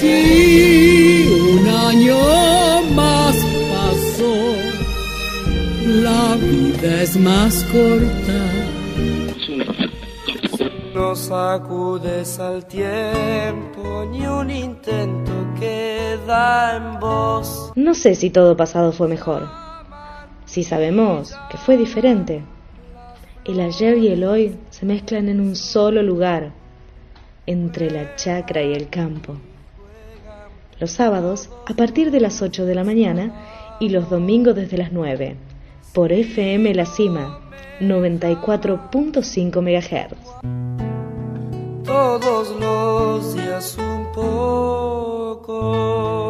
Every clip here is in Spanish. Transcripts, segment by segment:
Si un año más pasó, la vida es más corta. No sacudes al tiempo, ni un intento queda en vos. No sé si todo pasado fue mejor. Sí sabemos que fue diferente. El ayer y el hoy se mezclan en un solo lugar, entre la chacra y el campo. Los sábados a partir de las 8 de la mañana y los domingos desde las 9, por FM La Cima, 94.5 MHz. Todos los días un poco.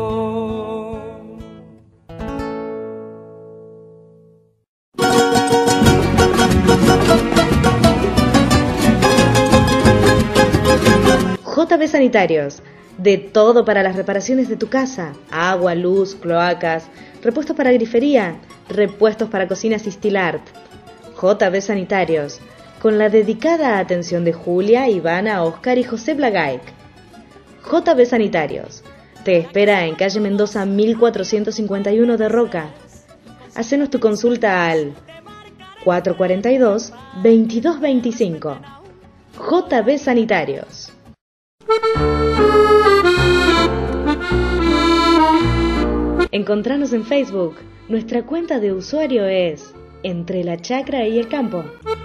JB Sanitarios, de todo para las reparaciones de tu casa: agua, luz, cloacas, repuestos para grifería, repuestos para cocinas y Stilart. JB Sanitarios, con la dedicada atención de Julia, Ivana, Oscar y José Blagaik. JB Sanitarios, te espera en calle Mendoza 1451 de Roca. Hacenos tu consulta al 442-2225. JB Sanitarios. Encontranos en Facebook. Nuestra cuenta de usuario es Entre la Chacra y el Campo.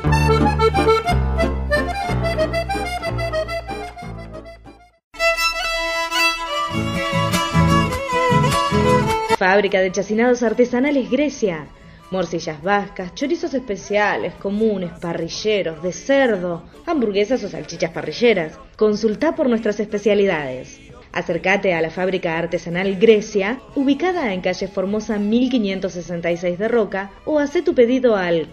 Fábrica de chacinados artesanales Grecia. Morcillas vascas, chorizos especiales, comunes, parrilleros, de cerdo, hamburguesas o salchichas parrilleras. Consultá por nuestras especialidades. Acércate a la fábrica artesanal Grecia, ubicada en calle Formosa 1566 de Roca, o hacé tu pedido al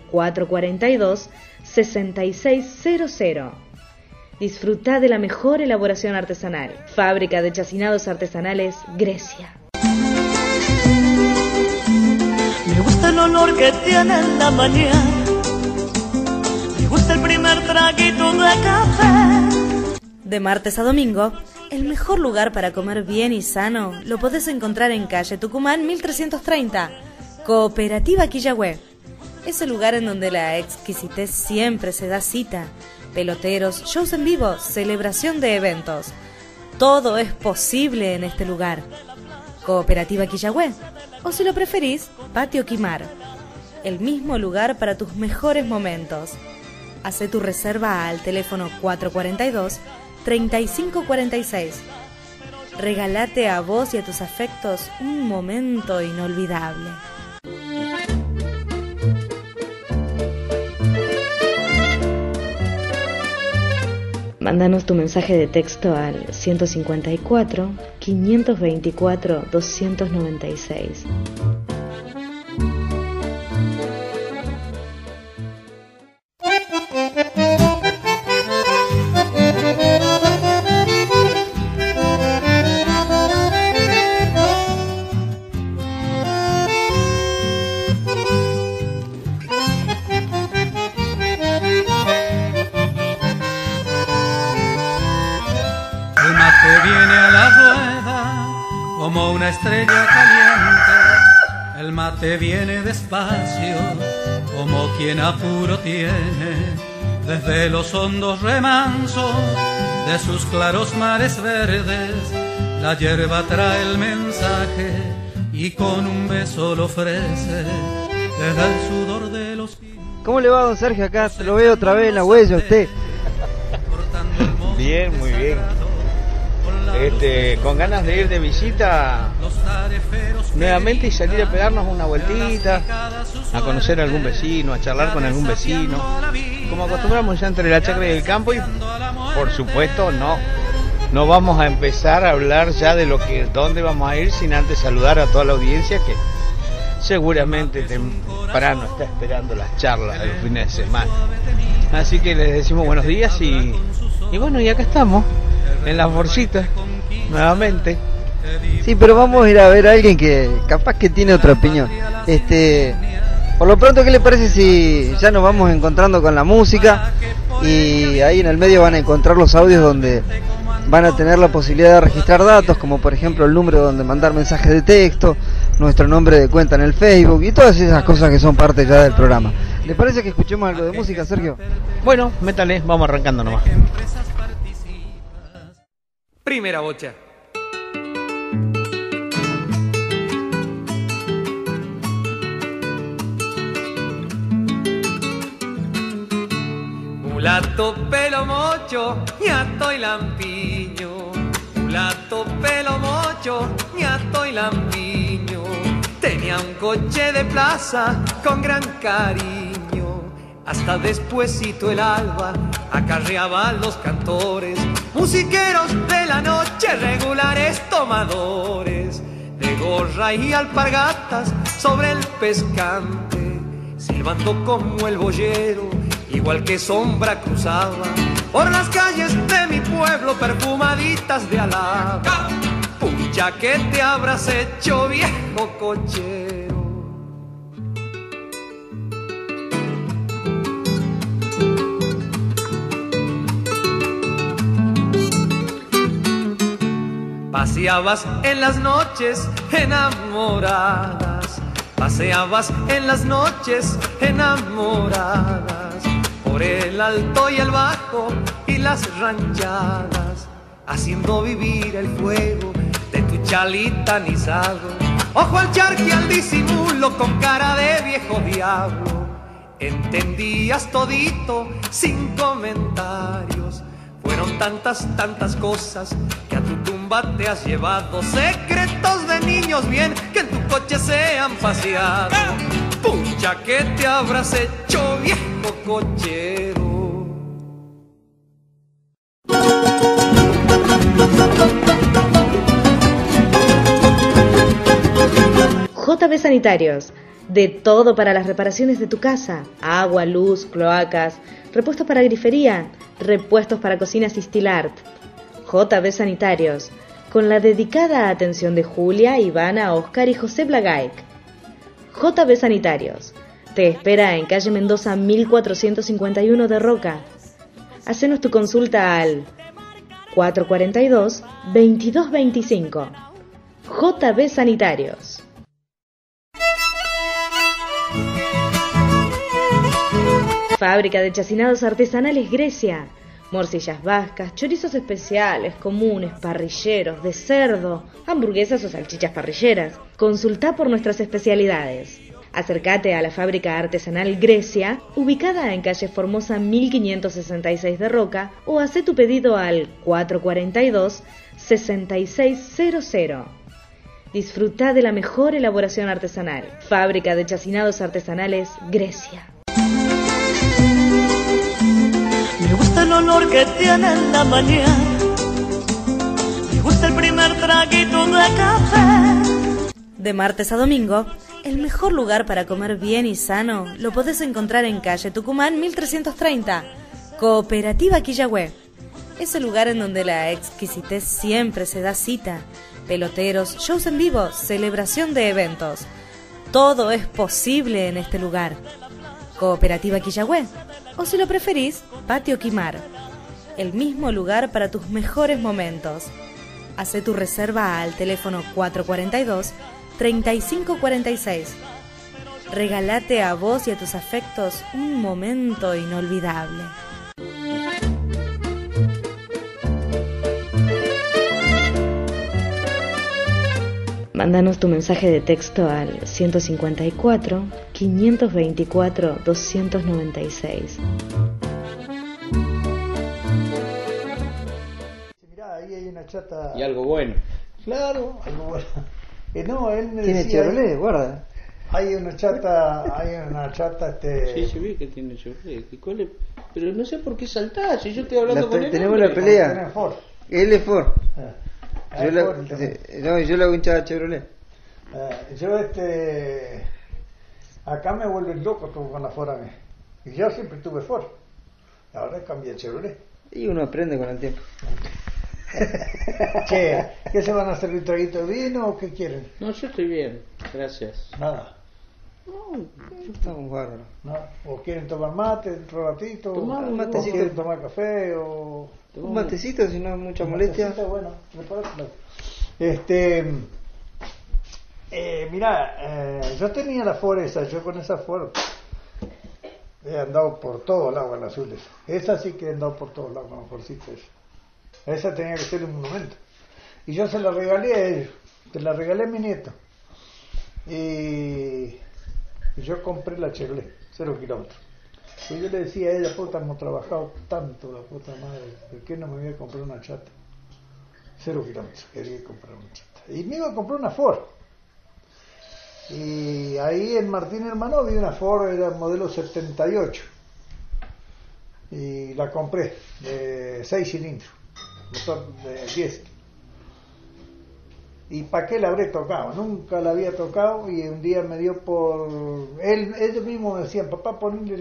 442-6600. Disfrutá de la mejor elaboración artesanal. Fábrica de chacinados artesanales Grecia. Me gusta el olor que tiene en la mañana, me gusta el primer traguito de café. De martes a domingo, el mejor lugar para comer bien y sano lo podés encontrar en calle Tucumán 1330, Cooperativa Quillagüe. Es el lugar en donde la exquisitez siempre se da cita. Peloteros, shows en vivo, celebración de eventos. Todo es posible en este lugar. Cooperativa Quillagüe, o si lo preferís, Patio Quimar. El mismo lugar para tus mejores momentos. Hacé tu reserva al teléfono 442-3546. Regálate a vos y a tus afectos un momento inolvidable. Mándanos tu mensaje de texto al 154-524-296. Como una estrella caliente, el mate viene despacio, como quien apuro tiene, desde los hondos remansos de sus claros mares verdes, la hierba trae el mensaje y con un beso lo ofrece, desde el sudor de los... ¿Cómo le va, don Sergio? Acá se lo veo otra vez en la huella usted. Bien, muy bien. Con ganas de ir de visita nuevamente y salir a pegarnos una vueltita, a conocer a algún vecino, a charlar con algún vecino, como acostumbramos ya entre la chacra y el campo. Y por supuesto no vamos a empezar a hablar ya de dónde vamos a ir sin antes saludar a toda la audiencia que seguramente temprano está esperando las charlas de los fines de semana. Así que les decimos buenos días y bueno, y acá estamos en las bolsitas nuevamente. Sí, pero vamos a ir a ver a alguien que capaz que tiene otra opinión. Por lo pronto, ¿qué le parece si ya nos vamos encontrando con la música? Y ahí en el medio van a encontrar los audios donde van a tener la posibilidad de registrar datos, como por ejemplo el número donde mandar mensajes de texto, nuestro nombre de cuenta en el Facebook y todas esas cosas que son parte ya del programa. ¿Le parece que escuchemos algo de música, Sergio? Bueno, métale, vamos arrancando nomás. Primera bocha. Mulato, pelo mocho, ñato y lampiño. Mulato, pelo mocho, ñato y lampiño. Tenía un coche de plaza con gran cariño. Hasta despuesito el alba acarreaban los cantores, musiqueros de la noche, regulares tomadores de gorra y alpargatas sobre el pescante, silbando como el boyero, igual que sombra cruzaba por las calles de mi pueblo perfumaditas de alaba. Pucha que te habrás hecho, viejo cochero. Paseabas en las noches enamoradas, paseabas en las noches enamoradas, por el alto y el bajo y las ranchadas, haciendo vivir el fuego de tu chalita anisado. Ojo al charqui, al disimulo con cara de viejo diablo. Entendías todito sin comentarios. Fueron tantas cosas que a tu tumba te has llevado. Secretos de niños bien que en tu coche se han paseado. Pucha que te habrás hecho, viejo cochero. JB Sanitarios. De todo para las reparaciones de tu casa. Agua, luz, cloacas, repuestos para grifería, repuestos para cocinas y steel art. JB Sanitarios, con la dedicada atención de Julia, Ivana, Oscar y José Blagaik. JB Sanitarios, te espera en calle Mendoza 1451 de Roca. Hacenos tu consulta al 442-2225. JB Sanitarios. Fábrica de chacinados artesanales Grecia. Morcillas vascas, chorizos especiales, comunes, parrilleros, de cerdo, hamburguesas o salchichas parrilleras. Consultá por nuestras especialidades. Acércate a la fábrica artesanal Grecia, ubicada en calle Formosa 1566 de Roca, o hacé tu pedido al 442-6600. Disfrutá de la mejor elaboración artesanal. Fábrica de chacinados artesanales Grecia. Me gusta el olor que tiene en la mañana, me gusta el primer traguito de café. De martes a domingo, el mejor lugar para comer bien y sano lo podés encontrar en calle Tucumán 1330, Cooperativa Quillagüe. Es el lugar en donde la exquisitez siempre se da cita. Peloteros, shows en vivo, celebración de eventos. Todo es posible en este lugar. Cooperativa Quillagüe, o si lo preferís, Patio Quimar. El mismo lugar para tus mejores momentos. Hacé tu reserva al teléfono 442-3546. Regálate a vos y a tus afectos un momento inolvidable. Mándanos tu mensaje de texto al 154-524-296. Mirá, ahí hay una chata. Y algo bueno. Claro, algo bueno. No, él me Tiene decía. Chevrolet, guarda. Hay una chata, Sí, se ve que tiene Chevrolet. Pero no sé por qué saltás, si yo estoy hablando con él. Tenemos la pelea. Tiene Ford. Él es Ford. Hay Ford, también. Yo le hago hinchada Chevrolet. Yo acá me vuelven loco todo con la Ford a mí. Y yo siempre tuve Ford. Ahora cambié el Chevrolet. Y uno aprende con el tiempo. Che, ¿qué se van a hacer, un traguito de vino o qué quieren? No, yo estoy bien, gracias. Nada. No, estamos bárbaros. ¿No? ¿O quieren tomar mate un ratito? Tomar un ¿O matecito. quieren tomar café? O Un matecito, si no hay mucha molestia. Bueno, preparátelo. Mirá, yo tenía la Ford esa, yo con esa Ford he andado por todos lados en las azules. Esa sí que he andado por todos lados con la Fordcita esa. Esa tenía que ser un monumento. Y yo se la regalé a ellos, se la regalé a mi nieto. Y yo compré la Chevrolet, 0 kilómetros. Y yo le decía a ella, puta, hemos trabajado tanto, la puta madre, ¿por qué no me voy a comprar una chata? 0 kilómetros, quería comprar una chata. Y me iba a comprar una Ford. Y ahí en Martín Hermano vi una Ford, era modelo 78. Y la compré, de 6 cilindros, motor de 10. ¿Y para qué la habré tocado? Nunca la había tocado y un día me dio por... Ellos mismos me decían, papá, ponerle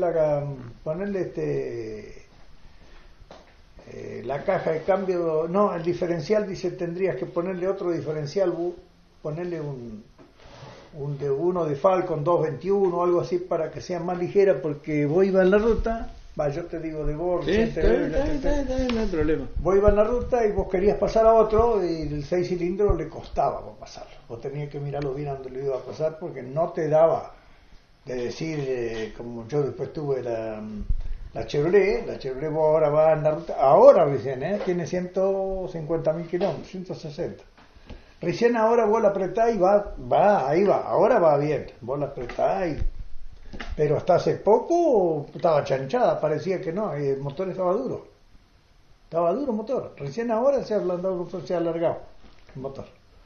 la caja de cambio... No, el diferencial, dice, tendrías que ponerle otro diferencial, ponerle uno de Falcon 221 o algo así para que sea más ligera, porque vos ibas en la ruta... yo te digo de vos, sí, no hay problema. Vos ibas en la ruta y vos querías pasar a otro y el 6 cilindros le costaba vos pasarlo. Vos tenías que mirarlo bien a dónde lo iba a pasar porque no te daba de decir, como yo después tuve la Chevrolet vos ahora vas en la ruta, ahora recién, tiene 150.000 kilómetros, 160. Recién ahora vos la apretás y ahí va, ahora va bien, vos la apretás y... Pero hasta hace poco estaba chanchada, parecía que no, el motor estaba duro el motor, recién ahora se ha ablandado, se ha alargado el motor.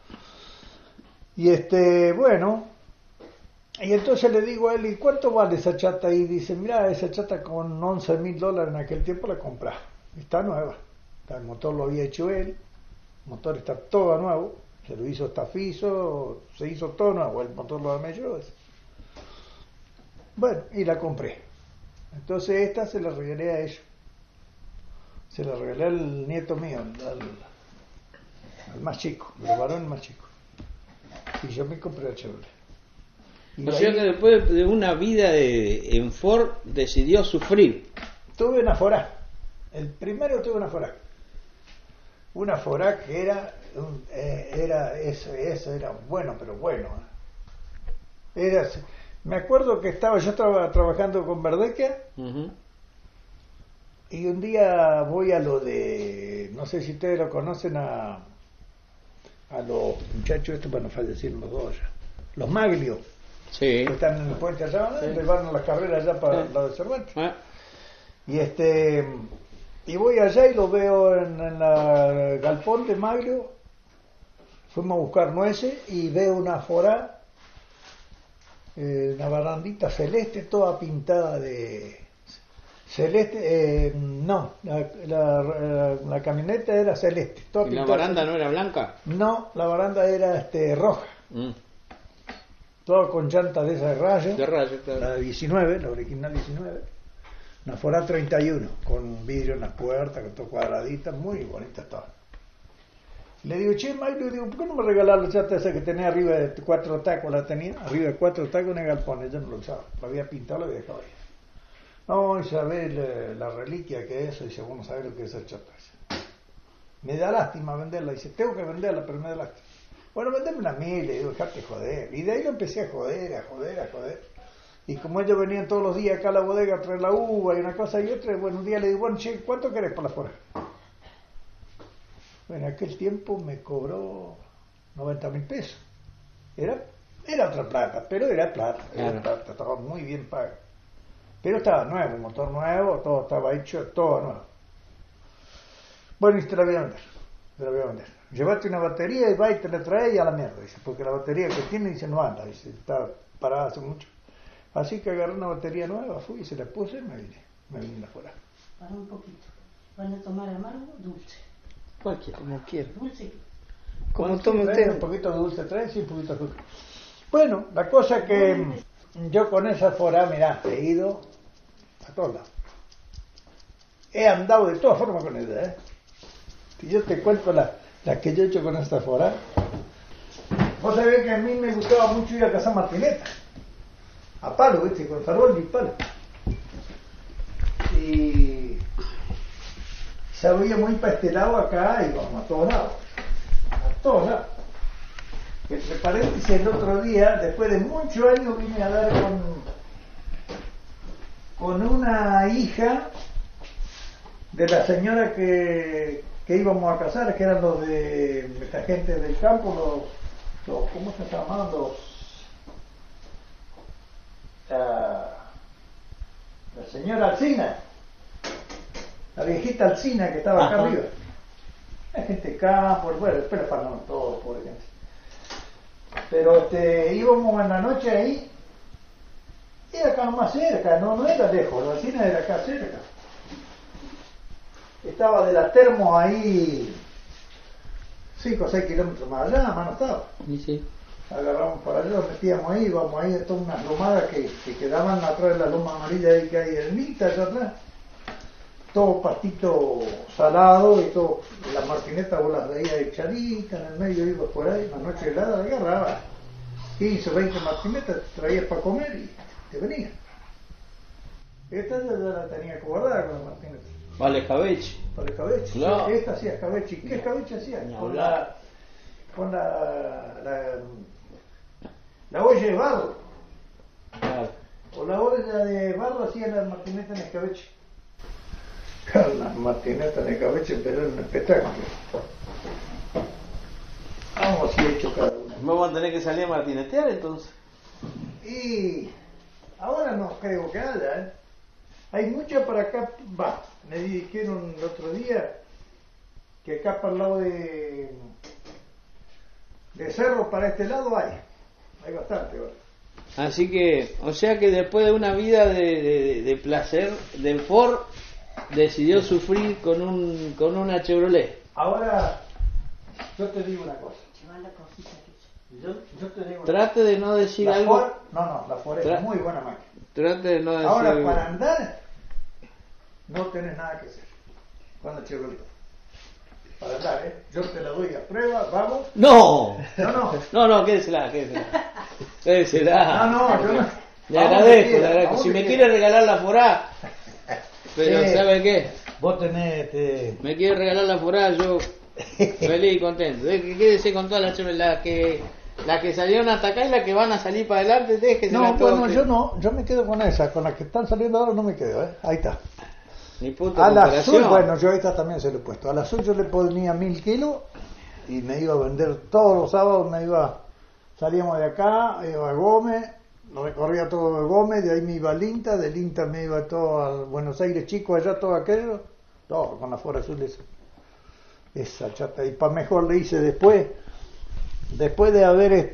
Y bueno, y entonces le digo a él, ¿y cuánto vale esa chata? Y dice, mira, esa chata con $11.000 en aquel tiempo la compré, está nueva, el motor lo había hecho él, el motor está todo nuevo, se lo hizo Tafizo, se hizo todo nuevo, el motor lo había hecho. Bueno, y la compré. Entonces esta se la regalé a ellos. Se la regalé al nieto mío, al más chico, el varón más chico. Y yo me compré el Chevrolet. O sea que después de una vida en Ford decidió sufrir. Tuve una Forá. El primero tuve una Forá. Una Forá que era bueno, pero bueno. Me acuerdo que yo estaba trabajando con Verdeca. Uh-huh. Y un día voy a lo de, no sé si ustedes lo conocen, a los muchachos estos, bueno, fallecieron los dos ya, los Maglio, sí, que están en el puente allá, sí, donde van a las carreras allá para sí, la de Cervantes. Y voy allá y lo veo en la galpón de Maglio. Fuimos a buscar nueces y veo una Forá, una barandita celeste, toda pintada de celeste. No, la camioneta era celeste. ¿Y la baranda no era blanca? No, la baranda era roja. Todo con llantas de esa de rayo. De rayo, claro. La 19, la original 19. Una Forá 31, con vidrio en las puertas, con todo cuadradita, muy bonita estaba. Le digo, che, Mario, ¿por qué no me regalas la chata esa que tenía arriba de 4 tacos? La tenía arriba de 4 tacos en el galpón, ella no lo usaba, lo había pintado, lo había dejado ahí. No, sabés la reliquia que es eso, dice, vos no sabés lo que es esa chata. Me da lástima venderla, dice, tengo que venderla, pero me da lástima. Bueno, vendémela a mí, le digo, dejate joder. Y de ahí lo empecé a joder. Y como ellos venían todos los días acá a la bodega a traer la uva y una cosa y otra, bueno, un día le digo, bueno, che, ¿cuánto querés por la Forá? Bueno, en aquel tiempo me cobró 90.000 pesos. Era otra plata, pero era plata, estaba muy bien pago. Pero estaba nuevo, motor nuevo, todo estaba hecho, todo nuevo. Bueno, y te la voy a vender. Llevate una batería y va y te la trae y a la mierda, dice, porque la batería que tiene, dice, no anda, dice, está parada hace mucho. Así que agarré una batería nueva, fui y se la puse y me vine afuera. Para un poquito. ¿Van a tomar amargo? Dulce. Cualquiera, como quiera. Dulce. Como tome usted. Un poquito de dulce trae, sí, un poquito de azúcar. Bueno, la cosa que yo con esa Forá, mirá, he ido a todos lados. He andado de todas formas con ella, Si yo te cuento la que yo he hecho con esta Forá. Vos sabés que a mí me gustaba mucho ir a Casa Martineta. A palo, ¿viste? Con farol y palo. Y se había muy para este lado acá y vamos a todos lados. A todos lados. Entre paréntesis, el otro día, después de muchos años, vine a dar con una hija de la señora que íbamos a casar, que eran los de esta gente del campo, los ¿cómo se llamaban? La señora Alcina, la viejita Alcina que estaba acá arriba. La gente de campo, bueno, después le pagaron todo, pobre gente. Pero íbamos en la noche ahí, era acá más cerca, no era lejos, la Alcina era acá cerca. Estaba de la Termo ahí 5 o 6 kilómetros más allá, más no estaba. Y sí. Agarramos para allá, nos metíamos ahí, íbamos ahí a todas unas lomadas que quedaban atrás de la loma amarilla ahí que hay ermita allá atrás. Todo pastito salado y todo, la martineta vos las veías echaditas, en el medio ibas por ahí, una noche helada, agarrabas 15 o 20 martinetas, te traías para comer y te venías. Esta ya la tenía que guardar con la martineta. Vale, escabeche. Para escabeche. Claro. Esta hacía escabeche. ¿Qué escabeche hacía? Con la olla de barro. Claro. O la olla de barro hacía la martineta en escabeche. La martineta en escabeche, pero era un espectáculo. Vamos así hecho cada uno. Vamos a tener que salir a martinetear entonces. Y ahora no creo que haya, ¿eh? Hay mucha para acá, me dijeron el otro día que acá para el lado de Cerro, para este lado hay bastante ahora. Así que, o sea que después de una vida de placer, de Ford decidió sufrir con una Chevrolet. Ahora, yo te digo una cosa. Yo te digo Trate de no decir algo. Ford, la Ford es muy buena máquina. Trate de no decir ahora, algo. para andar, no tenés nada que hacer con la Chevrolet. Para andar, yo te la doy a prueba, vamos. No, quédesela. Quédesela. Yo no. Le agradezco. Si me quiere regalar la Forá, pero ¿sabe qué? Vos tenés. Me quiere regalar la Forá, yo feliz y contento. Quédese con todas las Chevrolet, las que salieron hasta acá y las que van a salir para adelante, déjese. No, bueno, yo me quedo con esa, con las que están saliendo ahora no me quedo, ahí está. Ni puta a la comparación. azul, bueno, yo a esta también se lo he puesto. A la azul yo le ponía 1000 kilos y me iba a vender todos los sábados, salíamos de acá, iba a Gómez, recorría todo de Gómez, de ahí me iba al INTA, del INTA me iba todo a Buenos Aires chico, allá todo aquello, todo con la Ford azul esa chata. Y para mejor le hice después de haber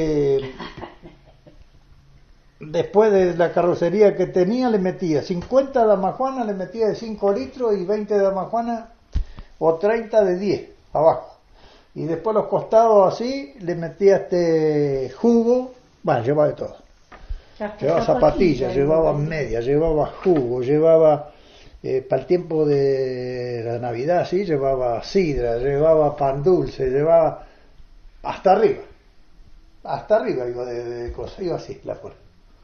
después de la carrocería que tenía, le metía 50 damajuanas, le metía de 5 litros y 20 damajuanas o 30 de 10 abajo. Y después los costados así, le metía jugo, llevaba de todo. Llevaba zapatillas, llevaba medias, llevaba jugo, llevaba, para el tiempo de la Navidad, sí, llevaba sidra, llevaba pan dulce, llevaba hasta arriba iba de cosas, iba así, la fuerza.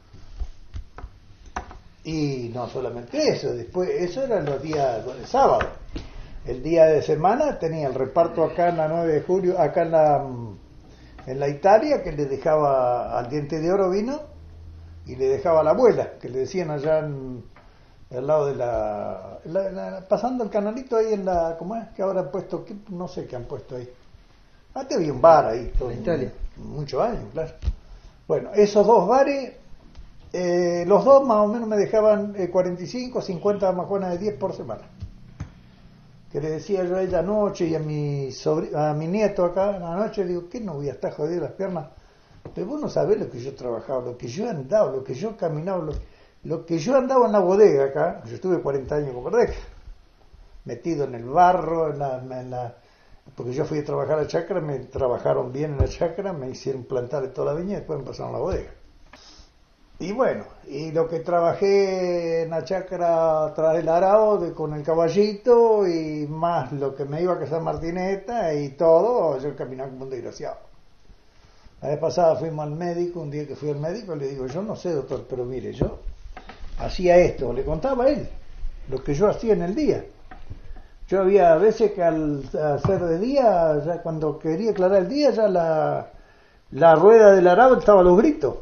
Y no solamente eso, después, eso eran los días de sábado. El día de semana tenía el reparto acá en la 9 de julio, acá en la Italia, que le dejaba al Diente de Oro vino, y le dejaba a la abuela, que le decían allá al lado de pasando el canalito ahí ¿cómo es? Que ahora han puesto, no sé qué han puesto ahí. Antes había un bar ahí, todo en Italia. Muchos años, claro. Bueno, esos dos bares, los dos más o menos me dejaban 45, 50 damajuanas de 10 por semana. Que le decía yo a ella anoche y a mi nieto acá, anoche, digo, ¿qué no voy a estar jodido las piernas? Pero vos no sabés lo que yo trabajaba, lo que yo andaba, lo que yo caminaba, lo que yo andaba en la bodega acá. Yo estuve 40 años con bodega, metido en el barro, porque yo fui a trabajar a la chacra, me trabajaron bien en la chacra, me hicieron plantar toda la viña y después me pasaron a la bodega. Y bueno, y lo que trabajé en la chacra tras el arao con el caballito y más lo que me iba a casar martineta y todo, yo caminaba como un desgraciado. La vez pasada fuimos al médico, un día que fui al médico le digo, yo no sé doctor, pero mire, yo hacía esto, le contaba a él lo que yo hacía en el día. Yo había veces que al hacer de día, ya cuando quería aclarar el día, ya la rueda del arado estaba a los gritos.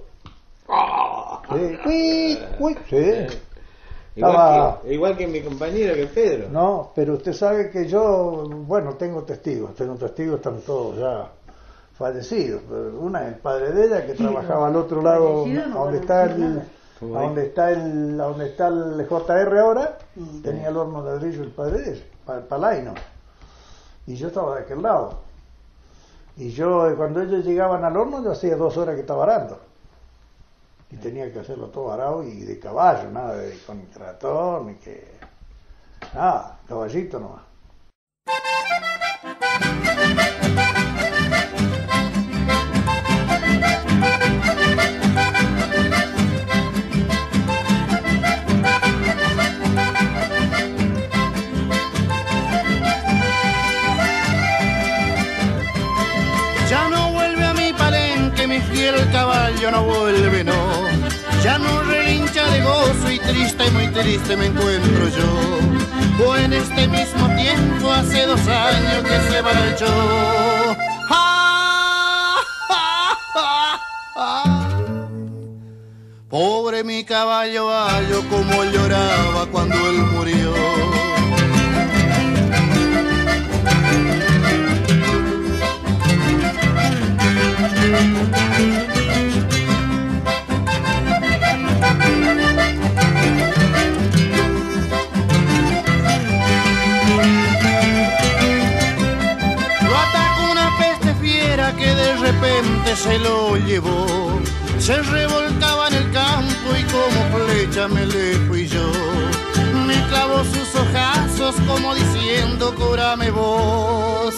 Sí. Igual que mi compañero, que Pedro. No, pero usted sabe que yo, bueno, tengo testigos, están todos ya fallecidos. Una es el padre de ella, que trabajaba al otro lado, donde está el JR ahora, tenía el horno de ladrillo el padre de ella, Palaino, y yo estaba de aquel lado. Y yo, cuando ellos llegaban al horno, yo hacía 2 horas que estaba arando. Y tenía que hacerlo todo arado y de caballo, nada de con tractor, ni que... Nada, caballito nomás. Ya no vuelve a mi palenque, mi fiel caballo no vuelve, no. Ya no relincha de gozo y muy triste me encuentro yo. O en este mismo tiempo, hace 2 años que se marchó. Pobre mi caballo, como lloraba cuando él murió. Lo atacó una peste fiera que de repente se lo llevó. Se revolcaba en el campo y como flecha me le fui yo. Me clavó sus ojazos como diciendo, cúrame vos.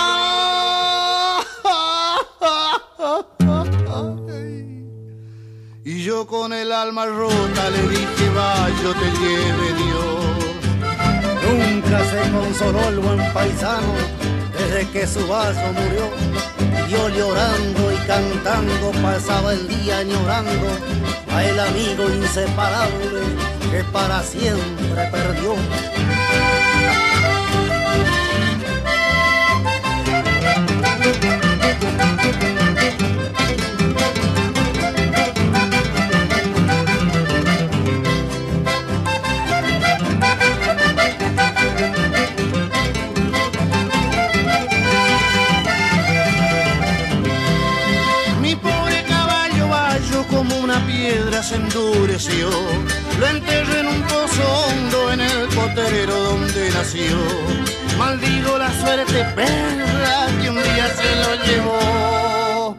Y yo con el alma rota le dije, vaya, te lleve Dios. Nunca se consoló el buen paisano desde que su vaso murió. Yo llorando y cantando pasaba el día añorando a el amigo inseparable que para siempre perdió. Se endureció, lo enterré en un pozo hondo en el potrero donde nació. Maldigo la suerte perra que un día se lo llevó.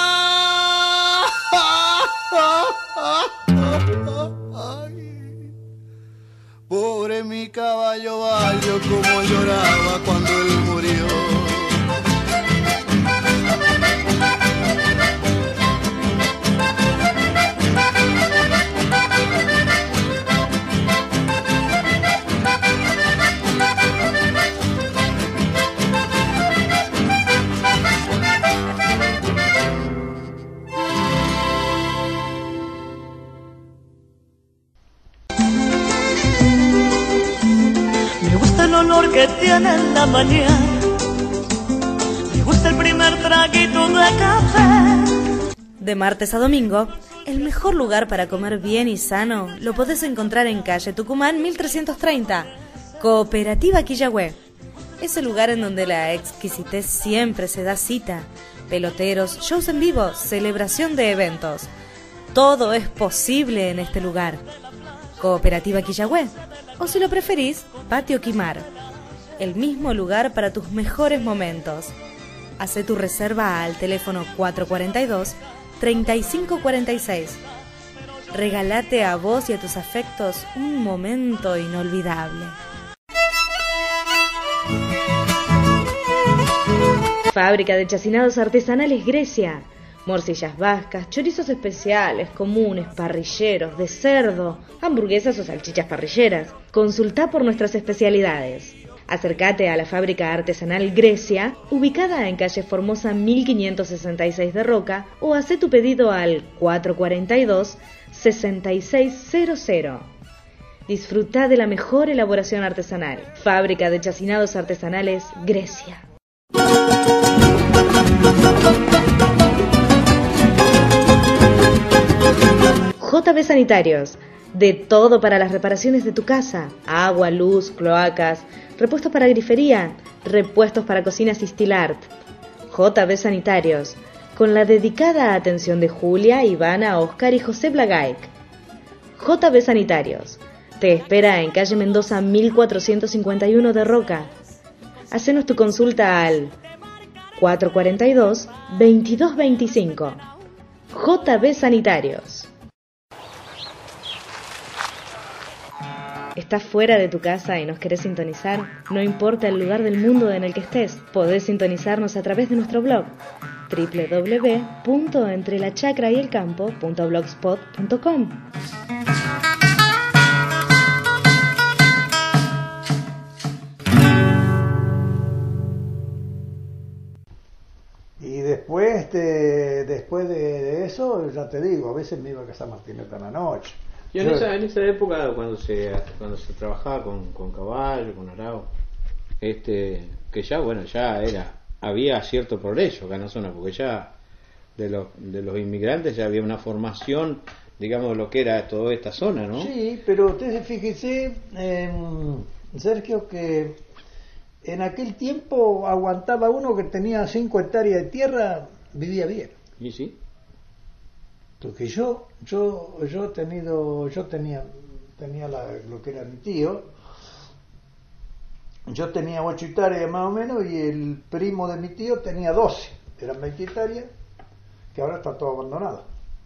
Pobre mi caballo, como lloraba cuando él murió. El olor que tiene en la mañana, me gusta el primer traguito de café. De martes a domingo, el mejor lugar para comer bien y sano lo podés encontrar en calle Tucumán 1330, Cooperativa Quillagüe. Es el lugar en donde la exquisitez siempre se da cita. Peloteros, shows en vivo, celebración de eventos. Todo es posible en este lugar. Cooperativa Quillagüe, o si lo preferís, Patio Quimar. El mismo lugar para tus mejores momentos. Hacé tu reserva al teléfono 442-3546. Regálate a vos y a tus afectos un momento inolvidable. Fábrica de chacinados artesanales Grecia. Morcillas vascas, chorizos especiales, comunes, parrilleros, de cerdo, hamburguesas o salchichas parrilleras. Consultá por nuestras especialidades. Acércate a la fábrica artesanal Grecia, ubicada en calle Formosa 1566 de Roca, o hacé tu pedido al 442-6600. Disfruta de la mejor elaboración artesanal. Fábrica de chacinados artesanales, Grecia. JB Sanitarios. De todo para las reparaciones de tu casa. Agua, luz, cloacas, repuestos para grifería, repuestos para cocinas y steel art. JB Sanitarios. Con la dedicada atención de Julia, Ivana, Oscar y José Blagaik. JB Sanitarios. Te espera en calle Mendoza 1451 de Roca. Hacenos tu consulta al 442-2225. JB Sanitarios. ¿Estás fuera de tu casa y nos querés sintonizar? No importa el lugar del mundo en el que estés, podés sintonizarnos a través de nuestro blog www.entrelachacrayelcampo.blogspot.com. Y después de eso, ya te digo, a veces me iba a casar Martineta en la noche. Yo en esa época, cuando se trabajaba con caballo, con arao, que ya, bueno, había cierto progreso acá en la zona, porque ya de los inmigrantes ya había una formación, digamos, de lo que era toda esta zona, ¿no? Sí, pero ustedes fíjense, Sergio, que en aquel tiempo aguantaba uno que tenía 5 hectáreas de tierra, vivía bien. ¿Y sí? Porque yo tenía lo que era mi tío. Yo tenía 8 hectáreas más o menos y el primo de mi tío tenía 12. Eran 20 hectáreas que ahora está todo abandonado.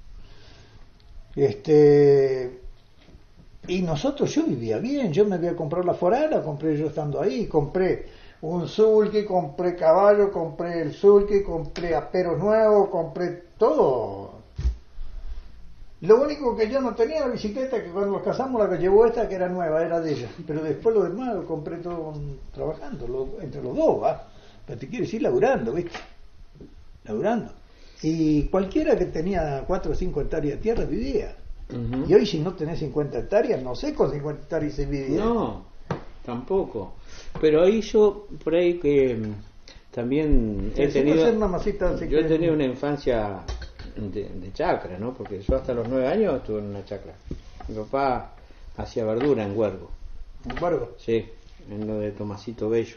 Y yo vivía bien. Yo me había comprado la forana, compré yo estando ahí, compré un sulky, compré caballo, compré el sulky, compré aperos nuevos, compré todo. Lo único que yo no tenía la bicicleta, que cuando nos casamos la que llevó esta, que era nueva, era de ella. Pero después lo demás lo compré todo trabajando, entre los dos, ¿va? Pero te quiero decir laburando, ¿viste? Laburando. Y cualquiera que tenía 4 o 5 hectáreas de tierra vivía. Uh-huh. Y hoy si no tenés 50 hectáreas, no sé con 50 hectáreas se vivía. No, tampoco. Pero ahí yo, por ahí que también he tenido una infancia de chacra, ¿no? Porque yo hasta los 9 años estuve en una chacra. Mi papá hacía verdura en Huergo. ¿En Huergo? Sí, en lo de Tomasito Bello.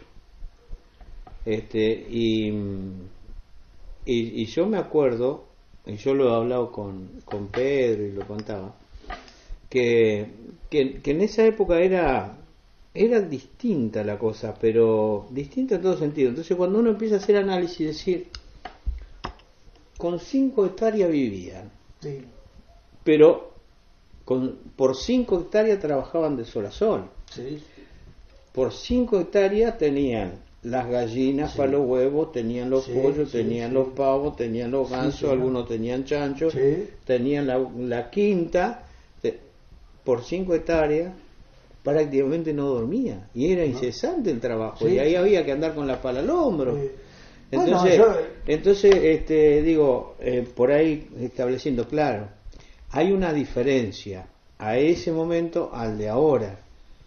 Y yo me acuerdo, y yo lo he hablado con Pedro y lo contaba, que en esa época era distinta la cosa, pero distinta en todo sentido. Entonces cuando uno empieza a hacer análisis y decir, con 5 hectáreas vivían, sí, pero por 5 hectáreas trabajaban de sol a sol. Sí. Por 5 hectáreas tenían las gallinas, sí, para los huevos, tenían los, sí, pollos, sí, tenían, sí, los pavos, tenían los gansos, sí, sí, algunos tenían chanchos, sí, tenían la quinta. Por 5 hectáreas prácticamente no dormía y era incesante el trabajo, sí, y ahí sí, había que andar con la pala al hombro. Sí. Entonces, digo, por ahí estableciendo, claro, hay una diferencia a ese momento al de ahora,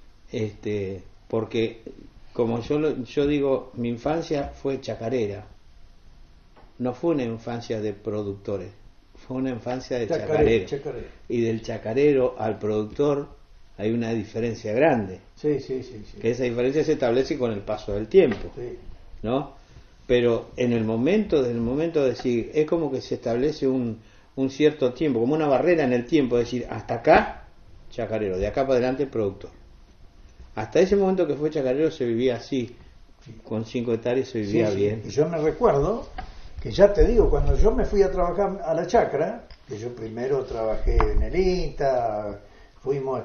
porque como yo digo, mi infancia fue chacarera, no fue una infancia de productores, fue una infancia de chacarero. Y del chacarero al productor hay una diferencia grande. Sí. Que esa diferencia se establece con el paso del tiempo, sí, ¿no? Pero en el momento de decir, es como que se establece un cierto tiempo, como una barrera en el tiempo, de decir, hasta acá, chacarero, de acá para adelante, productor. Hasta ese momento que fue chacarero se vivía así, sí, con 5 hectáreas se vivía, sí, bien. Y yo me recuerdo que, ya te digo, cuando yo me fui a trabajar a la chacra, que yo primero trabajé en el INTA, fuimos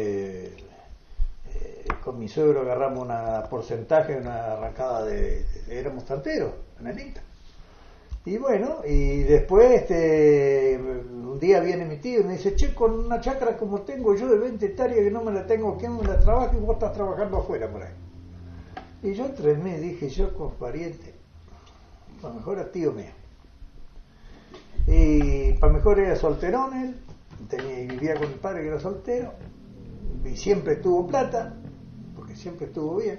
con mi suegro agarramos una porcentaje, una arrancada éramos tarteros en el INTA. Y bueno, y después un día viene mi tío y me dice, che, con una chacra como tengo yo de 20 hectáreas que no me la tengo, ¿quién me la trabaja? Y vos estás trabajando afuera por ahí. Y yo entre mí dije, yo con pariente, para mejor era tío mío. Y para mejor era solterón él, vivía con el padre que era soltero. y siempre tuvo plata, porque siempre estuvo bien.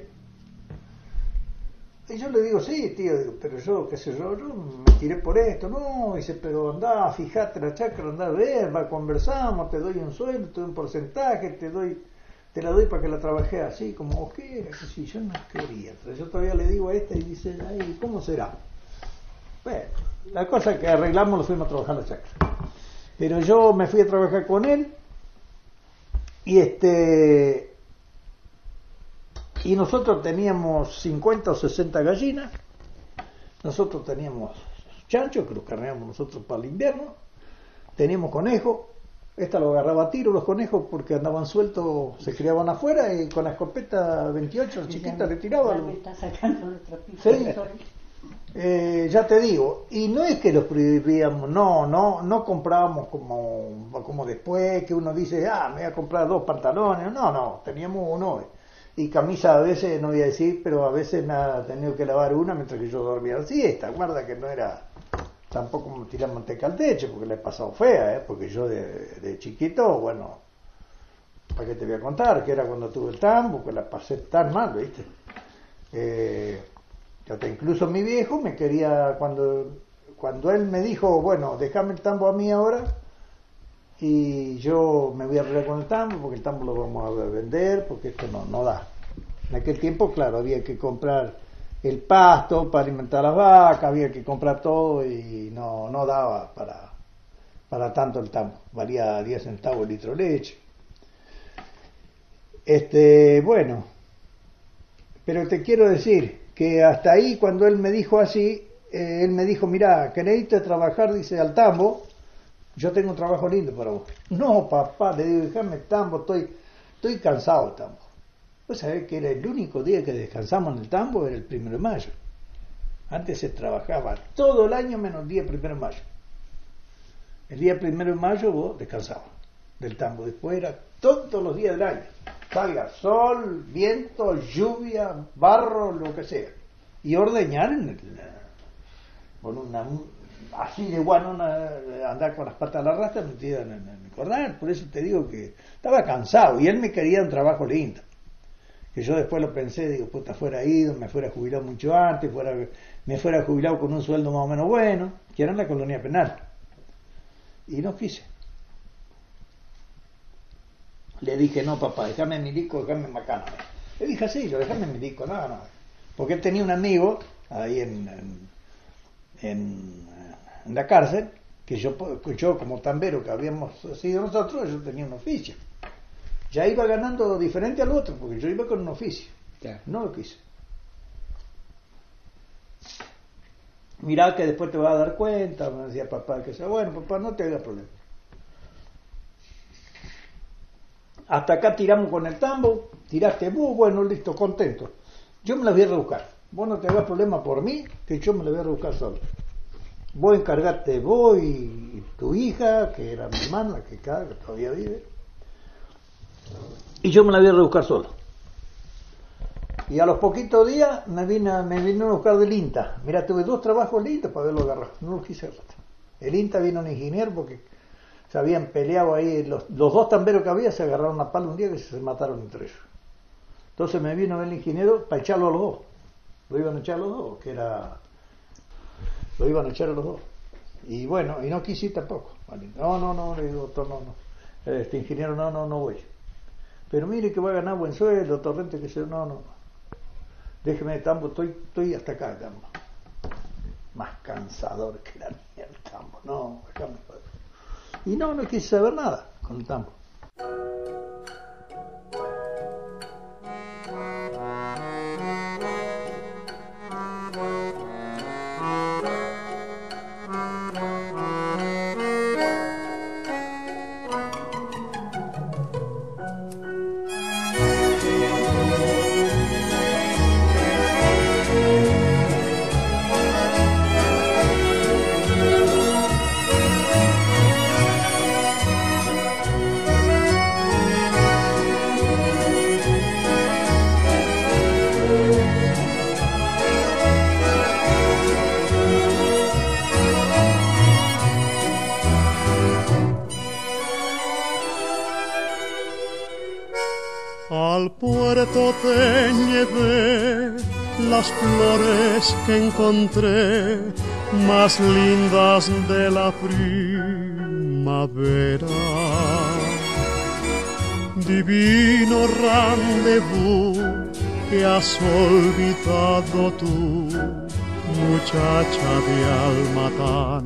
Y yo le digo, sí, tío, digo, pero yo, qué sé yo me tiré por esto. No, dice, pero andá, fijate la chacra, andá a ver, conversamos, te doy un sueldo, te doy un porcentaje, te la doy para que la trabajé así, como vos quieras. Sí, yo no quería. Yo todavía le digo a esta y dice, ay, ¿cómo será? Bueno, la cosa es que arreglamos, lo fuimos a trabajar la chacra. Pero yo me fui a trabajar con él y nosotros teníamos 50 o 60 gallinas, nosotros teníamos chanchos, que los cargábamos nosotros para el invierno, teníamos conejos, esta lo agarraba a tiro los conejos porque andaban sueltos, se criaban afuera y con la escopeta 28 chiquita le tiraban. Me está sacando nuestra pipa. Sí. Ya te digo, y no es que los prohibíamos, no comprábamos como después que uno dice, me voy a comprar 2 pantalones, no, teníamos uno. Y camisa a veces, no voy a decir, pero a veces me ha tenido que lavar una mientras que yo dormía siesta. Guarda que no era tampoco me tirar manteca al techo, porque le he pasado fea, porque yo de chiquito, bueno, ¿para qué te voy a contar? Que era cuando tuve el tambo, que la pasé tan mal, ¿viste? Hasta incluso mi viejo me quería, cuando él me dijo, bueno, déjame el tambo a mí ahora, y yo me voy a arreglar con el tambo, porque el tambo lo vamos a vender, porque esto no da. En aquel tiempo, claro, había que comprar el pasto para alimentar las vacas, había que comprar todo y no daba para tanto el tambo. Valía 10 centavos el litro de leche. Bueno, pero te quiero decir que hasta ahí, cuando él me dijo así, él me dijo, mirá, que necesitas trabajar, dice, al tambo, yo tengo un trabajo lindo para vos. No, papá, le digo, déjame el tambo, estoy cansado del tambo. Vos sabés que era el único día que descansamos en el tambo, era el 1 de mayo. Antes se trabajaba todo el año menos el día 1 de mayo. El día 1 de mayo vos descansabas del tambo. Después era todos los días del año. Salga sol, viento, lluvia, barro, lo que sea. Y ordeñar con así de bueno, andar con las patas a la rastra metidas en el corral. Por eso te digo que estaba cansado y él me quería un trabajo lindo. Que yo después lo pensé, digo, puta, fuera ido, me fuera jubilado mucho antes, me fuera jubilado con un sueldo más o menos bueno, que era en la colonia penal. Y no quise. Le dije, no, papá, déjame milico, déjame macana. Le dije así, yo déjame milico, no. Porque él tenía un amigo ahí en la cárcel, que yo como tambero que habíamos sido nosotros, yo tenía un oficio. Ya iba ganando diferente al otro, porque yo iba con un oficio. Claro. No lo quise. Mirá que después te vas a dar cuenta, me decía papá, que sea, bueno, papá, no te hagas problema. Hasta acá tiramos con el tambo, tiraste vos, bueno, listo, contento. Yo me la voy a rebuscar. Vos no te hagas problema por mí, que yo me la voy a rebuscar solo. Vos encargate vos y tu hija, que era mi hermana, que todavía vive. Y yo me la voy a rebuscar solo. Y a los poquitos días me vino a buscar del INTA. Mira, tuve 2 trabajos lindos para haberlo agarrado. No lo quise agarrar. El INTA vino un ingeniero porque se habían peleado ahí. Los 2 tamberos que había se agarraron a palo un día que se mataron entre ellos. Entonces me vino a ver el ingeniero para echarlo a los 2. Lo iban a echar a los 2, que era... Lo iban a echar a los 2. Y bueno, y no quise tampoco. Vale. No, le digo, doctor, no. Este ingeniero, no voy. Pero mire que va a ganar buen sueldo, Torrente, que sea, no. Déjeme de tambo, estoy hasta acá de tambo. Más cansador que la mía el tambo, no, déjame. Y no quise saber nada con el tambo. puerto te llevé las flores que encontré más lindas de la primavera. Divino rendezvous que has olvidado tú, muchacha de alma tan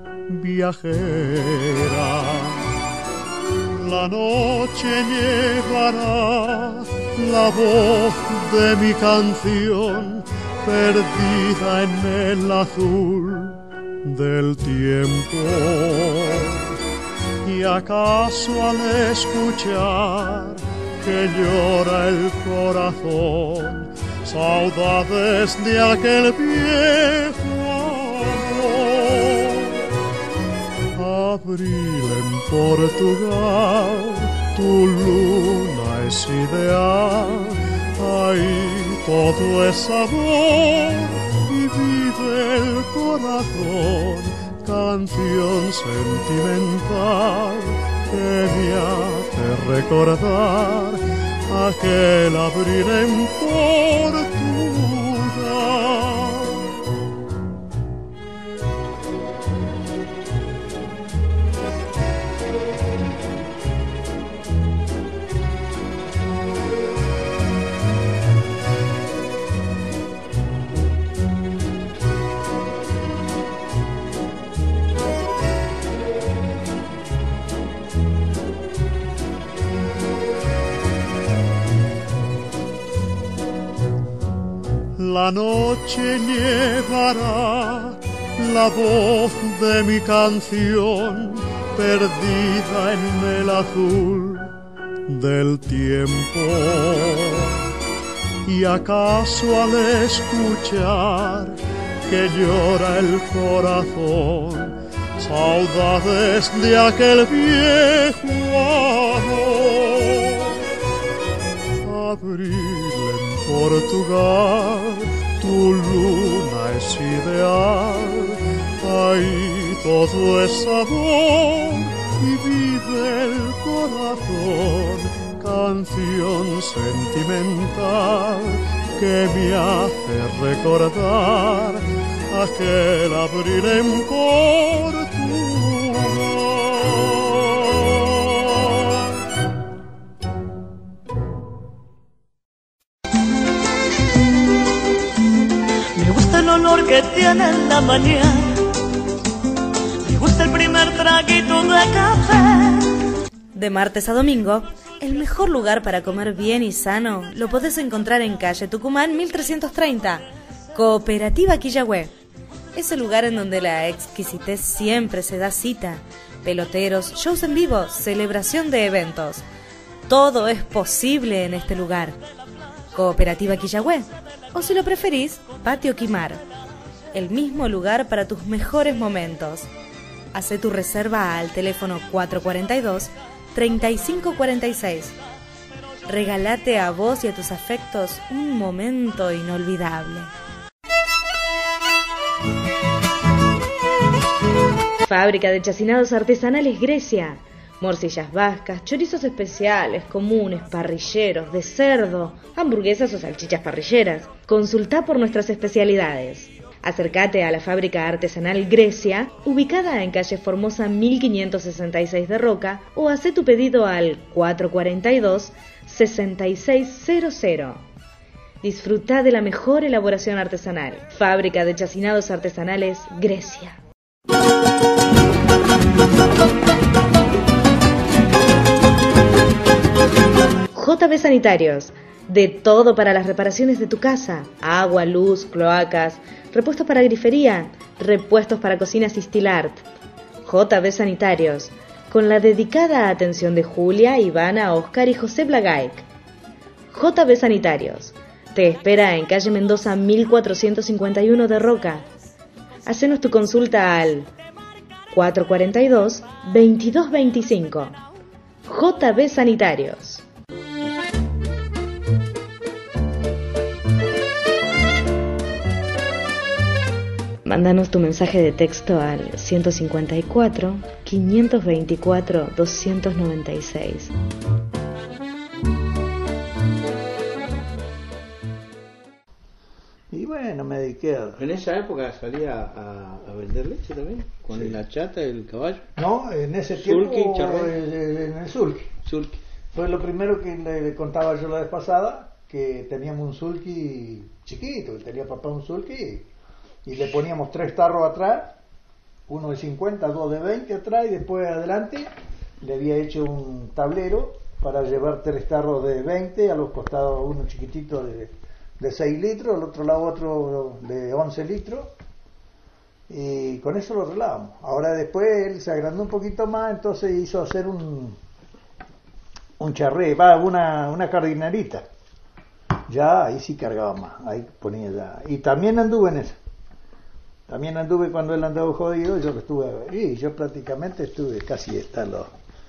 viajera. La noche llevará la voz de mi canción perdida en el azul del tiempo. Y acaso al escuchar que llora el corazón saudades de aquel viejo amor. Abril en Portugal, tu luna es ideal, ahí todo es sabor y vive el corazón. Canción sentimental que me hace recordar aquel abril en Portugal. La noche llevará la voz de mi canción perdida en el azul del tiempo. Y acaso al escuchar que llora el corazón saudades de aquel viejo amor. Abril en Portugal, tu luna es ideal, ahí todo es sabor y vive el corazón. Canción sentimental que me hace recordar aquel abril en Portugal. Me gusta el olor que tiene en la mañana, me gusta el primer traguito de café. De martes a domingo, el mejor lugar para comer bien y sano lo podés encontrar en calle Tucumán 1330, Cooperativa Quillagüe. Es el lugar en donde la exquisitez siempre se da cita. Peloteros, shows en vivo, celebración de eventos. Todo es posible en este lugar. Cooperativa Quillagüe, o si lo preferís, Patio Quimar. El mismo lugar para tus mejores momentos. Hacé tu reserva al teléfono 442-3546. Regálate a vos y a tus afectos un momento inolvidable. Fábrica de chacinados artesanales Grecia. Morcillas vascas, chorizos especiales, comunes, parrilleros, de cerdo, hamburguesas o salchichas parrilleras. Consultá por nuestras especialidades. Acércate a la fábrica artesanal Grecia, ubicada en calle Formosa 1566 de Roca, o hacé tu pedido al 442-6600. Disfrutá de la mejor elaboración artesanal. Fábrica de chacinados artesanales Grecia. JB Sanitarios. De todo para las reparaciones de tu casa. Agua, luz, cloacas, repuestos para grifería, repuestos para cocinas y Stilart. JB Sanitarios. Con la dedicada atención de Julia, Ivana, Oscar y José Blagaik. JB Sanitarios. Te espera en calle Mendoza 1451 de Roca. Hacenos tu consulta al 442-2225. JB Sanitarios. Mándanos tu mensaje de texto al 154-524-296. me dediqué a... ¿En esa época salía a vender leche también? ¿Con Sí. la chata y el caballo? No, en ese tiempo Sulky, charrón. en el sulky. Sulky. Fue lo primero que le contaba yo la vez pasada, que teníamos un sulky chiquito, que tenía papá un sulky, y le poníamos 3 tarros atrás, uno de 50, 2 de 20 atrás, y después adelante le había hecho un tablero para llevar 3 tarros de 20, a los costados uno chiquitito de 6 litros, al otro lado otro de 11 litros, y con eso lo arreglábamos. Ahora después él se agrandó un poquito más, entonces hizo hacer un charré, una jardinerita. Ya ahí sí cargaba más, ahí ponía ya. Y también anduve en eso. También anduve cuando él andaba jodido, yo que estuve, y yo prácticamente estuve casi hasta los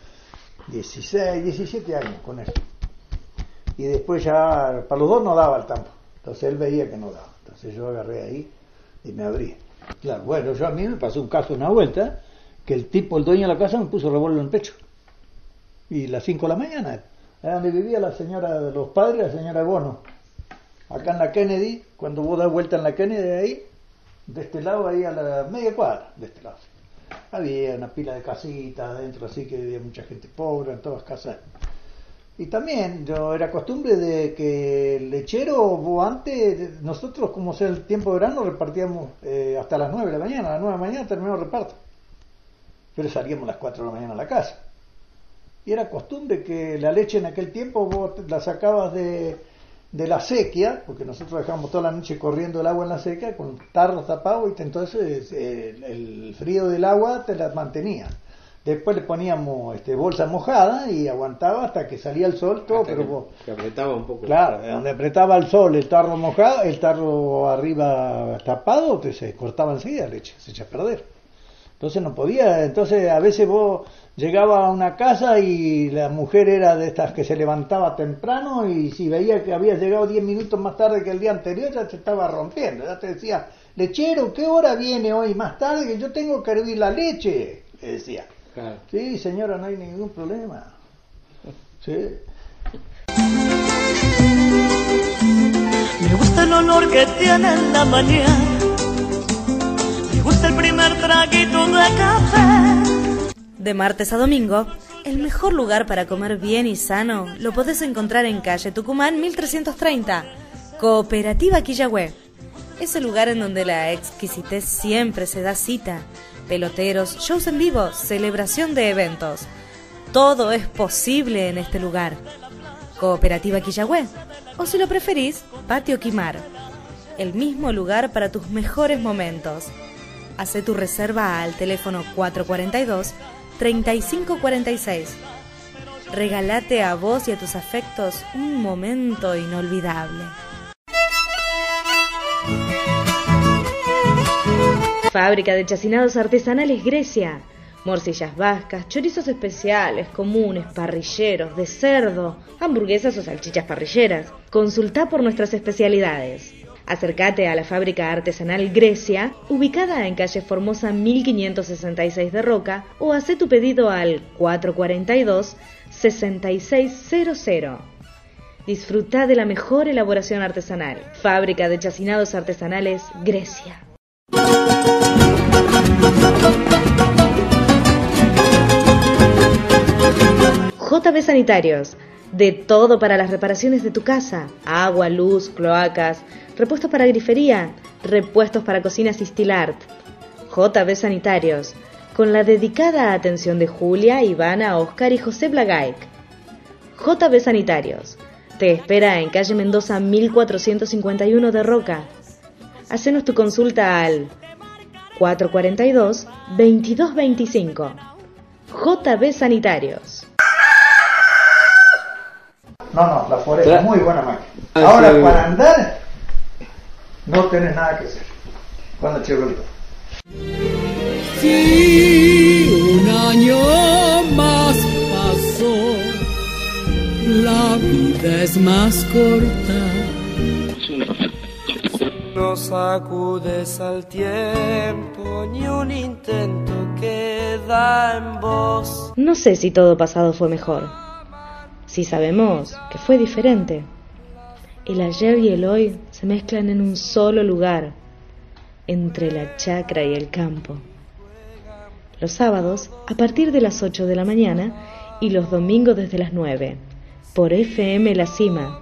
16, 17 años con él. Y después ya, para los dos no daba el tambo. Entonces él veía que no daba. Entonces yo agarré ahí y me abrí. Claro, bueno, a mí me pasó un caso una vuelta, que el dueño de la casa me puso revólver en el pecho. Y las 5 de la mañana, era donde vivía la señora de los padres, la señora Bono. Acá en la Kennedy, cuando vos das vuelta en la Kennedy, ahí, de este lado, ahí a la media cuadra, de este lado. Había una pila de casitas adentro, así que había mucha gente pobre, en todas casas. Y también, yo era costumbre de que el lechero, vos antes, nosotros como sea el tiempo de verano, repartíamos hasta las 9 de la mañana. A las 9 de la mañana terminó el reparto. Pero salíamos a las 4 de la mañana a la casa. Y era costumbre que la leche en aquel tiempo vos la sacabas de la sequía, porque nosotros dejábamos toda la noche corriendo el agua en la sequía con tarros tapados, y entonces el frío del agua te la mantenía. Después le poníamos bolsa mojada y aguantaba hasta que salía el sol, todo, hasta pero que apretaba un poco. Claro, donde apretaba el sol, el tarro mojado, el tarro arriba tapado, se cortaba enseguida la leche, se echa a perder. Entonces no podía, entonces a veces vos llegabas a una casa y la mujer era de estas que se levantaba temprano, y si veía que había llegado 10 minutos más tarde que el día anterior, ya te estaba rompiendo, ya te decía, lechero, ¿qué hora viene hoy más tarde? Que yo tengo que hervir la leche, le decía. Claro. Sí, señora, no hay ningún problema. Sí. Me gusta el olor que tiene en la mañana, me gusta el primer traguito de café. De martes a domingo, el mejor lugar para comer bien y sano lo podés encontrar en calle Tucumán 1330, Cooperativa Quillagüe. Es el lugar en donde la exquisitez siempre se da cita. Peloteros, shows en vivo, celebración de eventos. Todo es posible en este lugar. Cooperativa Quillagüe, o si lo preferís, Patio Quimar. El mismo lugar para tus mejores momentos. Hacé tu reserva al teléfono 442-3546. Regálate a vos y a tus afectos un momento inolvidable. Fábrica de chacinados artesanales Grecia. Morcillas vascas, chorizos especiales, comunes, parrilleros, de cerdo, hamburguesas o salchichas parrilleras. Consultá por nuestras especialidades. Acércate a la fábrica artesanal Grecia, ubicada en calle Formosa 1566 de Roca, o hacé tu pedido al 442-6600. Disfrutá de la mejor elaboración artesanal. Fábrica de chacinados artesanales Grecia. JB Sanitarios, de todo para las reparaciones de tu casa: agua, luz, cloacas, repuestos para grifería, repuestos para cocinas y steel art. JB Sanitarios, con la dedicada atención de Julia, Ivana, Oscar y José Blagaik. JB Sanitarios, te espera en calle Mendoza 1451 de Roca. Hacenos tu consulta al 442-2225. JB Sanitarios. No, la Foresta es muy buena máquina. Ahora, sí, para andar, no tenés nada que hacer. Cuando Chevrolet. Si un año más pasó, la vida es más corta. No sacudes al tiempo, ni un intento queda en vos. No sé si todo pasado fue mejor. Sí sabemos que fue diferente. El ayer y el hoy se mezclan en un solo lugar, entre la chacra y el campo. Los sábados a partir de las 8 de la mañana y los domingos desde las 9, por FM La Cima,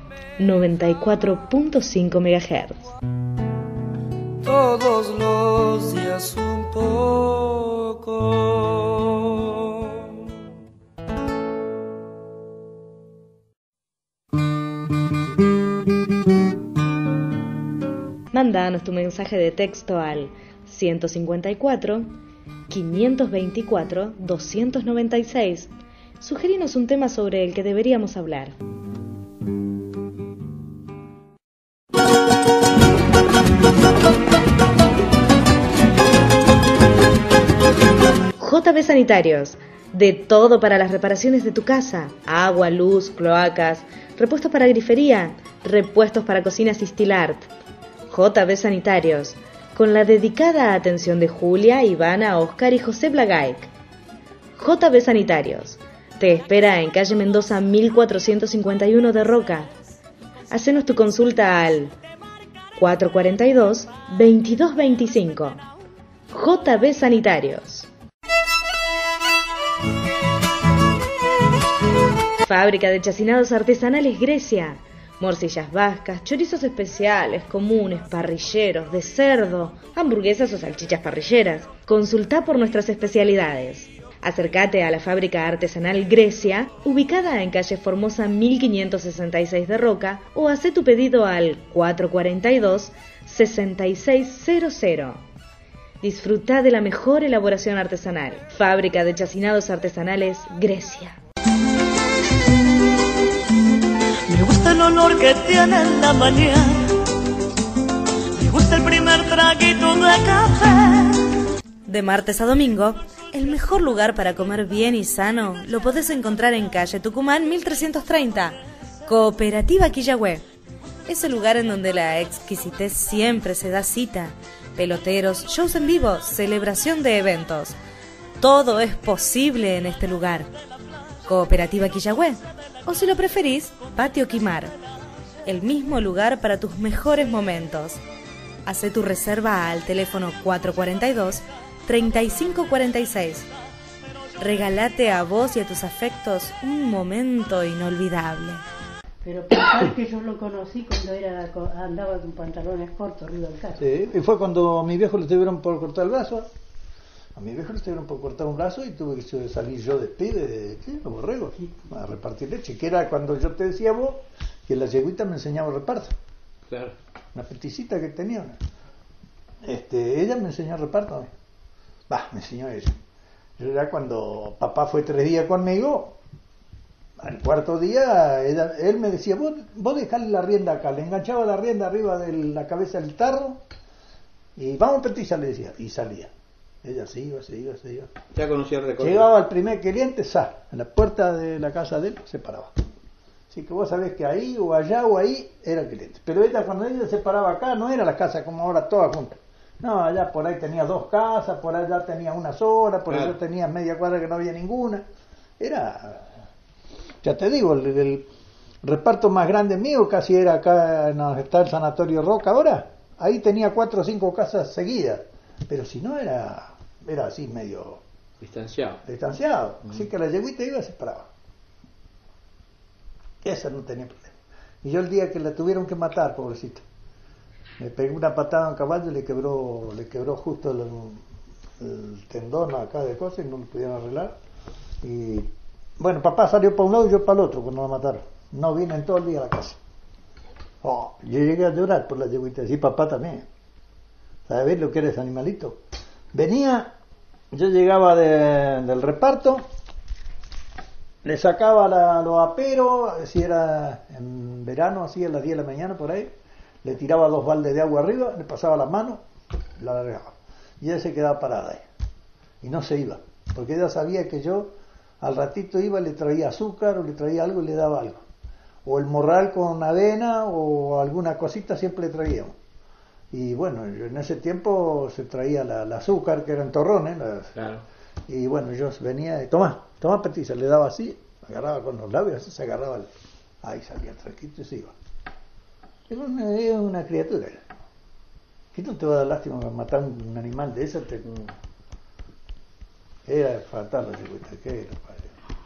94.5 MHz. Todos los días un poco. Mándanos tu mensaje de texto al 154 524 296. Sugerinos un tema sobre el que deberíamos hablar. JB Sanitarios. De todo para las reparaciones de tu casa. Agua, luz, cloacas, repuestos para grifería, repuestos para cocinas y Stilart. JB Sanitarios, con la dedicada atención de Julia, Ivana, Oscar y José Blagaik. JB Sanitarios, te espera en calle Mendoza 1451 de Roca. Hacenos tu consulta al 442-2225. JB Sanitarios. Fábrica de chacinados artesanales Grecia. Morcillas vascas, chorizos especiales, comunes, parrilleros, de cerdo, hamburguesas o salchichas parrilleras. Consultá por nuestras especialidades. Acércate a la fábrica artesanal Grecia, ubicada en calle Formosa 1566 de Roca, o hacé tu pedido al 442-6600. Disfrutá de la mejor elaboración artesanal. Fábrica de chacinados artesanales Grecia. Me gusta el olor que tiene en la mañana. Me gusta el primer traguito de café. De martes a domingo, el mejor lugar para comer bien y sano lo podés encontrar en calle Tucumán 1330, Cooperativa Quillagüe. Es el lugar en donde la exquisitez siempre se da cita. Peloteros, shows en vivo, celebración de eventos. Todo es posible en este lugar. Cooperativa Quillagüe, o si lo preferís, Patio Quimar. El mismo lugar para tus mejores momentos. Hacé tu reserva al teléfono 442-3546. Regálate a vos y a tus afectos un momento inolvidable. Pero pensar que yo lo conocí cuando andaba con pantalones cortos arriba del carro. Sí, y fue cuando a mi viejo le tuvieron por cortar el brazo. A mi viejo le tuvieron por cortar un brazo y tuve que salir yo de pibe, de borrego, a repartir leche, que era cuando yo te decía vos que la yeguita me enseñaba reparto. Claro. Una peticita que tenía. Ella me enseñó reparto. Me enseñó ella. Yo ya cuando papá fue 3 días conmigo, al cuarto día él me decía, vos dejale la rienda acá, le enganchaba la rienda arriba de la cabeza del tarro y vamos petiza, le decía, y salía. Ella se iba. Ya conocía el recorrido. Llegaba al primer cliente, en la puerta de la casa de él se paraba. Así que vos sabés que ahí o allá o ahí era el cliente. Pero cuando ella se paraba acá, no era la casa como ahora todas juntas. No, allá por ahí tenía 2 casas, por allá tenía una sola, por allá tenía media cuadra que no había ninguna. Era, ya te digo, el reparto más grande mío casi era acá, está el Sanatorio Roca ahora. Ahí tenía 4 o 5 casas seguidas. Pero si no era así medio distanciado. Así que la yeguita iba y se paraba. Esa no tenía problema. Y yo el día que la tuvieron que matar, pobrecita, me pegué una patada a un caballo y le quebró justo el tendón acá de cosas y no lo pudieron arreglar. Y bueno, papá salió para un lado y yo para el otro cuando la mataron. No vine en todo el día a la casa. Yo llegué a llorar por la yeguita. Y papá también. ¿Sabes lo que era ese animalito? Yo llegaba del reparto, le sacaba los aperos, si era en verano, así a las 10 de la mañana por ahí, le tiraba 2 baldes de agua arriba, le pasaba la mano, la largaba. Y ella se quedaba parada ahí. Y no se iba, porque ella sabía que yo al ratito iba, le traía azúcar o le traía algo y le daba algo. O el morral con avena o alguna cosita siempre le traíamos. Y bueno, en ese tiempo se traía el azúcar, que eran torrones. Claro. Y bueno, yo venía y tomá petiza, le daba así, agarraba con los labios, así se agarraba, ahí salía tranquilo y se iba. Es una criatura. ¿Qué no te va a dar lástima matar un animal de ese? Era fatal la chiquita, ¿qué era, padre?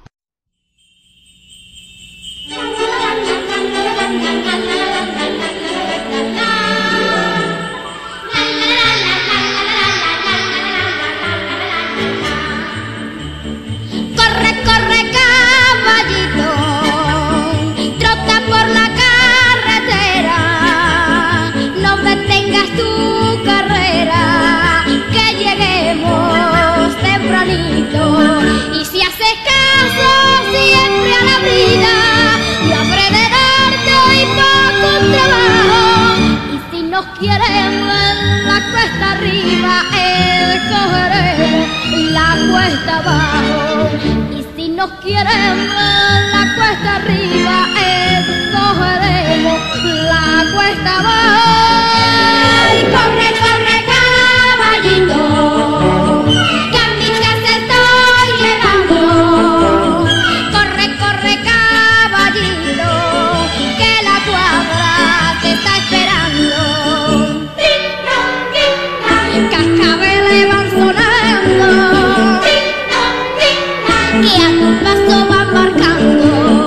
Corre, corre, caballito, trota por la carretera, no detengas tu carrera, que lleguemos tempranito. Y si haces caso siempre a la vida, y habré de darte hoy poco trabajo. Y si nos queremos en la cuesta arriba, escogeremos la cuesta abajo. Y si nos queremos la cuesta arriba, escogeremos la cuesta abajo. Y corre, corre, caballito, que a mi casa estoy llegando. Corre, corre, caballito, que la cuadra te está esperando. Cascabeles van sonando, que a tu paso van marcando,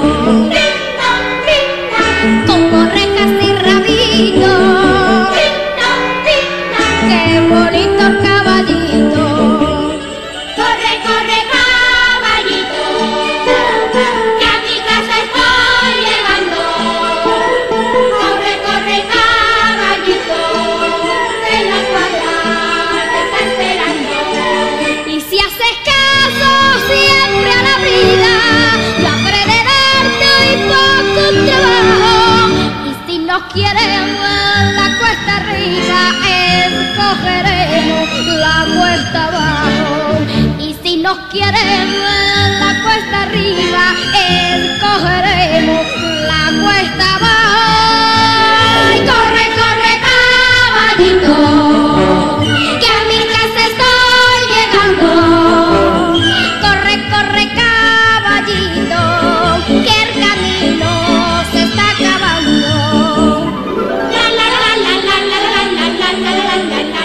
como rejas y rabitos. Qué bonito caballito. Corre, corre, caballito, que a mi casa estoy llegando. Corre, corre, caballito, que la cuadra te está esperando. Y si haces caso siempre a la vida, yo habré de darte hoy poco trabajo. Y si nos queremos la cuesta arriba, escogeremos la cuesta abajo. Y si nos queremos la cuesta arriba, escogeremos la cuesta abajo. Y corre, corre, caballito, que a mi casa estoy llegando. Corre, corre, caballito, que el camino se está acabando. La la la la la la la la la la la la la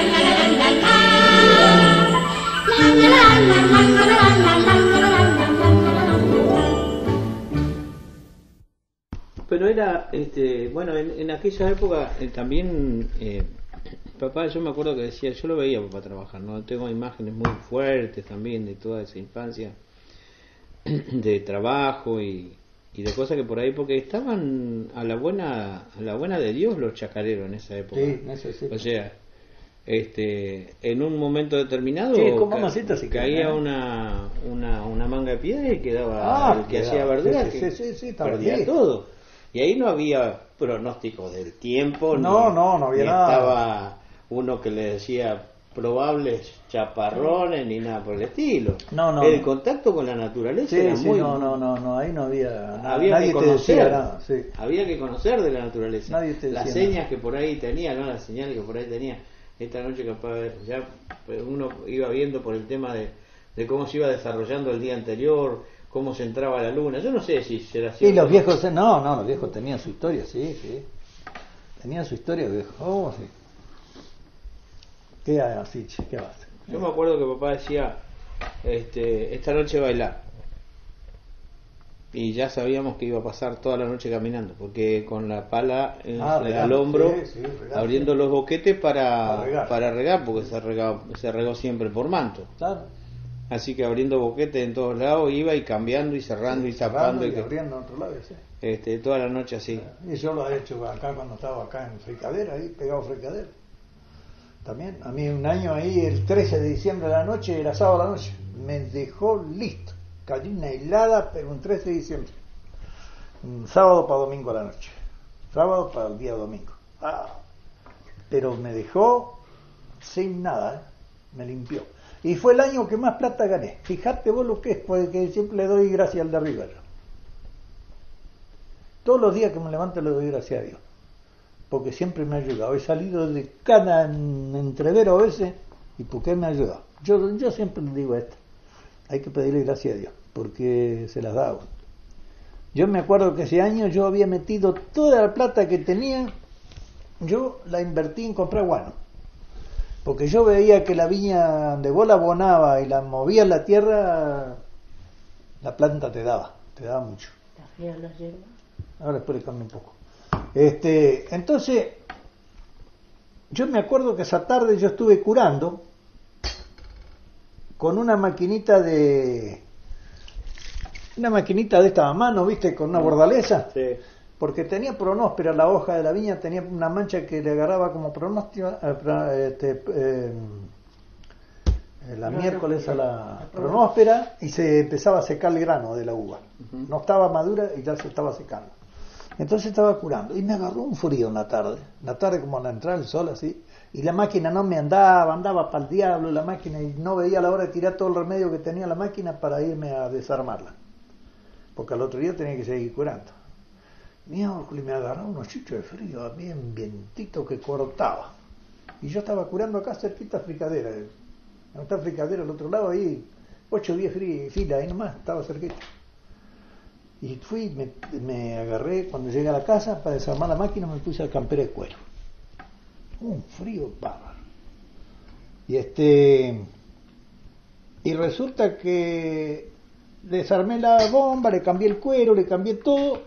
Pero era, bueno, en aquella época también, papá, yo me acuerdo que decía, yo lo veía a papá trabajar, ¿no? Tengo imágenes muy fuertes también de toda esa infancia, de trabajo y de cosas que por ahí, porque estaban a la buena de Dios los chacareros en esa época. Sí, eso sí. O sea, en un momento determinado sí, con mamacitas sí caía una manga de piedra y quedaba el que hacía verdura, sí, que perdía ahí todo. Y ahí no había pronóstico del tiempo, no había nada. Estaba uno que le decía probables chaparrones ni nada por el estilo. El contacto con la naturaleza era muy... ahí no había nada. Había que conocer, nada, sí. Había que conocer de la naturaleza. nada. Las señas que por ahí tenía, ¿no? Las señales que por ahí tenía. Esta noche capaz ya uno iba viendo por el tema de cómo se iba desarrollando el día anterior, cómo se entraba la luna. Yo no sé si será así. Y los viejos, los viejos tenían su historia, sí. Tenían su historia, viejos. Oh, sí. ¿Qué así? ¿Qué va a hacer? Yo me acuerdo que papá decía, esta noche bailar. Y ya sabíamos que iba a pasar toda la noche caminando, porque con la pala al hombro, abriendo los boquetes para regar, porque se regó siempre por manto. Claro. Así que abriendo boquetes en todos lados, iba y cambiando y cerrando y tapando. Y abriendo en otro lado, sí. Toda la noche así. Y yo lo he hecho acá cuando estaba acá en Fricadera, ahí pegado a Fricadera. También, a mí un año ahí, el 13 de diciembre de la noche, era sábado a la noche, me dejó listo. Cayó una helada, pero un 13 de diciembre. Un sábado para domingo a la noche. Sábado para el día domingo. Pero me dejó sin nada, me limpió. Y fue el año que más plata gané. Fíjate vos lo que es, porque siempre le doy gracias al de arriba. Todos los días que me levanto le doy gracias a Dios. Porque siempre me ha ayudado. He salido de cada entrevero a veces, y porque me ha ayudado. Yo siempre le digo esto. Hay que pedirle gracias a Dios, porque se las da. Yo me acuerdo que ese año yo había metido toda la plata que tenía yo la invertí en comprar guano. Porque yo veía que la viña donde vos la abonabas y la movías la tierra, la planta te daba mucho. ¿Está fría la hierba? Ahora después le cambio un poco. Entonces, yo me acuerdo que esa tarde yo estuve curando con una maquinita de esta a mano, ¿viste? Con una bordaleza. Sí. Porque tenía pronóspera la hoja de la viña, tenía una mancha que le agarraba como pronóspera, la miércoles a la pronóspera, y se empezaba a secar el grano de la uva. No estaba madura y ya se estaba secando. Entonces estaba curando y me agarró un frío en la tarde como al entrar el sol así, y la máquina no me andaba para el diablo la máquina, y no veía la hora de tirar todo el remedio que tenía la máquina para irme a desarmarla, porque al otro día tenía que seguir curando. Miércoles me agarró unos chichos de frío, bien vientito que cortaba, y yo estaba curando acá cerquita a Fricadera, no está Fricadera al otro lado, ahí 8 o 10 filas, ahí nomás, estaba cerquita. Y fui, me agarré, cuando llegué a la casa, para desarmar la máquina, me puse el campera de cuero. Un frío bárbaro. Y resulta que desarmé la bomba, le cambié el cuero, le cambié todo,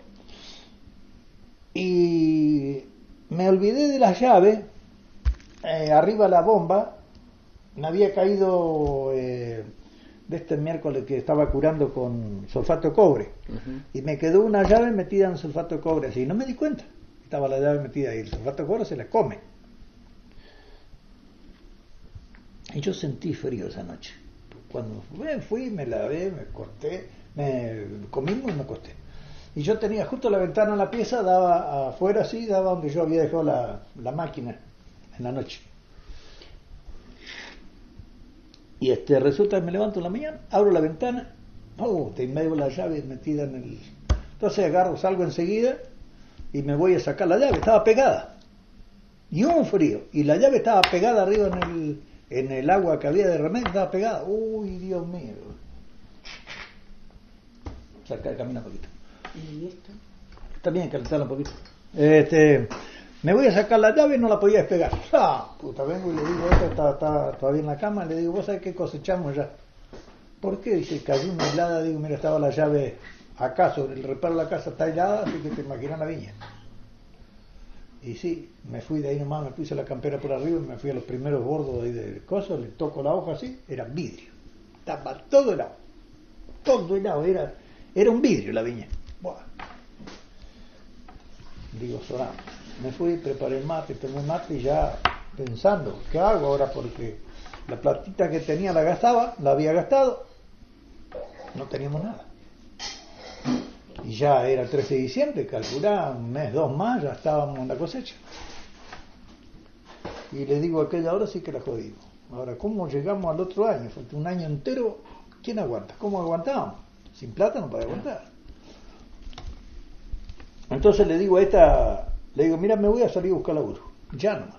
y me olvidé de las llaves, arriba la bomba, me había caído... de este miércoles que estaba curando con sulfato de cobre, y me quedó una llave metida en sulfato de cobre así, no me di cuenta, estaba la llave metida ahí, el sulfato de cobre se la come, y yo sentí frío esa noche. Cuando fui, me lavé, me corté, me comimos y me acosté, y yo tenía justo la ventana en la pieza, daba afuera así, daba donde yo había dejado la máquina en la noche. Y resulta que me levanto en la mañana, abro la ventana, te medio la llave metida en el... Entonces salgo enseguida y me voy a sacar la llave, estaba pegada. Y un frío, y la llave estaba pegada arriba en el agua que había de remedio, estaba pegada. Uy, Dios mío. Camina un poquito. ¿Y esto? Está bien, calentarla un poquito. Me voy a sacar la llave y no la podía despegar. Puta, vengo y le digo, esta está todavía en la cama, le digo, ¿vos sabés qué cosechamos ya? ¿Por qué? Dice, cayó una helada, digo, mira, estaba la llave acá, sobre el reparo de la casa está helada, así que te imaginas la viña. Y sí, me fui de ahí nomás, me puse la campera por arriba y me fui a los primeros bordos ahí del coso, le toco la hoja así, era vidrio. Estaba todo helado, era un vidrio la viña. Buah. Digo, sonamos. Me fui, preparé el mate, tomé el mate y ya pensando, ¿qué hago ahora? Porque la platita que tenía la había gastado, no teníamos nada. Y ya era el 13 de diciembre, calculá, un mes, 2 más, ya estábamos en la cosecha. Y le digo, aquella hora sí que la jodimos. Ahora, ¿cómo llegamos al otro año? Fue un año entero, ¿quién aguanta? ¿Cómo aguantábamos? Sin plata no puede aguantar. Entonces le digo mira, me voy a salir a buscar laburo, ya nomás.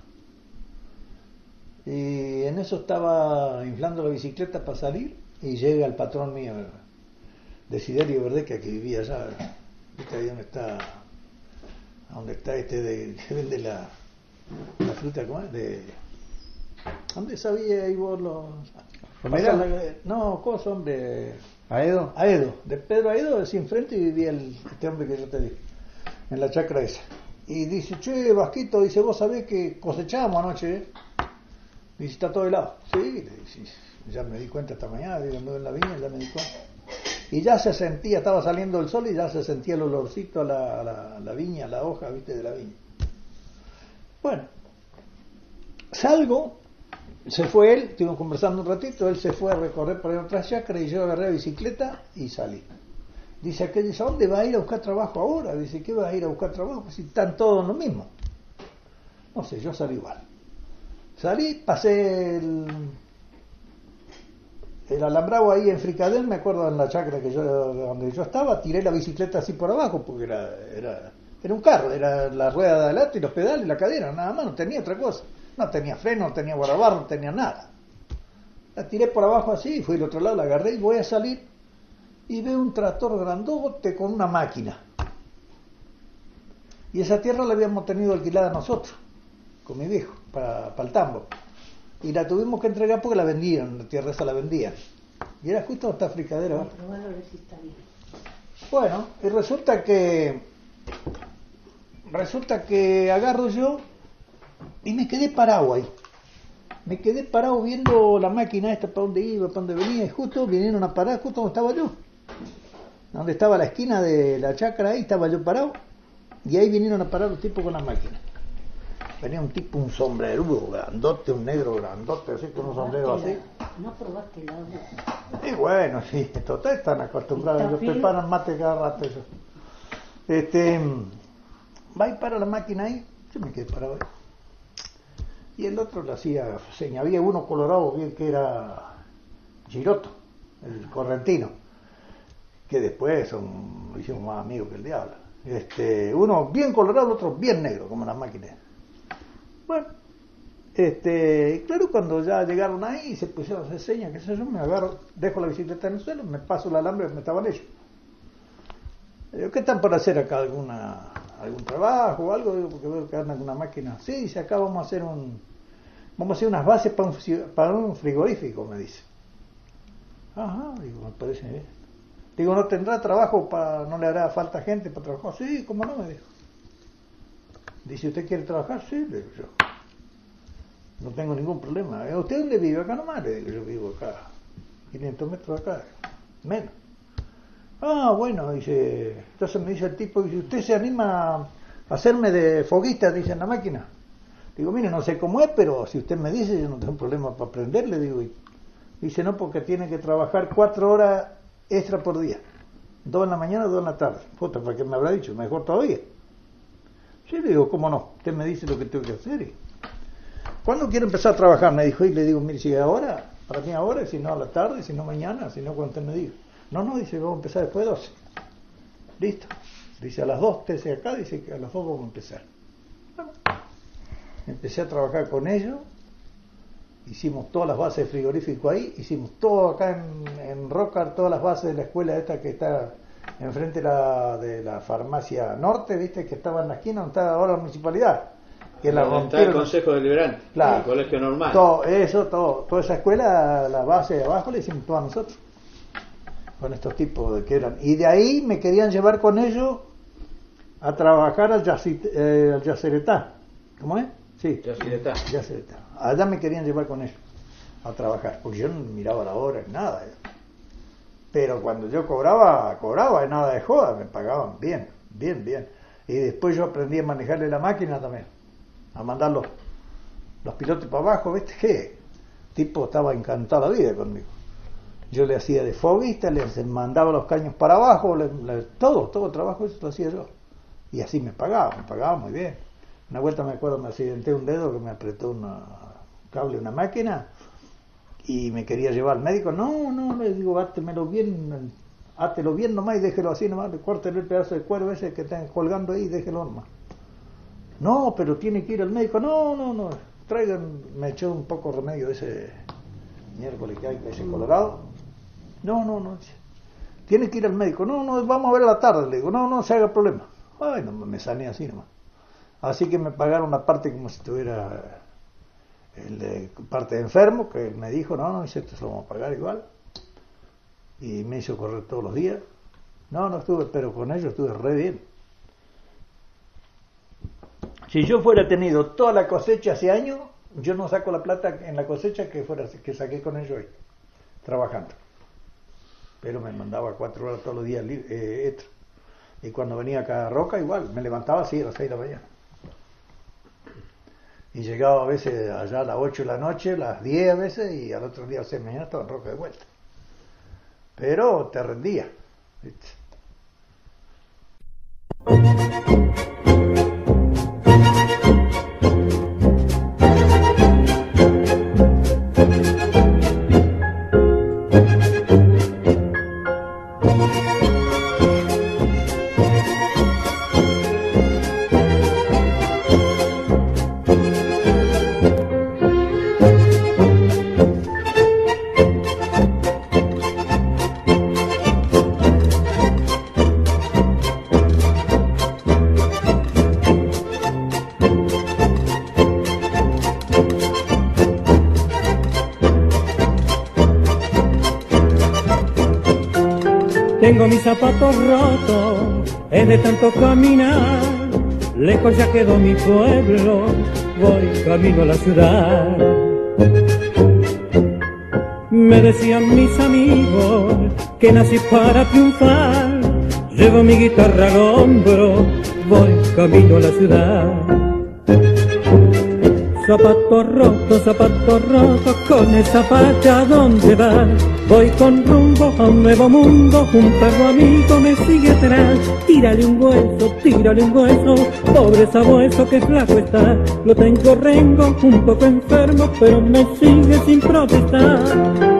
Y en eso estaba inflando la bicicleta para salir y llega el patrón mío, Desiderio Verdeca, que vivía allá, ¿viste ahí donde está que vende la fruta, ¿cómo es? ¿Dónde sabía ahí vos los...? ¿Cosa, hombre? ¿Aedo? De Pedro Aedo, así enfrente vivía este hombre que yo te dije, en la chacra esa. Y dice, che, Vasquito, dice, vos sabés que cosechamos anoche, ¿eh? Dice, está todo helado. Sí, ya me di cuenta esta mañana, digo, ando en la viña, ya me di cuenta. Y ya se sentía, estaba saliendo el sol y ya se sentía el olorcito a la viña, a la hoja, viste, de la viña. Bueno, salgo, se fue él, estuvimos conversando un ratito, él se fue a recorrer por ahí otra chacra y yo agarré la bicicleta y salí. Dice aquel, ¿a dónde va a ir a buscar trabajo ahora? Dice, ¿qué va a ir a buscar trabajo? Si están todos lo mismo. No sé, yo salí igual. Salí, pasé el alambrado ahí en Fricadel, me acuerdo en la chacra donde yo estaba, tiré la bicicleta así por abajo, porque era un carro, era la rueda de adelante y los pedales y la cadena, nada más, no tenía otra cosa. No tenía freno, no tenía guardabarro, no tenía nada. La tiré por abajo así, fui al otro lado, la agarré y voy a salir. Y veo un tractor grandote con una máquina. Y esa tierra la habíamos tenido alquilada nosotros. con mi viejo para el tambo. Y la tuvimos que entregar porque la vendían, la tierra esa la vendían. Y era justo esta fricadera. ¿No? Bueno, y resulta que agarro yo y me quedé parado ahí. Me quedé parado viendo la máquina esta, para dónde iba, para dónde venía, y justo vinieron a parar justo donde estaba yo. Donde estaba la esquina de la chacra, ahí estaba yo parado, y ahí vinieron a parar los tipos con la máquina. Venía un tipo, un sombrerudo grandote, un negro grandote, así con un sombrero así. ¿No probaste el agua? Y bueno, sí, total están acostumbrados, ellos preparan mate cada rato eso. Va y para la máquina ahí, yo me quedé parado ahí. Y el otro le hacía seña. Había uno colorado bien que era Giroto, el correntino, que después lo hicimos más amigos que el diablo. Uno bien colorado, el otro bien negro, como las máquinas. Bueno, claro, cuando ya llegaron ahí y se pusieron a hacer señas, qué sé yo, me agarro, dejo la bicicleta en el suelo, me paso el alambre, me estaban ellos. Digo, ¿qué están por hacer acá? ¿Algún trabajo o algo? Digo, porque veo que andan con una máquina. Sí, dice, acá vamos a hacer unas bases para un frigorífico, me dice. Ajá, digo, me parece bien. Digo, ¿no tendrá trabajo no le hará falta gente para trabajar? Sí, ¿cómo no? Me dijo. Dice, ¿usted quiere trabajar? Sí, le digo yo. No tengo ningún problema. ¿Usted dónde vive? Acá nomás, le digo, yo vivo acá, 500 metros de acá, menos. Ah, bueno, dice, entonces me dice el tipo, dice, ¿usted se anima a hacerme de foguista, dice, en la máquina? Digo, mire, no sé cómo es, pero si usted me dice, yo no tengo problema para aprenderle, digo. Y dice, no, porque tiene que trabajar 4 horas extra por día, 2 en la mañana, 2 en la tarde. Puta, ¿para qué me habrá dicho? Mejor todavía. Sí, le digo, ¿cómo no? Usted me dice lo que tengo que hacer. Y ¿cuándo quiero empezar a trabajar? Me dijo, y le digo, mire, si ahora, para mí ahora, si no a la tarde, si no mañana, si no cuando usted me diga. No, dice, vamos a empezar después de 12. Listo. Dice, a las 2 te acá, dice que a las 2 vamos a empezar. Bueno, empecé a trabajar con ellos, hicimos todas las bases de frigorífico ahí, hicimos todo acá en Rocar, todas las bases de la escuela esta que está enfrente de la farmacia norte, viste, que estaba en la esquina donde está ahora la municipalidad. Que la está el Consejo Deliberante, claro, el colegio normal. Toda esa escuela, la base de abajo la hicimos todas nosotros. Con estos tipos que eran. Y de ahí me querían llevar con ellos a trabajar al Yaceretá. ¿Cómo es? Sí. Yaceretá. Allá me querían llevar con ellos a trabajar, porque yo no miraba la hora, nada. Pero cuando yo cobraba nada de joda, me pagaban bien. Y después yo aprendí a manejarle la máquina también, a mandar los pilotos para abajo, ¿viste qué? El tipo estaba encantado la vida conmigo. Yo le hacía de foguista, le mandaba los caños para abajo, todo trabajo eso lo hacía yo. Y así me pagaba muy bien. Una vuelta me acuerdo, me accidenté un dedo que me apretó un cable de una máquina y me quería llevar al médico. No, le digo, hátelo bien nomás y déjelo así nomás, córtele el pedazo de cuero ese que está colgando ahí y déjelo nomás. No, pero tiene que ir al médico. No, traigan, me echó un poco de remedio ese miércoles que hay, ese colorado. No, tiene que ir al médico. No, vamos a ver a la tarde, le digo, no se haga problema. Ay, no, me sané así nomás. Así que me pagaron la parte como si tuviera parte de enfermo, que me dijo, no, dice, esto se lo vamos a pagar igual. Y me hizo correr todos los días. No estuve, pero con ellos estuve re bien. Si yo fuera tenido toda la cosecha hace años, yo no saco la plata en la cosecha que saqué con ellos hoy, trabajando. Pero me mandaba 4 horas todos los días extra. Y cuando venía acá a Roca, igual, me levantaba así a las 6 de la mañana. Y llegaba a veces allá a las 8 de la noche, las 10 a veces, y al otro día a las 6 de la mañana estaba en Roca de vuelta. Pero te rendía, ¿viste? Tengo mis zapatos rotos, es de tanto caminar. Lejos ya quedó mi pueblo, voy camino a la ciudad. Me decían mis amigos que nací para triunfar. Llevo mi guitarra al hombro, voy camino a la ciudad. Zapatos rotos, con esa facha ¿a dónde vas? Voy con rumbo a un nuevo mundo, un perro amigo me sigue atrás. Tírale un hueso, pobre sabueso que flaco está. Lo tengo rengo, un poco enfermo, pero me sigue sin protestar.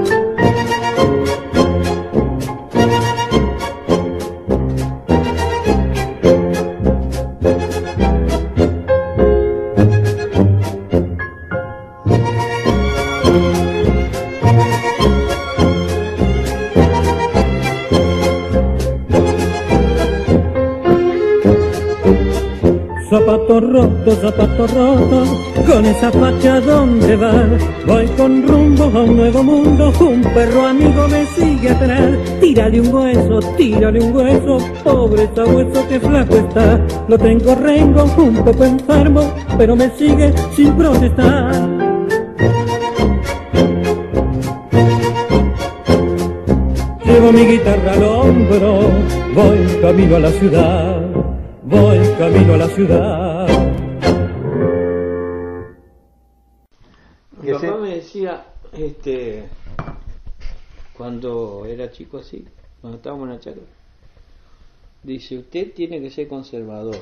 Zapatos rotos, con esa facha ¿dónde vas? Voy con rumbo a un nuevo mundo, un perro amigo me sigue atrás. Tírale un hueso, pobre sabueso que flaco está. Lo tengo rengo, un poco enfermo, pero me sigue sin protestar. Llevo mi guitarra al hombro, voy camino a la ciudad, voy camino a la ciudad. Mi papá me decía, cuando era chico así, cuando estábamos en la chacra, dice, usted tiene que ser conservador,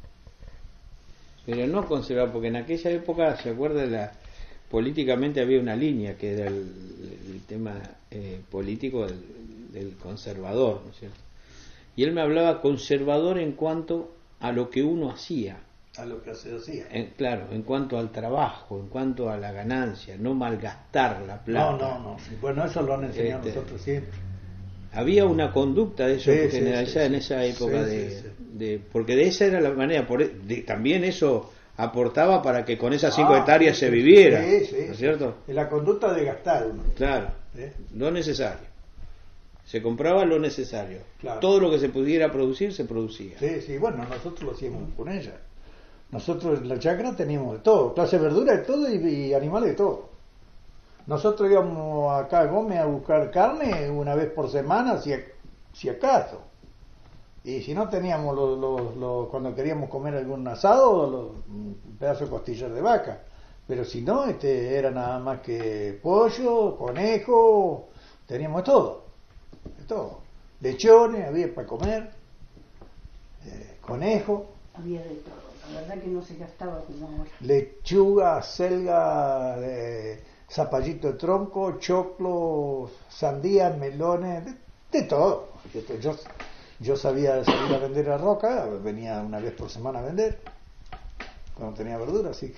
pero no conservador, porque en aquella época, ¿se acuerda? Políticamente había una línea que era el tema político del conservador, ¿no es cierto? Y él me hablaba conservador en cuanto a lo que uno hacía. A lo que se hacía. Claro, en cuanto al trabajo, en cuanto a la ganancia, no malgastar la plata. No. Bueno, eso lo han enseñado nosotros siempre. Había una conducta de eso generalizada en esa época porque de esa era la manera, también eso aportaba para que con esas 5 hectáreas se viviera, ¿no es cierto? La conducta de gastar uno. Claro, lo necesario. Se compraba lo necesario. Claro. Todo lo que se pudiera producir, se producía. Sí, bueno, nosotros lo hacíamos con ella. Nosotros en la chacra teníamos de todo, clase de verdura de todo y animales de todo. Nosotros íbamos acá a Gómez a buscar carne una vez por semana, si acaso. Y si no teníamos cuando queríamos comer algún asado, un pedazo de costillas de vaca. Pero si no, era nada más que pollo, conejo, teníamos todo. De todo. Lechones había para comer, conejo. Había de todo. La verdad que no se gastaba como ahora. Lechuga, acelga, zapallito de tronco, choclo, sandía, melones, de todo. Yo sabía salir a vender a Roca, venía una vez por semana a vender, cuando tenía verdura, así que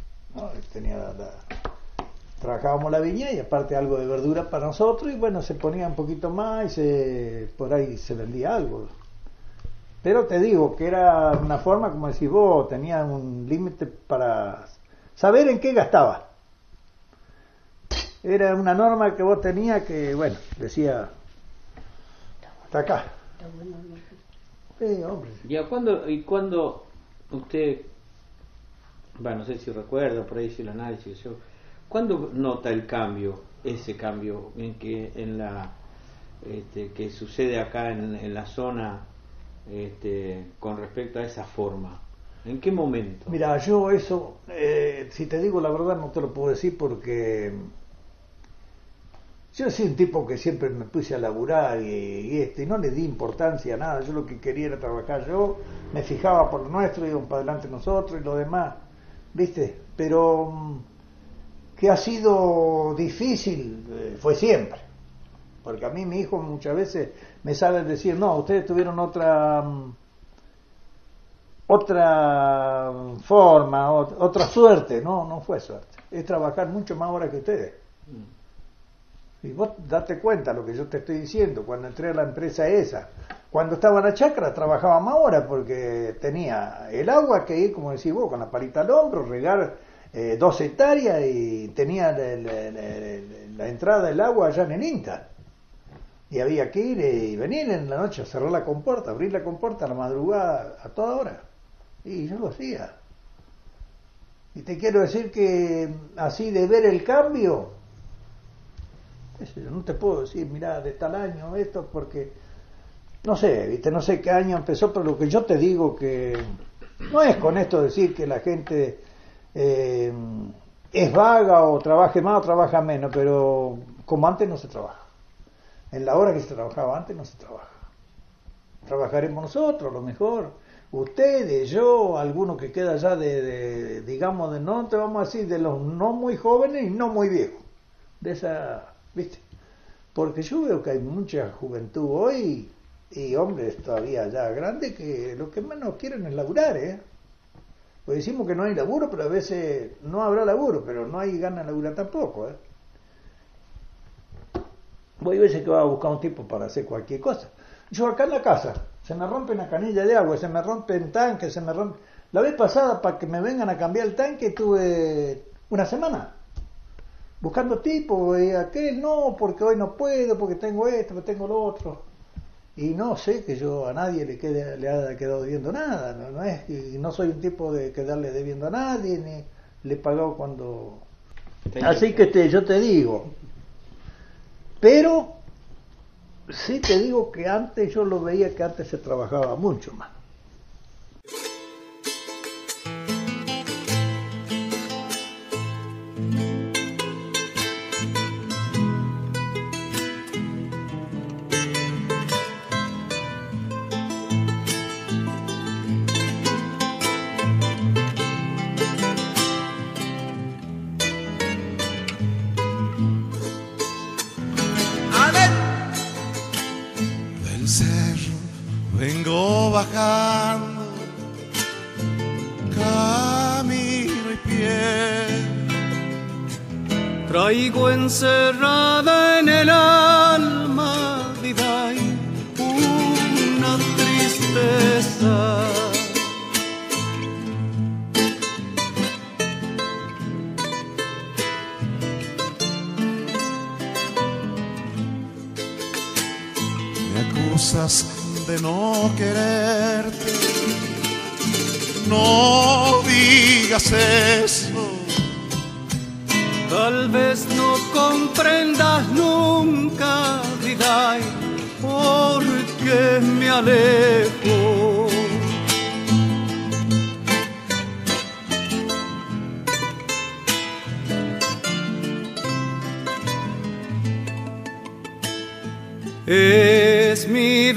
trabajábamos la viña y aparte algo de verdura para nosotros, y bueno, se ponía un poquito más y por ahí se vendía algo. Pero te digo que era una forma, como decís vos, tenía un límite para saber en qué gastaba. Era una norma que vos tenías que, bueno, decía, hasta acá. Hombre. ¿Y cuándo usted, no sé si recuerda, por ahí si el análisis, ¿cuándo nota el cambio, ese cambio que sucede acá en la zona? Con respecto a esa forma, ¿en qué momento? Mira, yo eso, si te digo la verdad no te lo puedo decir porque yo soy un tipo que siempre me puse a laburar y no le di importancia a nada. Yo lo que quería era trabajar yo, me fijaba por lo nuestro, íbamos para adelante nosotros y lo demás, ¿viste? Pero que ha sido difícil fue siempre. Porque a mí mi hijo muchas veces me sale a decir, no, ustedes tuvieron otra forma, otra suerte. No fue suerte. Es trabajar mucho más horas que ustedes. Y vos date cuenta lo que yo te estoy diciendo. Cuando entré a la empresa esa, cuando estaba en la chacra trabajaba más horas porque tenía el agua que ir, como decís vos, con la palita al hombro, regar 2 hectáreas y tenía la entrada del agua allá en el INTA. Y había que ir y venir en la noche a cerrar la compuerta, abrir la compuerta a la madrugada, a toda hora. Y yo lo hacía. Y te quiero decir que así de ver el cambio, no te puedo decir, mirá, de tal año esto, porque no sé, viste, no sé qué año empezó, pero lo que yo te digo que no es con esto decir que la gente es vaga o trabaje más o trabaja menos, pero como antes no se trabaja. En la hora que se trabajaba antes no se trabaja. Trabajaremos nosotros, lo mejor. Ustedes, yo, alguno que queda ya digamos, de no te vamos a decir, de los no muy jóvenes y no muy viejos. De esa, ¿viste? Porque yo veo que hay mucha juventud hoy y hombres todavía ya grandes que lo que menos quieren es laburar, ¿eh? Pues decimos que no hay laburo, pero a veces no habrá laburo, pero no hay ganas de laburar tampoco, ¿eh? Voy a veces que va a buscar un tipo para hacer cualquier cosa. Yo acá en la casa, se me rompe una canilla de agua, se me rompen tanques, se me rompe... La vez pasada, para que me vengan a cambiar el tanque, tuve una semana buscando tipos, y aquel no, porque hoy no puedo, porque tengo esto, porque tengo lo otro. Y no sé que yo a nadie le haya quedado debiendo nada, no es, y no soy un tipo de quedarle debiendo a nadie, ni le he pagado cuando... Así que yo te digo... Pero sí te digo que antes yo lo veía que antes se trabajaba mucho más. Vengo bajando, camino y pie. Traigo encerrada en el alma, Diday, una tristeza. Me acusas de no quererte, no digas eso. Tal vez no comprendas nunca, Diday, porque me alejo. Es mi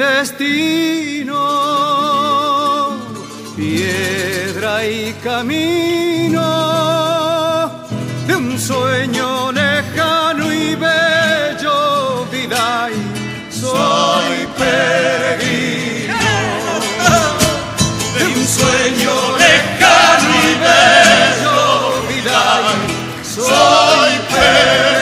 destino, piedra y camino de un sueño lejano y bello, Diday, soy peregrino de un sueño lejano y bello, Diday, soy peregrino.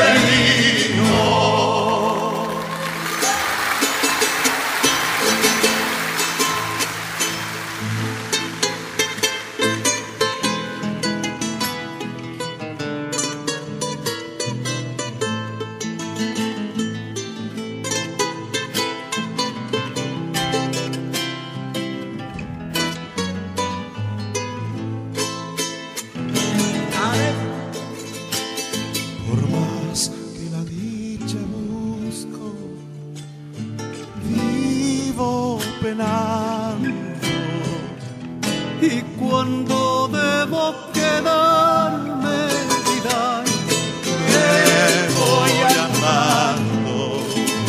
Y cuando debo quedarme, Diday, me voy andando.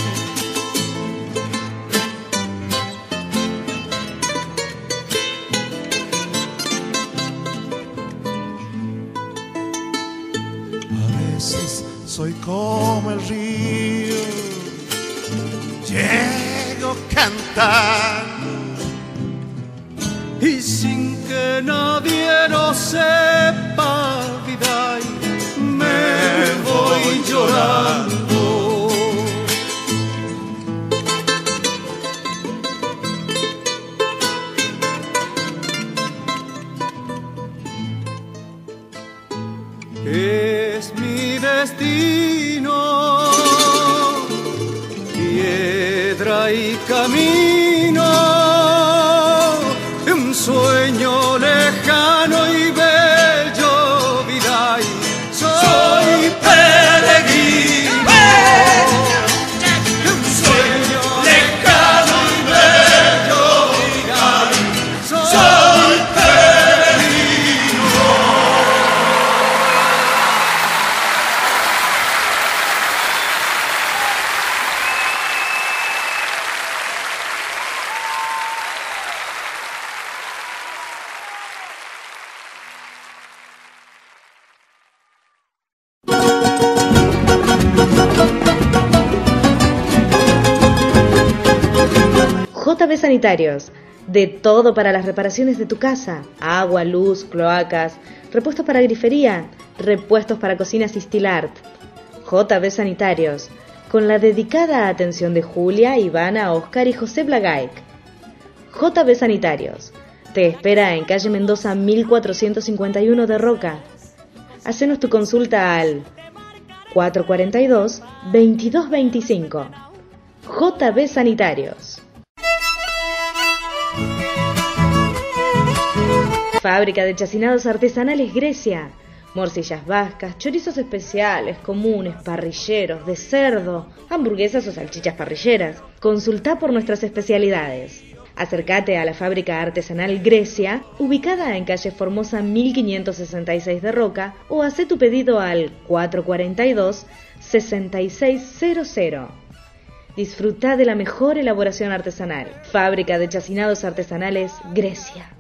A veces soy como el río, llego cantando. Y sin que nadie lo sepa, Diday, me voy llorando. Es mi destino, y piedra y camino, un sueño lejano y bello, Viday. Soy peregrino, un sueño lejano y bello, Viday. Soy peregrino. JB Sanitarios, de todo para las reparaciones de tu casa: agua, luz, cloacas, repuestos para grifería, repuestos para cocinas y Steel Art. JB Sanitarios, con la dedicada atención de Julia, Ivana, Oscar y José Blagaik. JB Sanitarios, te espera en calle Mendoza 1451 de Roca. Hacenos tu consulta al 442-2225. JB Sanitarios. Fábrica de chacinados artesanales Grecia. Morcillas vascas, chorizos especiales, comunes, parrilleros, de cerdo, hamburguesas o salchichas parrilleras. Consultá por nuestras especialidades. Acércate a la fábrica artesanal Grecia, ubicada en calle Formosa 1566 de Roca, o hacé tu pedido al 442-6600. Disfrutá de la mejor elaboración artesanal. Fábrica de chacinados artesanales Grecia.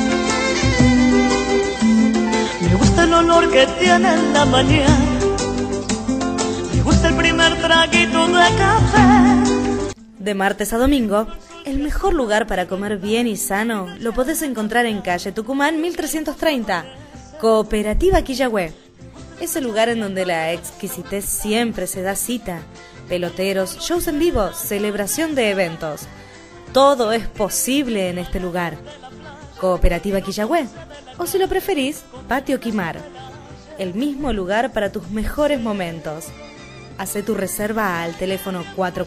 Me gusta el olor que tiene en la mañana, me gusta el primer traguito de café. De martes a domingo, el mejor lugar para comer bien y sano lo podés encontrar en calle Tucumán 1330, Cooperativa Quillagüe. Es el lugar en donde la exquisitez siempre se da cita. Peloteros, shows en vivo, celebración de eventos. Todo es posible en este lugar. Cooperativa Quillagüe, o si lo preferís, Patio Quimar. El mismo lugar para tus mejores momentos. Hacé tu reserva al teléfono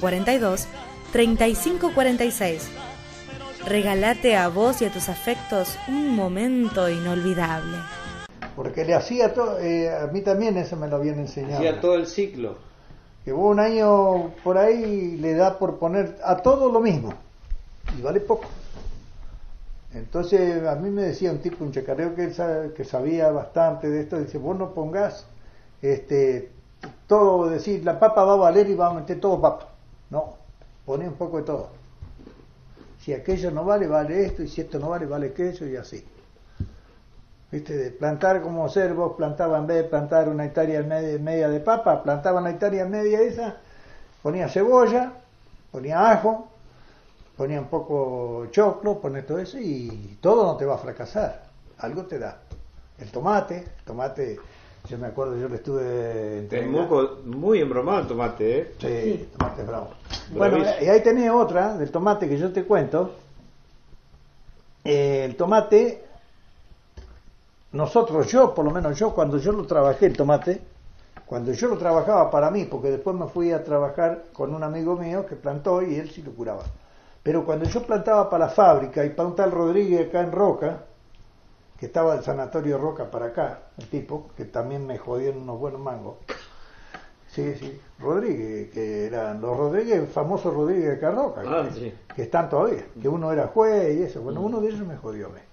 442-3546. Regálate a vos y a tus afectos un momento inolvidable. Porque le hacía todo, a mí también eso me lo habían enseñado. Hacía todo el ciclo. Que vos un año por ahí le da por poner a todo lo mismo y vale poco. Entonces a mí me decía un tipo, un chacarero que sabía bastante de esto, dice, vos no pongas todo, decir la papa va a valer y va a meter todo papa. No, poné un poco de todo. Si aquello no vale, vale esto, y si esto no vale, vale aquello, y así. ¿Viste? De plantar como ser, vos plantabas, en vez de plantar una hectárea media de papa, plantaba una hectárea media esa, ponía cebolla, ponía ajo, ponía un poco choclo, ponés todo eso y todo no te va a fracasar, algo te da. El tomate, yo me acuerdo, yo le estuve... Muy embromado el tomate, ¿eh? Sí, tomate bravo. Bueno, y ahí tenés otra del tomate que yo te cuento. El tomate, por lo menos yo, cuando yo lo trabajé el tomate, cuando yo lo trabajaba para mí, porque después me fui a trabajar con un amigo mío que plantó y él sí lo curaba. Pero cuando yo plantaba para la fábrica y para un tal Rodríguez acá en Roca, que estaba del Sanatorio Roca para acá, el tipo, que también me jodían unos buenos mangos. Sí, Rodríguez, que eran los Rodríguez, famosos Rodríguez acá en Roca, que están todavía, que uno era juez y eso. Bueno, uno de ellos me jodió a mí.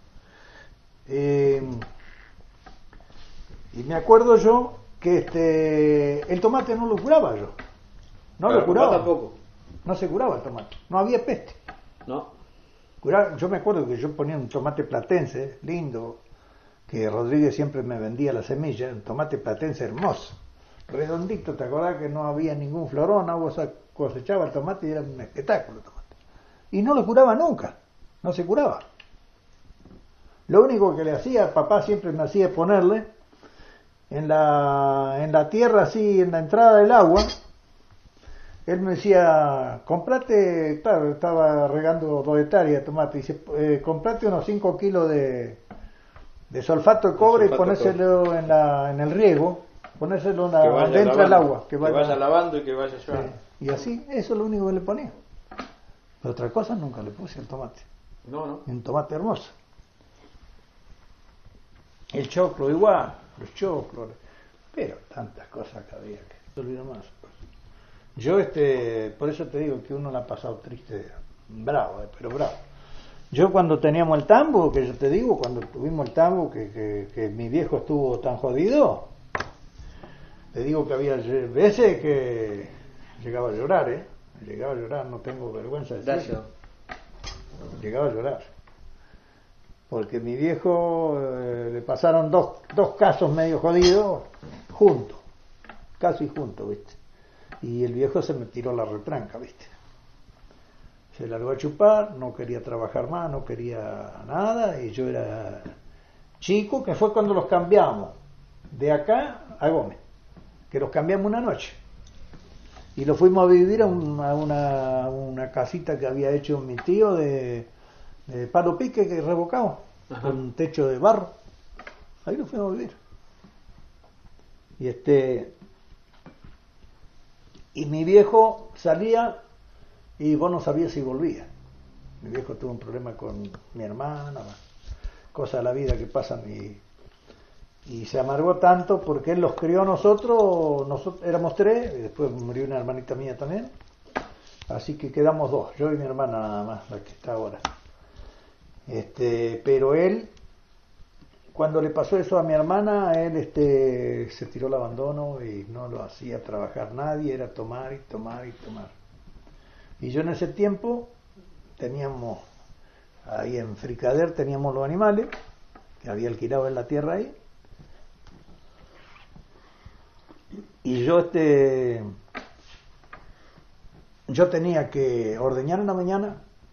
Y me acuerdo yo que el tomate no lo curaba yo. No lo curaba. Tampoco. No se curaba el tomate. No había peste. No. Yo me acuerdo que yo ponía un tomate platense, lindo, que Rodríguez siempre me vendía la semilla, un tomate platense hermoso, redondito, ¿te acordás que no había ningún florón? Vos cosechaba el tomate y era un espectáculo el tomate. Y no lo curaba nunca, no se curaba. Lo único que le hacía, papá siempre me hacía ponerle en la tierra así, en la entrada del agua. Él me decía, comprate, claro, estaba regando 2 hectáreas de tomate, dice, comprate unos 5 kilos de sulfato de cobre y ponéselo en el riego, ponéselo dentro del agua. Que vaya lavando y que vaya llevando. Sí. Y así, eso es lo único que le ponía. Pero otra cosa nunca le puse al tomate. No. Un tomate hermoso. El choclo igual, los choclos, pero tantas cosas que había que no olvido más. Yo por eso te digo que uno la ha pasado triste, bravo, pero bravo. Yo cuando teníamos el tambo, que yo te digo, cuando tuvimos el tambo, que mi viejo estuvo tan jodido, te digo que había veces que llegaba a llorar, llegaba a llorar, no tengo vergüenza de decirlo. Llegaba a llorar. Porque mi viejo le pasaron dos casos medio jodidos juntos, casi juntos, ¿viste? Y el viejo se me tiró la retranca, ¿viste? Se largó a chupar, no quería trabajar más, no quería nada, y yo era chico, que fue cuando los cambiamos de acá a Gómez, que los cambiamos una noche. Y lo fuimos a vivir a una casita que había hecho mi tío de palo pique que revocado, con un techo de barro. Ahí lo fuimos a vivir. Y mi viejo salía y vos no sabías si volvía. Mi viejo tuvo un problema con mi hermana, cosas de la vida que pasan, y se amargó tanto porque él los crió a nosotros éramos 3, y después murió una hermanita mía también, así que quedamos 2, yo y mi hermana nada más, la que está ahora. Pero él, cuando le pasó eso a mi hermana, él se tiró al abandono y no lo hacía trabajar nadie, era tomar y tomar y tomar. Y yo en ese tiempo teníamos, ahí en Fricader teníamos los animales, que había alquilado en la tierra ahí, y yo tenía que ordeñar en la mañana,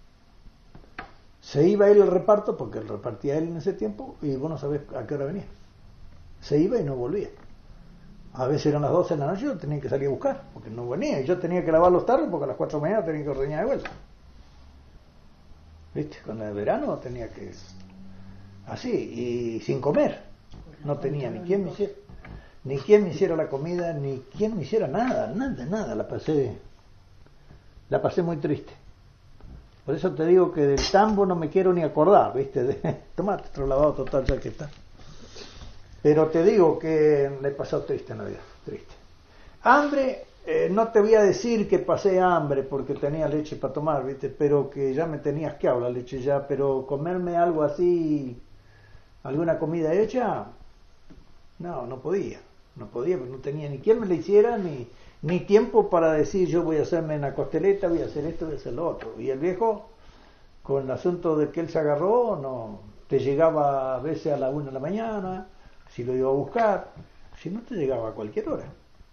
se iba él al reparto, porque él repartía él en ese tiempo, y vos no sabés a qué hora venía. Se iba y no volvía. A veces eran las 12 de la noche, yo tenía que salir a buscar, porque no venía, y yo tenía que lavar los tarros, porque a las 4 de la mañana tenía que ordeñar de vuelta. ¿Viste? Con el verano tenía que... así, y sin comer. No tenía ni quien me hiciera la comida, ni quien me hiciera nada, la pasé muy triste. Por eso te digo que del tambo no me quiero ni acordar, ¿viste? Tomate otro lavado total ya que está. Pero te digo que le he pasado triste en la vida, triste. Hambre, no te voy a decir que pasé hambre porque tenía leche para tomar, ¿viste? Pero que ya me tenía asqueado la leche ya, pero comerme algo así, alguna comida hecha, no podía, porque no tenía ni quien me la hiciera, ni tiempo para decir yo voy a hacerme una costeleta, voy a hacer esto, voy a hacer lo otro. Y el viejo, con el asunto de que él se agarró, no te llegaba a veces a la 1 de la mañana, si lo iba a buscar, si no te llegaba a cualquier hora.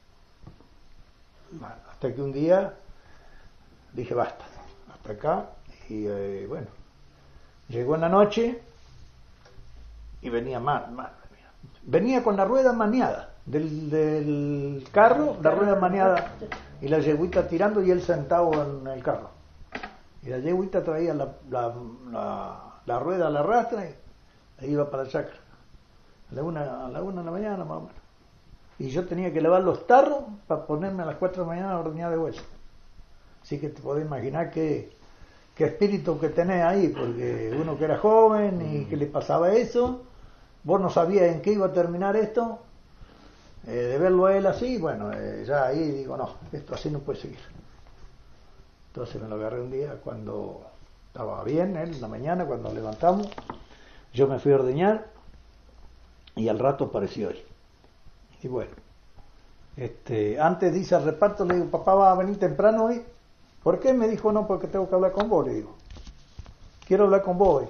Bueno, hasta que un día dije basta, hasta acá, y bueno, llegó en la noche y venía mal, venía con la rueda maniada del carro, la rueda maniada y la yeguita tirando y él sentado en el carro, y la yeguita traía la rueda a la rastra y iba para la chacra a la una de la mañana más o menos, y yo tenía que lavar los tarros para ponerme a las 4 de la mañana a ordeñar de vuelta. Así que te podés imaginar qué espíritu que tenés ahí, porque uno que era joven y que le pasaba eso, vos no sabías en qué iba a terminar esto, de verlo a él así, bueno, ya ahí digo, no, esto así no puede seguir. Entonces me lo agarré un día cuando estaba bien, él en la mañana, cuando levantamos, yo me fui a ordeñar y al rato apareció él. Y bueno, antes dice al reparto, le digo, papá va a venir temprano hoy. ¿Por qué? Me dijo, no, porque tengo que hablar con vos, le digo. Quiero hablar con vos hoy.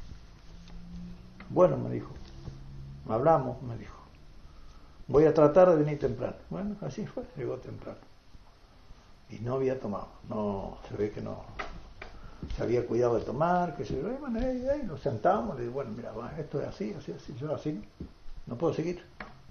Bueno, me dijo, hablamos, me dijo. Voy a tratar de venir temprano. Bueno, así fue, llegó temprano. Y no había tomado, no, se ve que no se había cuidado de tomar, que se ve, bueno, ahí nos sentamos, le digo, bueno, mira, esto es así, yo así no puedo seguir.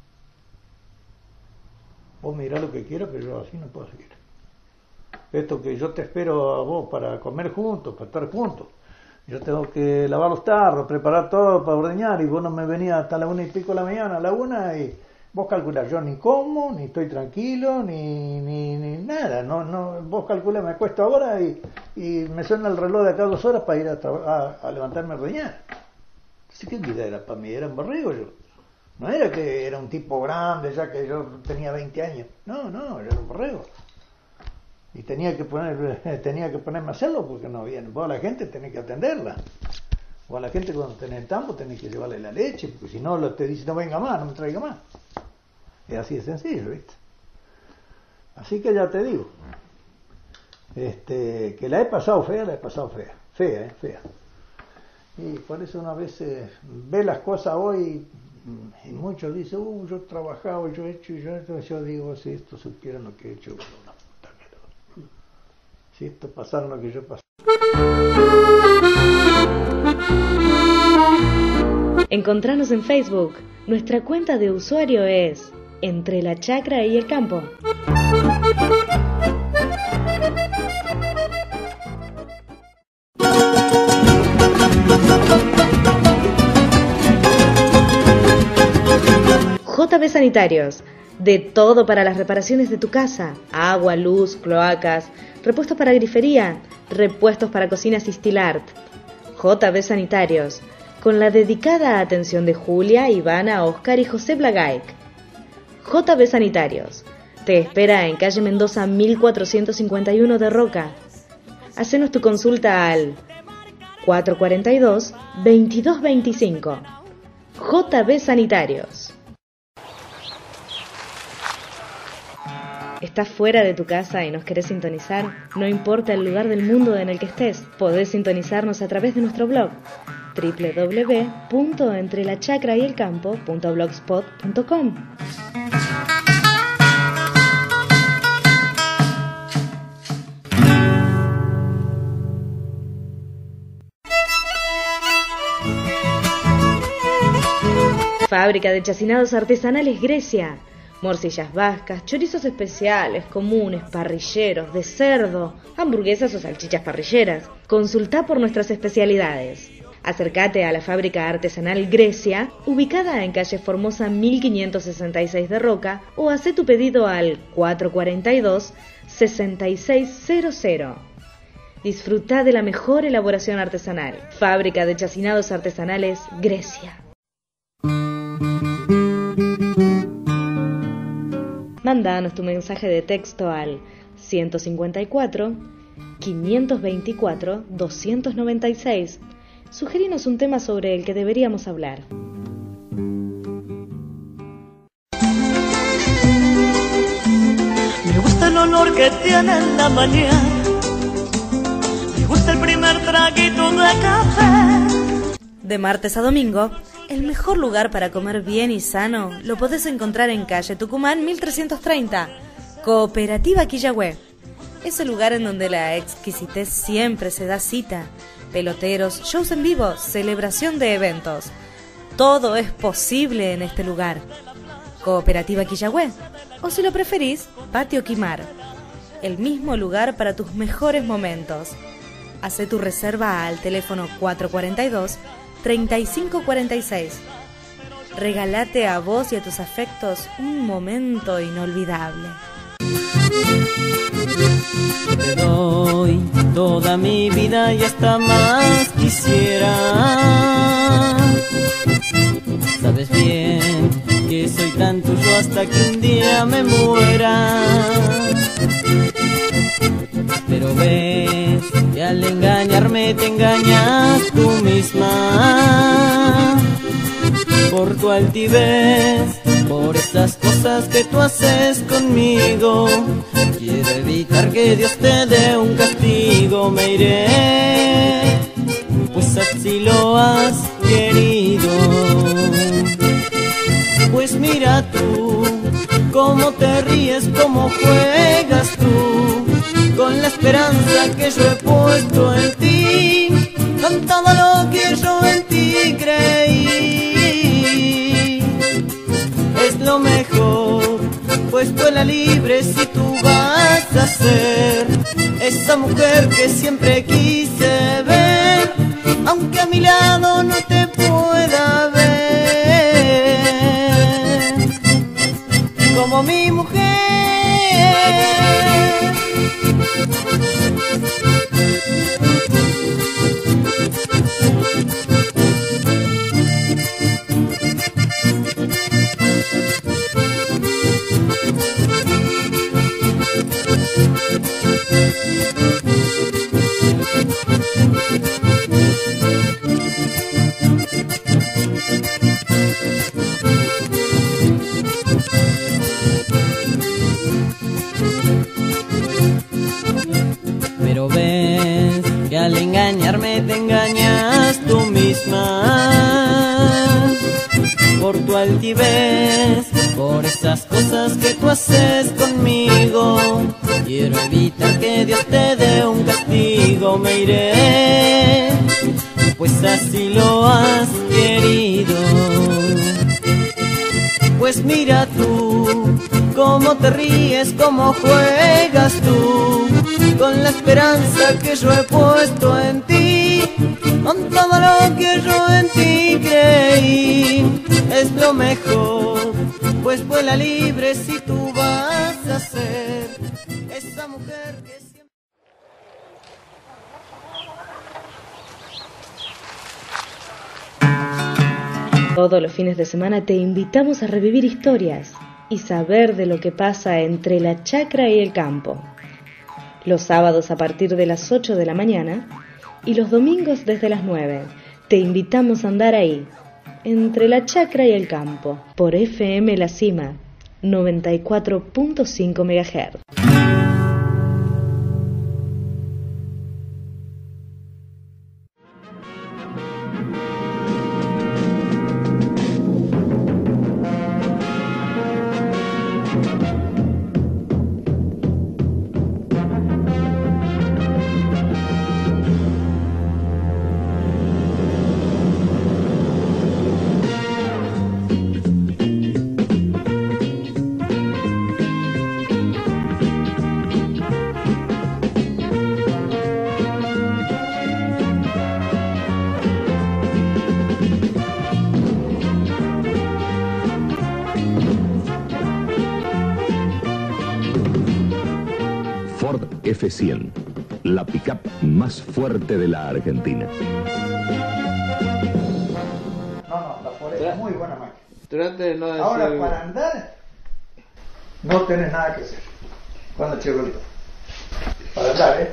Vos mirá lo que quieras, pero yo así no puedo seguir. Esto que yo te espero a vos para comer juntos, para estar juntos. Yo tengo que lavar los tarros, preparar todo para ordeñar, y vos no me venías hasta la 1 y pico de la mañana, a la 1, y vos calculás, yo ni como, ni estoy tranquilo, ni nada, no, vos calculás, me acuesto ahora y y me suena el reloj de acá 2 horas para ir a levantarme a ordeñar. Así que vida era para mí, era un borrego yo. No era que era un tipo grande ya que yo tenía 20 años. No, era un borrego. Y tenía que ponerme a hacerlo porque no había. Vos a la gente tenés que atenderla. O a la gente cuando tenés el tambo tenés que llevarle la leche, porque si no te dice no venga más, no me traiga más. Es así de sencillo, ¿viste? Así que ya te digo. Que la he pasado fea. Fea. Y por eso una vez ve las cosas hoy y muchos dicen, yo he trabajado, yo he hecho y yo digo, si esto supieran lo que he hecho, bueno, una puta que lo... Si esto pasara lo que yo pasé. Encontranos en Facebook. Nuestra cuenta de usuario es Entre la Chacra y el Campo. JB Sanitarios. De todo para las reparaciones de tu casa. Agua, luz, cloacas, repuestos para grifería, repuestos para cocinas y Stilart. JB Sanitarios. Con la dedicada atención de Julia, Ivana, Oscar y José Blagaik. JB Sanitarios. Te espera en calle Mendoza 1451 de Roca. Hacenos tu consulta al 442-2225. JB Sanitarios. ¿Estás fuera de tu casa y nos querés sintonizar? No importa el lugar del mundo en el que estés, podés sintonizarnos a través de nuestro blog www.entrelachacrayelcampo.blogspot.com. Fábrica de chacinados artesanales Grecia. Morcillas vascas, chorizos especiales, comunes, parrilleros, de cerdo, hamburguesas o salchichas parrilleras. Consultá por nuestras especialidades. Acércate a la fábrica artesanal Grecia, ubicada en calle Formosa 1566 de Roca, o hacé tu pedido al 442-6600. Disfrutá de la mejor elaboración artesanal. Fábrica de chacinados artesanales Grecia. Mándanos tu mensaje de texto al 154-524-296. Sugerinos un tema sobre el que deberíamos hablar. Me gusta el olor que tiene en la mañana. Me gusta el primer traguito de café. De martes a domingo, el mejor lugar para comer bien y sano lo podés encontrar en calle Tucumán 1330, Cooperativa Quillagüe. Es el lugar en donde la exquisitez siempre se da cita. Peloteros, shows en vivo, celebración de eventos. Todo es posible en este lugar. Cooperativa Quillagüe, o si lo preferís, Patio Quimar. El mismo lugar para tus mejores momentos. Hacé tu reserva al teléfono 442-3546. Regálate a vos y a tus afectos un momento inolvidable. Te doy toda mi vida y hasta más quisiera. Sabes bien que soy tan tuyo hasta que un día me muera. Pero ves que al engañarme te engañas tú misma. Por tu altivez, por estas cosas que tú haces conmigo, quiero evitar que Dios te dé un castigo. Me iré, pues así lo has querido. Pues mira tú, cómo te ríes, cómo juegas tú, con la esperanza que yo he puesto en ti, con todo lo que yo en ti creí. Es lo mejor, pues vuela libre si tú vas a ser esa mujer que siempre quise ver, aunque a mi lado no te pueda ver como mi mujer. Pero ves que al engañarme te engañas tú misma. Por tu altivez, por esas cosas que tú haces conmigo, quiero evitar que Dios te dé un castigo. Me iré, pues así lo has querido. Pues mira tú, cómo te ríes, cómo juegas tú, con la esperanza que yo he puesto en ti, con todo lo que yo en ti creí. Es lo mejor, pues vuela libre si tú vas a ser esa mujer que siempre... Todos los fines de semana te invitamos a revivir historias y saber de lo que pasa entre la chacra y el campo. Los sábados a partir de las 8 de la mañana y los domingos desde las 9. Te invitamos a andar ahí, entre la chacra y el campo, por FM La Cima, 94.5 MHz. F100, la pick-up más fuerte de la Argentina. No, la Ford es muy buena máquina. Trate de no decir... Ahora, para andar, no tenés nada que hacer. Cuando Chevrolet. Para andar,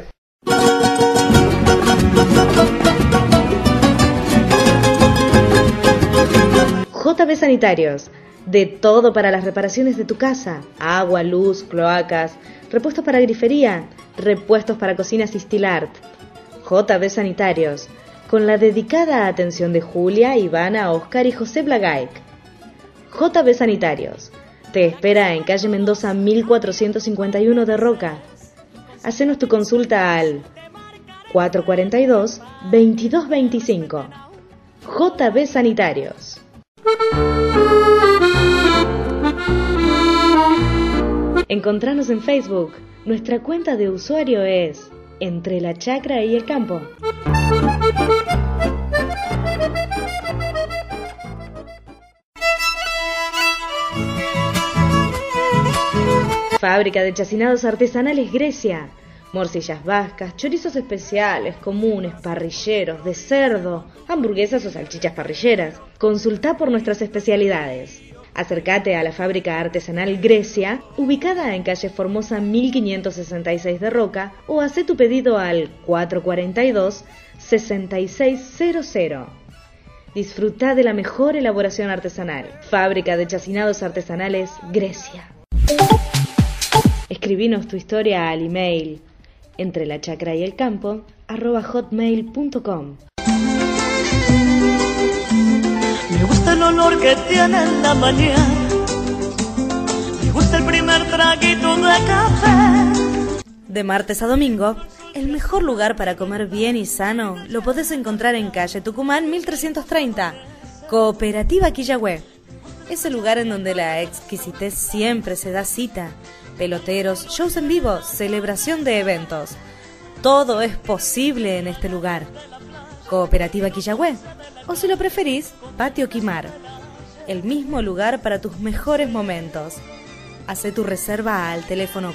JB Sanitarios. De todo para las reparaciones de tu casa. Agua, luz, cloacas, repuestos para grifería, repuestos para cocinas y Stilart. JB Sanitarios, con la dedicada atención de Julia, Ivana, Oscar y José Blagaik. JB Sanitarios, te espera en calle Mendoza 1451 de Roca. Hacenos tu consulta al 442-2225. JB Sanitarios. Encontranos en Facebook. Nuestra cuenta de usuario es Entre la Chacra y el Campo. Fábrica de chacinados artesanales Grecia. Morcillas vascas, chorizos especiales, comunes, parrilleros, de cerdo, hamburguesas o salchichas parrilleras. Consultá por nuestras especialidades. Acércate a la fábrica artesanal Grecia, ubicada en calle Formosa 1566 de Roca, o hacé tu pedido al 442-6600. Disfrutá de la mejor elaboración artesanal. Fábrica de chacinados artesanales Grecia. Escribinos tu historia al email entrelachacrayelcampo@hotmail.com. Me gusta el olor que tiene en la mañana, me gusta el primer traguito de café. De martes a domingo, el mejor lugar para comer bien y sano lo podés encontrar en calle Tucumán 1330, Cooperativa Quillagüe. Es el lugar en donde la exquisitez siempre se da cita. Peloteros, shows en vivo, celebración de eventos. Todo es posible en este lugar. Cooperativa Quillagüe, o si lo preferís, Patio Quimar. El mismo lugar para tus mejores momentos. Hacé tu reserva al teléfono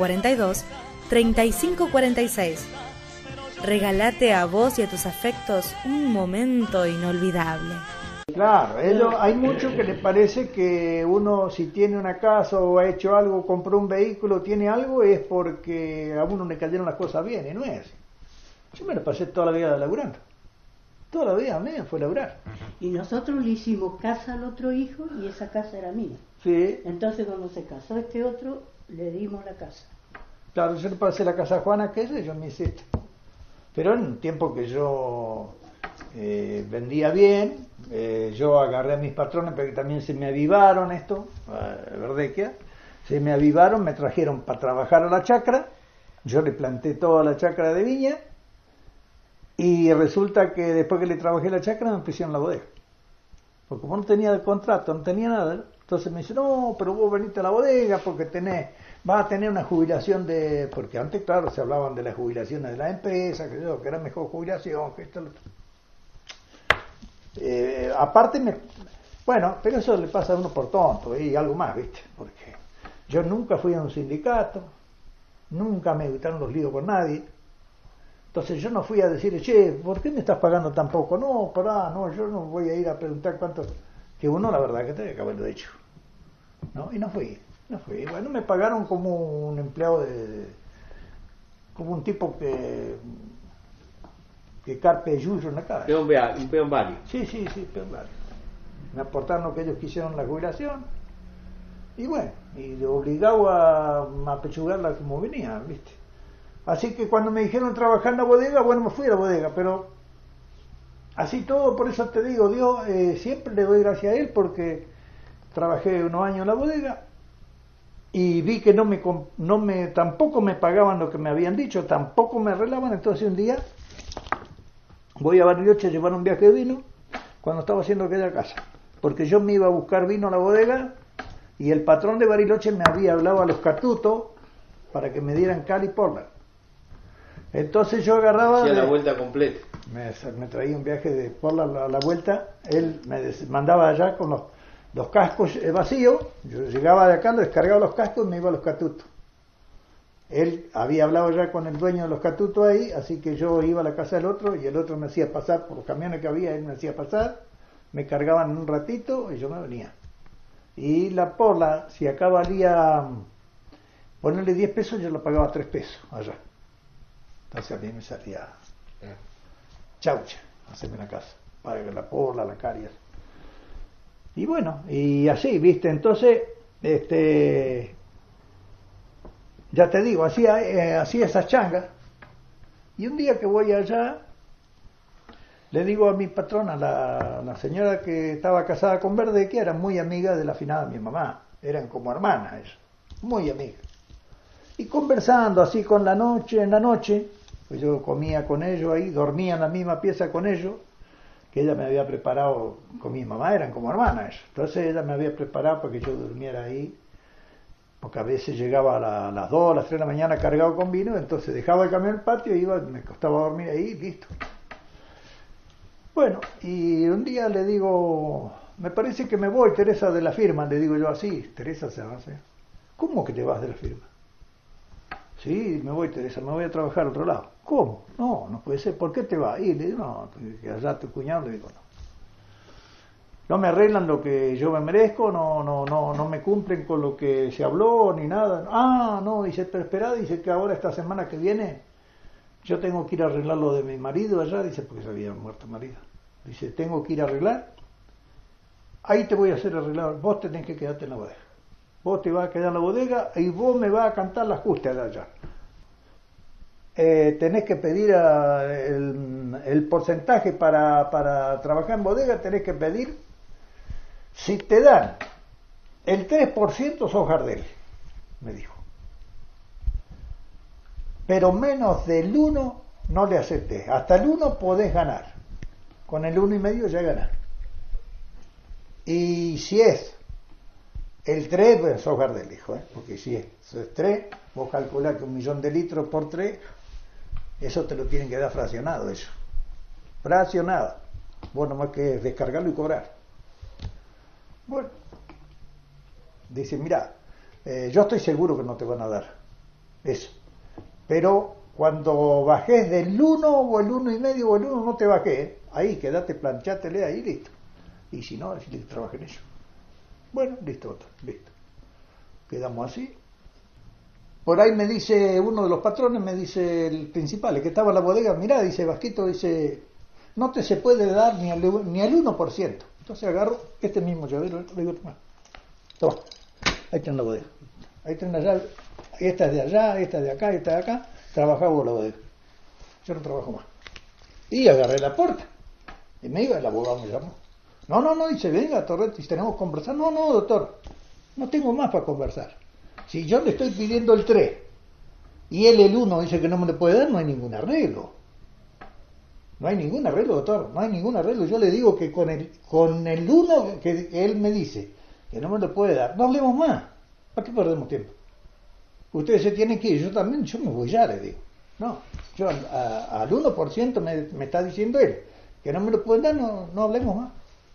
442-3546. Regálate a vos y a tus afectos un momento inolvidable. Claro, hay mucho que les parece que uno si tiene una casa o ha hecho algo, compró un vehículo, tiene algo, es porque a uno le cayeron las cosas bien, y no es así. Yo me la pasé toda la vida laburando. Toda la vida a mí fue laburar. Y nosotros le hicimos casa al otro hijo y esa casa era mía. Sí. Entonces cuando se casó este otro, le dimos la casa. Claro, yo le pasé la casa a Juana, que yo me hice esto. Pero en un tiempo que yo vendía bien, yo agarré a mis patrones porque también se me avivaron esto, Verdequia, se me avivaron, me trajeron para trabajar a la chacra, yo le planté toda la chacra de viña y resulta que después que le trabajé la chacra me pusieron la bodega. Porque como no tenía el contrato, no tenía nada, entonces me dice, no, pero vos veniste a la bodega porque vas a tener una jubilación porque antes, claro, se hablaban de las jubilaciones de la empresa, que era mejor jubilación, que esto, lo otro. Aparte, bueno, pero eso le pasa a uno por tonto y algo más, ¿viste? Porque yo nunca fui a un sindicato, nunca me gustaron los líos con nadie. Entonces yo no fui a decir, che, ¿por qué me estás pagando tan poco? No, pará, no, yo no voy a ir a preguntar cuánto, que uno la verdad que tenía que haberlo hecho, ¿no? Y no fui. Bueno, me pagaron como un empleado como un tipo que carpe yuyo en la calle. Un peón vario. Sí, peón vario. Me aportaron lo que ellos quisieron la jubilación y bueno, y obligado a pechugarla como venía, ¿viste? Así que cuando me dijeron trabajar en la bodega, bueno, me fui a la bodega, pero así todo, por eso te digo, Dios, siempre le doy gracias a Él porque trabajé unos años en la bodega y vi que tampoco me pagaban lo que me habían dicho, tampoco me arreglaban. Entonces un día voy a Bariloche a llevar un viaje de vino cuando estaba haciendo aquella casa, porque yo me iba a buscar vino a la bodega y el patrón de Bariloche me había hablado a los catutos para que me dieran cal y porla. Entonces yo agarraba... Hacía la vuelta completa. Me traía un viaje de porla a la vuelta, él me mandaba allá con los cascos vacíos, yo llegaba de acá, lo descargaba los cascos y me iba a los catutos. Él había hablado ya con el dueño de los catutos ahí, así que yo iba a la casa del otro y el otro me hacía pasar por los camiones que había, él me hacía pasar, me cargaban un ratito y yo me venía. Y la porla, si acá valía ponerle 10 pesos, yo lo pagaba 3 pesos allá. Entonces a mí me salía chaucha, hacerme la casa, pagar la porla, la caria. Y bueno, y así, ¿viste? Entonces, ya te digo, hacía esas changas. Y un día que voy allá, le digo a mi patrona, la señora que estaba casada con Verde, que era muy amiga de la finada de mi mamá, eran como hermanas ellas, muy amigas. Y conversando así en la noche, pues yo comía con ellos ahí, dormía en la misma pieza con ellos, que ella me había preparado, con mi mamá eran como hermanas ellas. Entonces ella me había preparado para que yo durmiera ahí, porque a veces llegaba a las 2, a las 3 de la mañana cargado con vino, entonces dejaba el camión en el patio, me costaba dormir ahí, listo. Bueno, y un día le digo, me parece que me voy, Teresa, de la firma, le digo yo así. Teresa se va a hacer, ¿cómo que te vas de la firma? Sí, me voy, Teresa, me voy a trabajar a otro lado. ¿Cómo? No puede ser, ¿por qué te vas? Y le digo, no, que allá tu cuñado, le digo, no me arreglan lo que yo me merezco, no me cumplen con lo que se habló ni nada. Ah, no, dice, pero espera, dice que ahora esta semana que viene yo tengo que ir a arreglar lo de mi marido allá, dice, porque se había muerto el marido. Dice, tengo que ir a arreglar, ahí te voy a hacer arreglar, vos tenés que quedarte en la bodega. Vos te vas a quedar en la bodega y vos me vas a cantar las justas de allá. Tenés que pedir el porcentaje para trabajar en bodega, tenés que pedir. Si te dan el 3% sos Gardel, me dijo. Pero menos del 1 no le aceptes. Hasta el 1 podés ganar. Con el 1,5 ya ganás. Y si es el 3, pues sos Gardel, dijo, porque si es 3, vos calculás que 1.000.000 de litros por 3, eso te lo tienen que dar fraccionado, eso. Fraccionado. Vos nomás que descargarlo y cobrar. Bueno, dice, mira, yo estoy seguro que no te van a dar eso, pero cuando bajes del 1 o el 1,5 o el 1 no te bajé, ahí quedate, planchátele ahí, listo. Y si no, decirle que trabaje en ello. Bueno, listo, doctor, listo. Quedamos así. Por ahí me dice uno de los patrones, me dice el principal, el que estaba en la bodega, mirá, dice Vasquito, dice, no te se puede dar ni al 1%. Entonces agarro este mismo llavero, le digo, toma, ahí está en la bodega. Ahí está la llave, esta es de allá, esta es de acá, esta de acá, trabajaba vos la bodega. Yo no trabajo más. Y agarré la puerta. Y me iba, el abogado me llamó. No, dice, venga, Torretti, tenemos que conversar. No, doctor, no tengo más para conversar. Si yo le estoy pidiendo el 3 y él el 1 dice que no me lo puede dar, no hay ningún arreglo. No hay ningún arreglo, doctor, no hay ningún arreglo. Yo le digo que con el 1 que él me dice que no me lo puede dar, no hablemos más. ¿Para qué perdemos tiempo? Ustedes se tienen que ir, yo me voy ya, le digo. No, yo al 1% me está diciendo él que no me lo pueden dar, no hablemos más.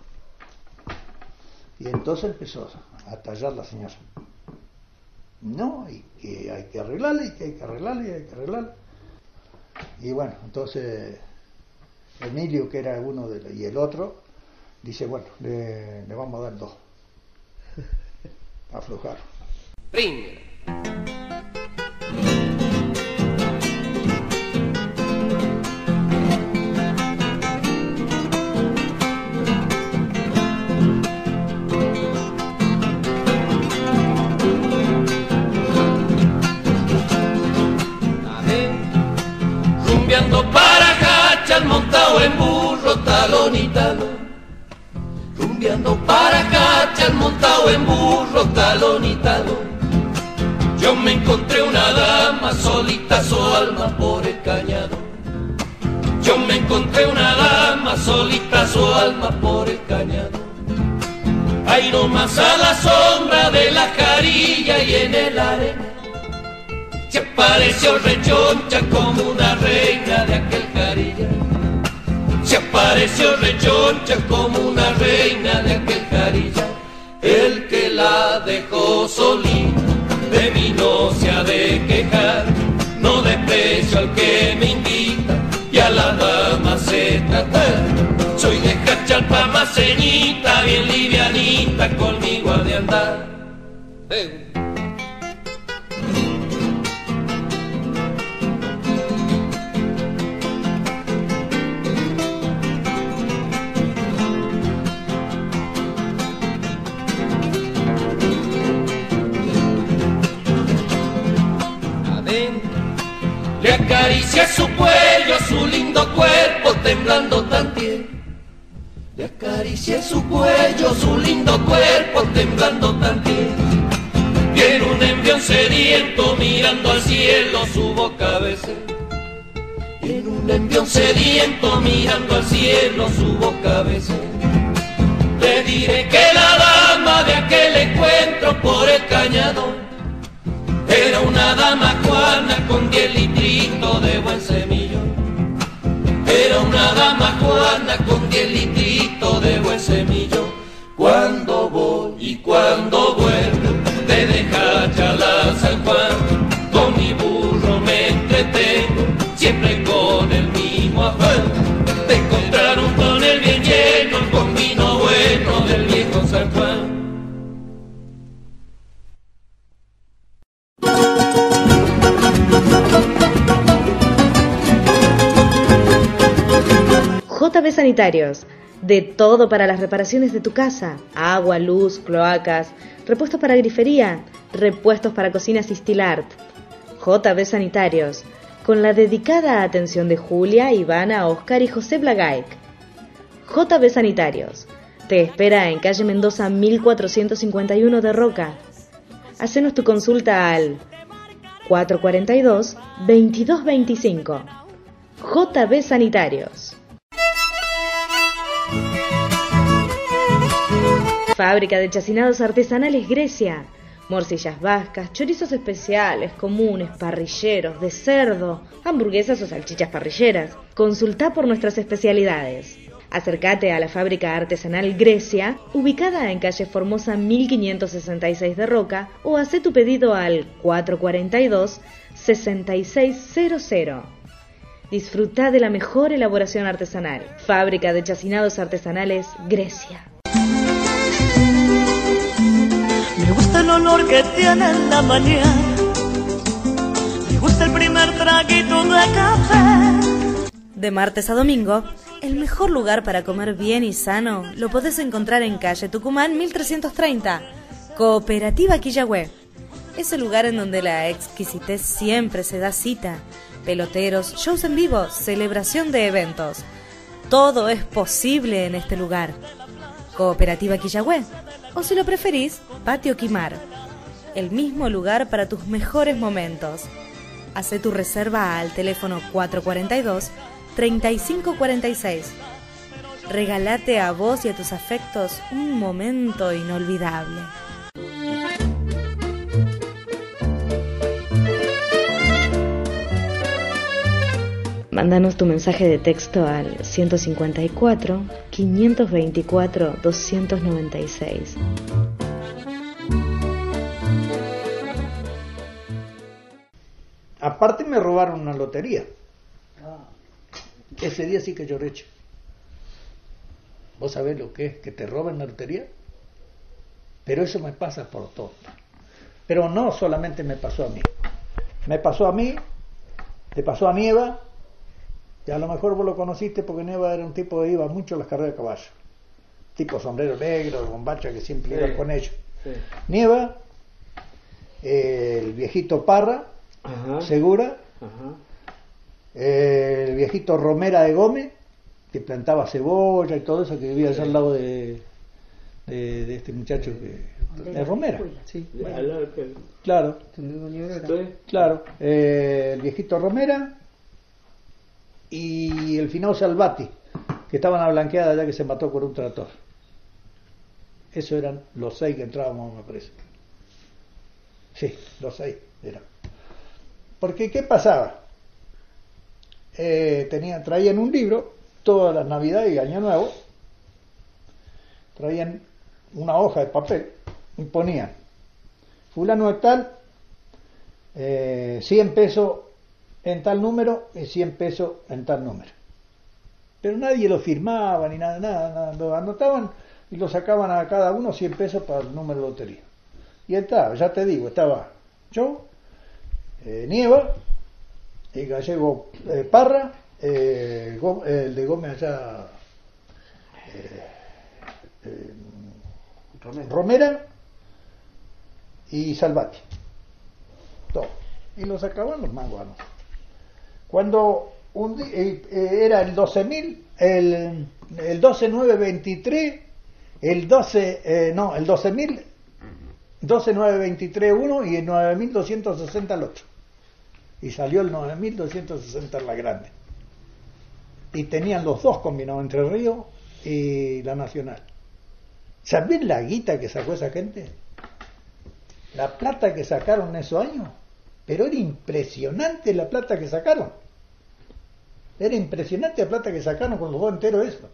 Y entonces empezó a tallar la señora. No, y que hay que arreglarle, y que hay que arreglarle, y hay que arreglarle. Y bueno, entonces Emilio, que era uno y el otro, dice, bueno, le vamos a dar 2. Aflojar. Primero. Para Cachal montado en burro talón y talón, rumbeando para Cachal montado en burro talón y talón. Yo me encontré una dama solita su alma por el cañado. Yo me encontré una dama solita su alma por el cañado. Ahí nomás a la sombra de la jarilla y en el arena se apareció rechoncha como una reina de aquel jarilla. Se apareció rechoncha como una reina de aquel jarilla. El que la dejó solita, de mí no se ha de quejar. No desprecio al que me invita y a la dama se trata. Soy de Cachalpa maceñita, bien livianita, conmigo ha de andar. Le acaricia su cuello, su lindo cuerpo temblando tan tierno. Le acaricia su cuello, su lindo cuerpo temblando tan tierno. Viene un embrión sediento mirando al cielo su boca besé. Viene un embrión sediento mirando al cielo su boca besé. Le diré que la dama de aquel encuentro por el cañadón era una dama juana con 10 litritos de buen semillo. Era una dama juana con 10 litritos de buen semillo. Cuando voy y cuando vuelvo desde Cachal a San Juan, con mi burro me entretengo, siempre con el mismo afán de encontrar un tonel bien lleno con vino bueno del viejo San Juan. JB Sanitarios, de todo para las reparaciones de tu casa: agua, luz, cloacas, repuestos para grifería, repuestos para cocinas y Stilart. JB Sanitarios, con la dedicada atención de Julia, Ivana, Oscar y José Blagaik. JB Sanitarios, te espera en calle Mendoza 1451 de Roca. Hacenos tu consulta al 442-2225. JB Sanitarios. Fábrica de chacinados artesanales Grecia. Morcillas vascas, chorizos especiales, comunes, parrilleros, de cerdo, hamburguesas o salchichas parrilleras. Consulta por nuestras especialidades. Acércate a la fábrica artesanal Grecia, ubicada en calle Formosa 1566 de Roca, o haz tu pedido al 442-6600. Disfruta de la mejor elaboración artesanal. Fábrica de chacinados artesanales Grecia. olor que tiene en la mañana. Me gusta el primer traguito de café. De martes a domingo, el mejor lugar para comer bien y sano lo podés encontrar en calle Tucumán 1330, Cooperativa Quillagüe. Es el lugar en donde la exquisitez siempre se da cita. Peloteros, shows en vivo, celebración de eventos. Todo es posible en este lugar. Cooperativa Quillagüe, o si lo preferís, Patio Quimar. El mismo lugar para tus mejores momentos. Hacé tu reserva al teléfono 442-3546. Regálate a vos y a tus afectos un momento inolvidable. Mándanos tu mensaje de texto al 154-524-296. Aparte me robaron una lotería. Ese día sí que lloré. ¿Vos sabés lo que es que te roben la lotería? Pero eso me pasa por todo. Pero no solamente me pasó a mí. Me pasó a mí, le pasó a Nieva. Y a lo mejor vos lo conociste porque Nieva era un tipo que iba mucho a las carreras de caballo. Tipo sombrero negro, bombacha, que siempre iba con ellos. Sí. Nieva, el viejito Parra, ajá, Segura, ajá, el viejito Romera de Gómez, que plantaba cebolla y todo eso, que vivía allá al lado de este muchacho de Romera. Sí. Claro. Claro. El viejito Romera y el finado Salvati, que estaban a blanqueada ya que se mató por un tractor. Esos eran los 6 que entrábamos, me parece. Sí, los 6 eran. Porque, ¿qué pasaba? Traían un libro, todas las Navidades y Año Nuevo, traían una hoja de papel y ponían, fulano de tal, 100 pesos en tal número y 100 pesos en tal número. Pero nadie lo firmaba ni nada, lo anotaban y lo sacaban a cada uno 100 pesos para el número de lotería. Y estaba, ya te digo, estaba yo, Nieva, el gallego Parra, el de Gómez allá, Romera y Salvati. Todo. Y lo sacaban los manguanos. Cuando era el 12.000, el 12.923, el 12.000, 12.923 y el 9.260 al otro. Y salió el 9.260 en la grande. Y tenían los dos combinados, Entre Ríos y la Nacional. ¿Sabés la guita que sacó esa gente? La plata que sacaron en esos años. Pero era impresionante la plata que sacaron. Era impresionante la plata que sacaron con los dos enteros eso.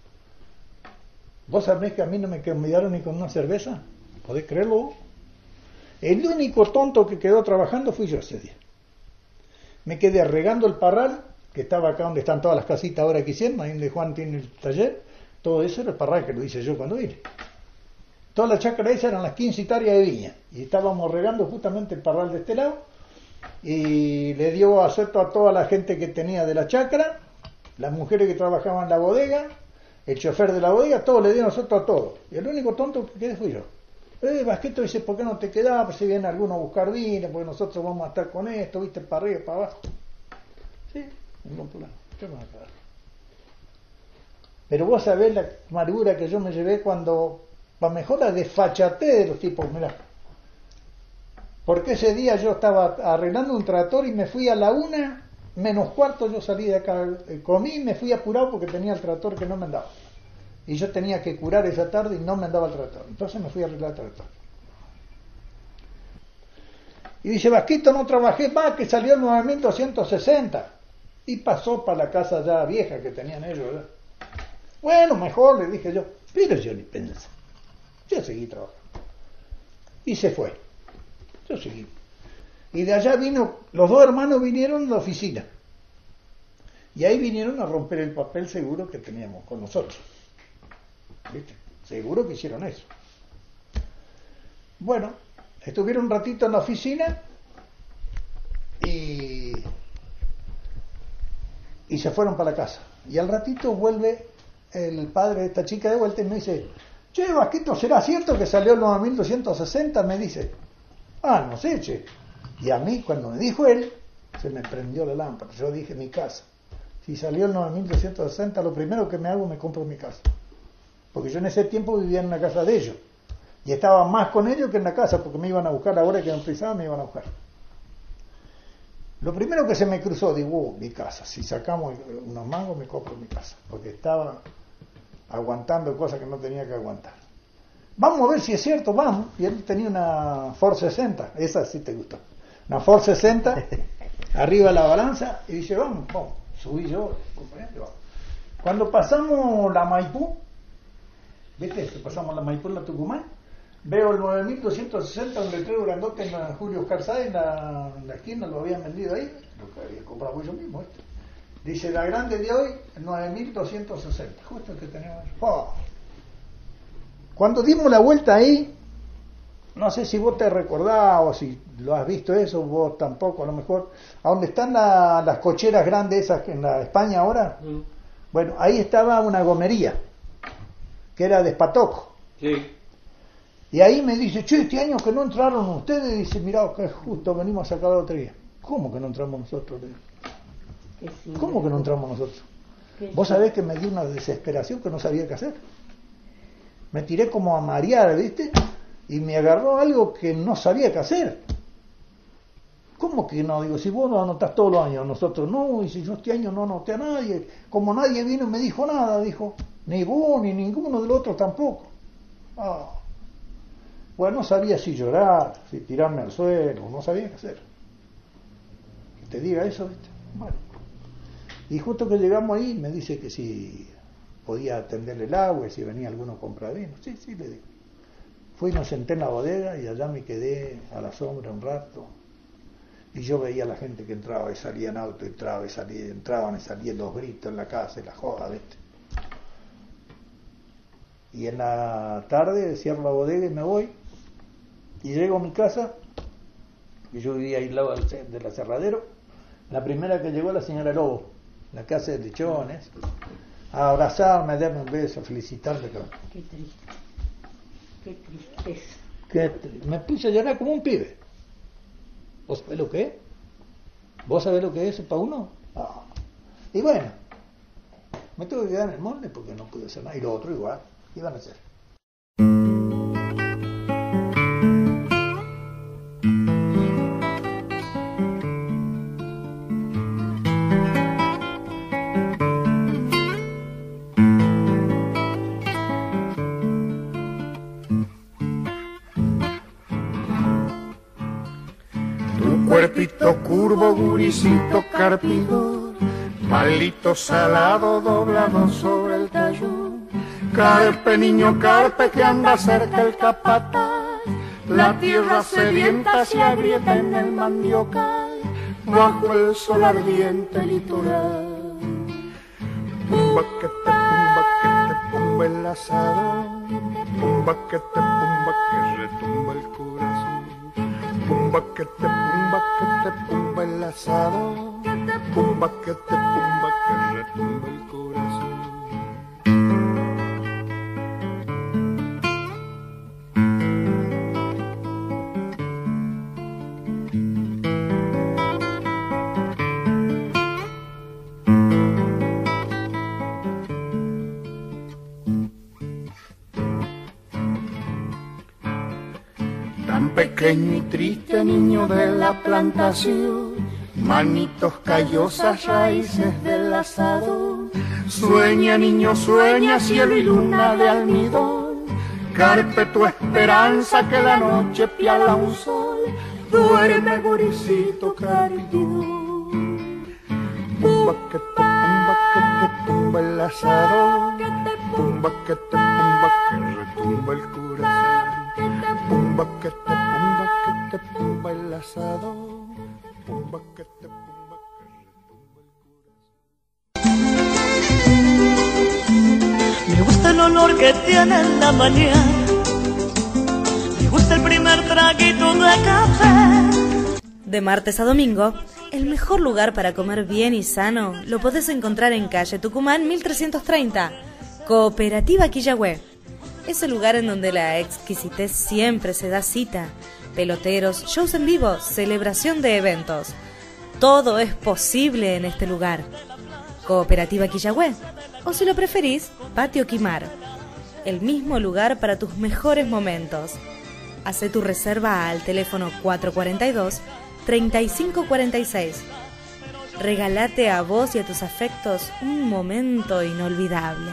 ¿Vos sabés que a mí no me convidaron ni con una cerveza? ¿Podés creerlo? El único tonto que quedó trabajando fui yo ese día. Me quedé regando el parral, que estaba acá donde están todas las casitas ahora que hicieron, ahí donde Juan tiene el taller. Todo eso era el parral que lo hice yo cuando vine. Toda la chacra esa eran las 15 hectáreas de viña. Y estábamos regando justamente el parral de este lado. Y le dio acepto a toda la gente que tenía de la chacra, las mujeres que trabajaban en la bodega, el chofer de la bodega, todos le dieron acepto a todos. Y el único tonto que quedé fui yo. Vasquito dice, ¿por qué no te quedás? Pues si viene alguno a buscar vino, porque nosotros vamos a estar con esto, viste, para arriba, para abajo. Sí, ningún problema. Yo me voy a quedar. Pero vos sabés la amargura que yo me llevé cuando, para mejor la desfachatez de los tipos, mirá. Porque ese día yo estaba arreglando un tractor y me fui a la 1:15, yo salí de acá, comí y me fui apurado porque tenía el tractor que no me andaba. Y yo tenía que curar esa tarde y no me andaba el tractor. Entonces me fui a arreglar el tractor. Y dice, Vasquito, no trabajé más, que salió el 9.260. Y pasó para la casa ya vieja que tenían ellos, ¿verdad? Bueno, mejor, le dije yo. Pero yo ni pensé. Yo seguí trabajando. Y se fue. Yo seguí. Y de allá los dos hermanos vinieron a la oficina. Y ahí vinieron a romper el papel seguro que teníamos con nosotros. ¿Viste? Seguro que hicieron eso. Bueno, Estuvieron un ratito en la oficina y se fueron para la casa. Y al ratito vuelve el padre de esta chica de vuelta y me dice: che, Vasquito, ¿será cierto que salió el 9260? Me dice. No sé, che. Y a mí, cuando me dijo él, se me prendió la lámpara. Yo dije: mi casa. Si salió el 9260, lo primero que me hago, me compro mi casa. Porque yo en ese tiempo vivía en una casa de ellos. Y estaba más con ellos que en la casa, porque me iban a buscar, ahora que no precisaban, me iban a buscar. Lo primero que se me cruzó, digo: mi casa. Si sacamos unos mangos, me compro mi casa. Porque estaba aguantando cosas que no tenía que aguantar. Vamos a ver si es cierto, vamos. Y él tenía una Ford 60, esa sí te gustó. Una Ford 60, arriba de la balanza, y dice: vamos. Subí yo, compañero, vamos. Cuando pasamos la Maipú, ¿viste? Pasamos la Maipú en la Tucumán, veo el 9260, un letrero grandote en la Julio Oscar Sáenz, en la esquina, lo habían vendido ahí, lo que había comprado yo mismo. Dice: la grande de hoy, 9260, justo el que tenemos. Cuando dimos la vuelta ahí, no sé si vos te recordás o si lo has visto eso, vos tampoco a lo mejor, a donde están las cocheras grandes esas en la España ahora, bueno, ahí estaba una gomería, que era de Espatoco. Sí. Y ahí me dice: che, este año que no entraron ustedes, dice: mirá, que justo venimos a sacar la lotería. ¿Cómo que no entramos nosotros? ¿Cómo que no entramos nosotros? Vos sabés que me dio una desesperación que no sabía qué hacer. Me tiré como a marear, ¿viste? Y me agarró algo que no sabía qué hacer. ¿Cómo que no? Digo, si vos no anotás todos los años, nosotros no, y si yo este año no anoté a nadie, como nadie vino y me dijo nada, dijo, ni vos ni ninguno de los otros tampoco. Bueno, no sabía si llorar, si tirarme al suelo, no sabía qué hacer. Que te diga eso, ¿viste? Bueno. Y justo que llegamos ahí, me dice que si podía atenderle el agua, y si venía alguno a comprar vino. Sí, le digo. Fui y me senté en la bodega y allá me quedé a la sombra un rato. Y yo veía a la gente que entraba y salía en auto, entraba y salía, entraban y salían los gritos en la casa y la joda, ¿viste? Y en la tarde cierro la bodega y me voy. Y llego a mi casa, que yo vivía ahí al lado del aserradero. La primera que llegó la señora Lobo, la que hace lechones, a abrazarme, a darme un beso, a felicitarme. Qué triste. Qué tristeza. Me puse a llorar como un pibe. ¿Vos sabés lo que es? ¿Vos sabés lo que es para uno? Y bueno, me tuve que quedar en el molde porque no pude hacer nada. Y lo otro igual, iban a hacer. Cuerpito curvo, guricito carpidor, palito salado doblado sobre el tallo. Carpe, niño carpe, que anda cerca el capataz. La tierra sedienta se agrieta en el mandiocal, bajo el sol ardiente litoral. Pumba que te pumba el asado, pumba que retumba el corazón. Pumba que te pumba el asado, pumba que retumba el corazón. Tan pequeño y triste niño de la plantación, manitos callosas, raíces del asado. Sueña niño, sueña, cielo y luna de almidón. Carpe tu esperanza que la noche piala un sol. Duerme guricito carpidón. Pumba que te pumba el asado, pumba que retumba el corazón. Pumba que te pumba el asado, pumba que te pumba el corazón. Me gusta el olor que tiene en la mañana, me gusta el primer traguito traguito de café. De martes a domingo, el mejor lugar para comer bien y sano lo podés encontrar en calle Tucumán 1330, Cooperativa Quillagüe. Es el lugar en donde la exquisitez siempre se da cita. Peloteros, shows en vivo, celebración de eventos. Todo es posible en este lugar. Cooperativa Quillagüe, o si lo preferís, Patio Quimar. El mismo lugar para tus mejores momentos. Hacé tu reserva al teléfono 442-3546. Regálate a vos y a tus afectos un momento inolvidable.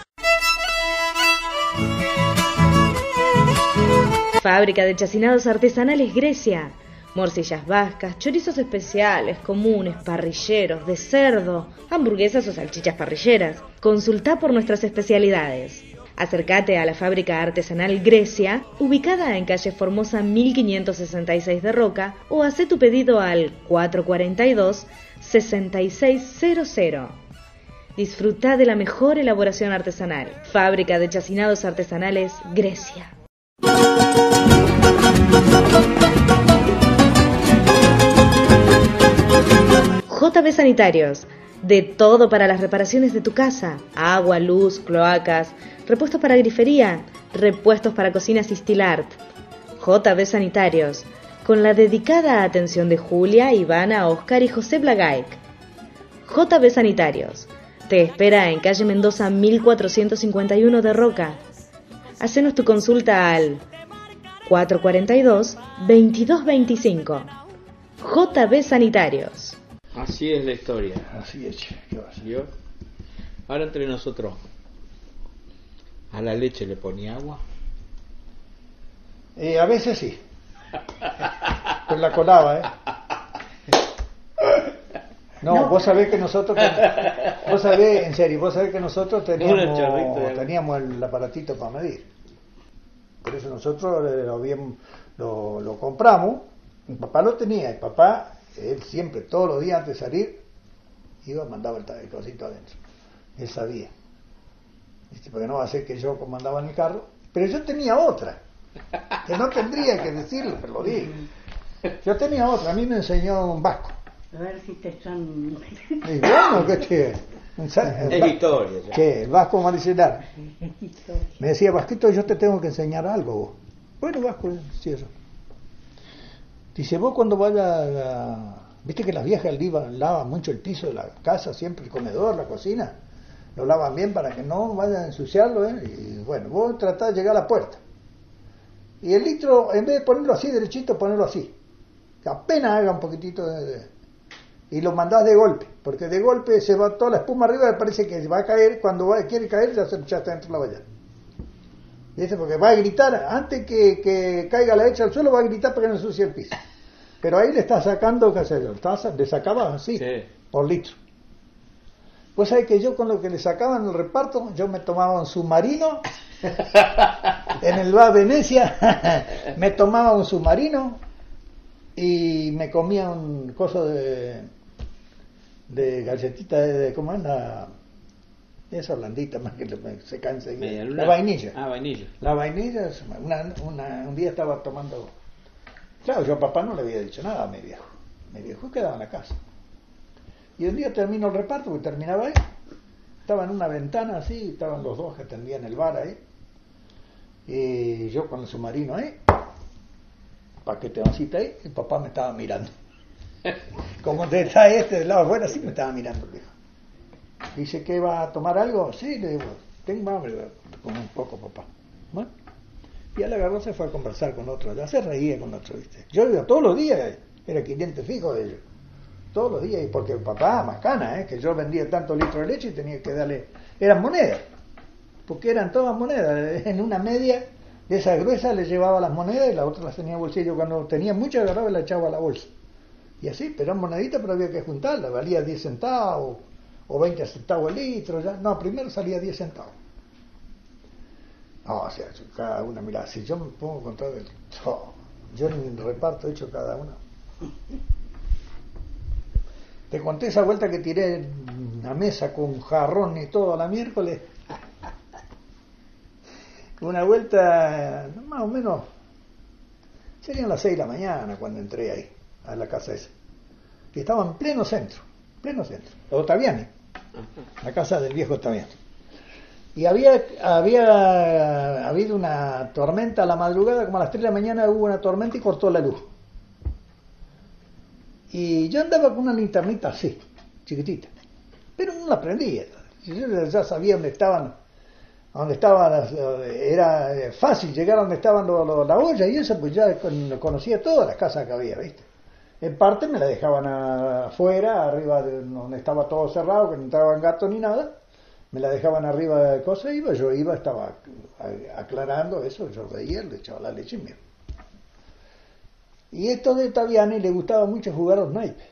Fábrica de chacinados artesanales Grecia. Morcillas vascas, chorizos especiales, comunes, parrilleros, de cerdo, hamburguesas o salchichas parrilleras. Consultá por nuestras especialidades. Acércate a la fábrica artesanal Grecia, ubicada en calle Formosa 1566 de Roca, o hacé tu pedido al 442-6600. Disfrutá de la mejor elaboración artesanal. Fábrica de chacinados artesanales Grecia. JB Sanitarios. De todo para las reparaciones de tu casa. Agua, luz, cloacas, repuestos para grifería, repuestos para cocinas y steel art. JB Sanitarios. Con la dedicada atención de Julia, Ivana, Oscar y José Blagaik. JB Sanitarios. Te espera en calle Mendoza 1451 de Roca. Hacenos tu consulta al 442-2225. JB Sanitarios. Así es la historia. Así es, ¿qué va a ser? ¿Yo? Ahora entre nosotros, ¿a la leche le ponía agua? A veces sí. Pues la colaba, No, vos sabés que nosotros, vos sabés que nosotros teníamos el aparatito para medir. Por eso nosotros lo compramos. Mi papá lo tenía, el papá, él siempre, todos los días antes de salir, mandaba el cosito adentro. Él sabía. Porque no va a ser que yo comandaba en el carro, pero yo tenía otra, que no tendría que decirlo, pero lo digo. Yo tenía otra, a mí me enseñó un vasco. A ver si te están... Y bueno, ¿qué? Es historia. Ya. ¿Qué? El vasco medicinal. Me decía, Vasquito, yo te tengo que enseñar algo vos. Bueno, Vasco, sí, eso. Dice, vos cuando vayas viste que las viejas lavan mucho el piso de la casa, siempre el comedor, la cocina, lo lavan bien para que no vayan a ensuciarlo, y bueno, vos tratás de llegar a la puerta. Y el litro, en vez de ponerlo así derechito, ponerlo así. Que apenas haga un poquitito y lo mandás de golpe, porque de golpe se va toda la espuma arriba y parece que va a caer, cuando quiere caer ya está dentro de la valla. ¿Viste? Porque va a gritar, antes que caiga la leche al suelo, va a gritar para que no ensucie el piso. Pero ahí le está sacando, qué sé yo, le sacaba así, sí, por litro. Pues sabés que yo con lo que le sacaban el reparto, yo me tomaba un submarino, en el bar Venecia, me tomaba un submarino y me comía un coso de galletita ¿cómo es? Esa blandita más que se cansa. La vainilla. Ah, vainilla. La vainilla, un día estaba tomando. Claro, yo a papá no le había dicho nada a mi viejo. Mi viejo quedaba en la casa. Y un día terminó el reparto, porque terminaba ahí. Estaba en una ventana así, estaban los dos que atendían el bar ahí. Y yo con el submarino ahí, paqueteoncita ahí, y papá me estaba mirando. Como está del lado afuera, sí me estaba mirando el viejo. Dice, ¿que va a tomar algo? Sí, le digo, tengo hambre, como un poco, papá. Bueno, y él agarró, se fue a conversar con otro, ya se reía con otro, ¿viste? Yo iba todos los días, era cliente fijo de ellos, todos los días, y porque el papá, macana, que yo vendía tantos litros de leche y tenía que darle, eran monedas, porque eran todas monedas, en una media de esa gruesa le llevaba las monedas y la otra las tenía en bolsillo, cuando tenía muchas agarraba y la echaba a la bolsa. Y así, pero eran moneditas, pero había que juntarlas, valía 10 centavos, o 20 centavos el litro, ya. No, primero salía 10 centavos. No, o sea, cada una, mirá, si yo me pongo a contar, yo en el reparto he hecho cada una. Te conté esa vuelta que tiré una mesa con jarrón y todo a la miércoles. Una vuelta más o menos Serían las 6 de la mañana cuando entré ahí, a la casa esa. Y estaba en pleno centro, Ottaviani, la casa del viejo Ottaviani. Y había habido una tormenta a la madrugada, como a las 3 de la mañana hubo una tormenta y cortó la luz. Y yo andaba con una linternita así, chiquitita, pero no la prendía. Yo ya sabía dónde estaban, era fácil llegar a donde estaban la olla y eso, pues ya conocía todas las casas que había, ¿viste? En parte me la dejaban afuera, arriba de donde estaba todo cerrado, que no entraban gatos ni nada. Me la dejaban arriba de cosas, yo iba, estaba aclarando eso, yo veía, le echaba la leche y me... Y esto de Ottaviani le gustaba mucho jugar a los naipes.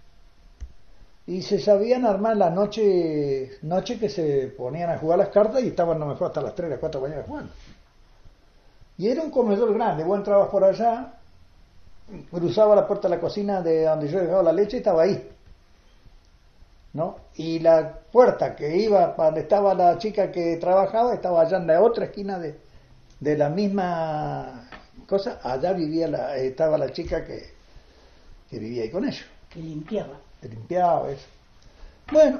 Y se sabían armar la noche que se ponían a jugar las cartas y estaban a lo mejor hasta las 3, las 4 de la mañana jugando. Y era un comedor grande, vos entrabas por allá, cruzaba la puerta de la cocina de donde yo dejaba la leche y estaba ahí, ¿no? Y la puerta que iba para donde estaba la chica que trabajaba estaba allá en la otra esquina de la misma cosa. Allá estaba la chica que vivía ahí con ellos. Que limpiaba. Eso. Bueno,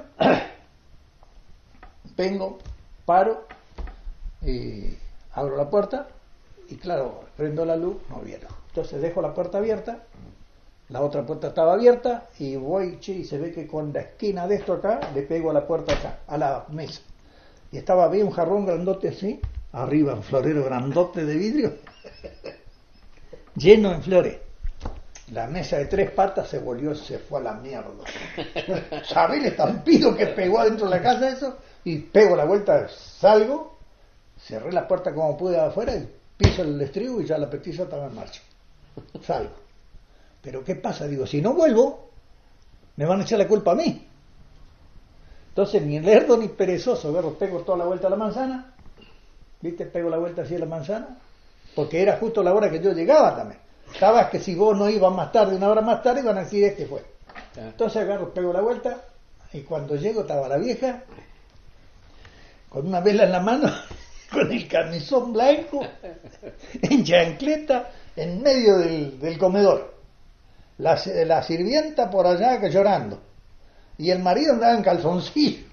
vengo, paro, y abro la puerta y claro, prendo la luz, no había luz. Entonces dejo la puerta abierta, la otra puerta estaba abierta y voy, y se ve que con la esquina de esto acá le pego a la puerta acá, a la mesa. Y había un jarrón grandote así, arriba un florero grandote de vidrio, lleno de flores. La mesa de 3 patas se fue a la mierda. ¿Sabés el estampido que pegó adentro de la casa eso? Y pego la vuelta, salgo, cerré la puerta como pude afuera y piso el estribo y ya la petiza estaba en marcha. Salgo. Pero ¿qué pasa? Digo, si no vuelvo, me van a echar la culpa a mí. Entonces, ni lerdo ni perezoso, pego toda la vuelta a la manzana, ¿viste? Pego la vuelta así a la manzana, porque era justo la hora que yo llegaba también. Sabes que si vos no ibas más tarde, 1 hora más tarde, iban a decir este fue. Entonces pego la vuelta y cuando llego estaba la vieja con una vela en la mano, con el camisón blanco, en chancleta, en medio del comedor. La sirvienta por allá que llorando. Y el marido andaba en calzoncillo.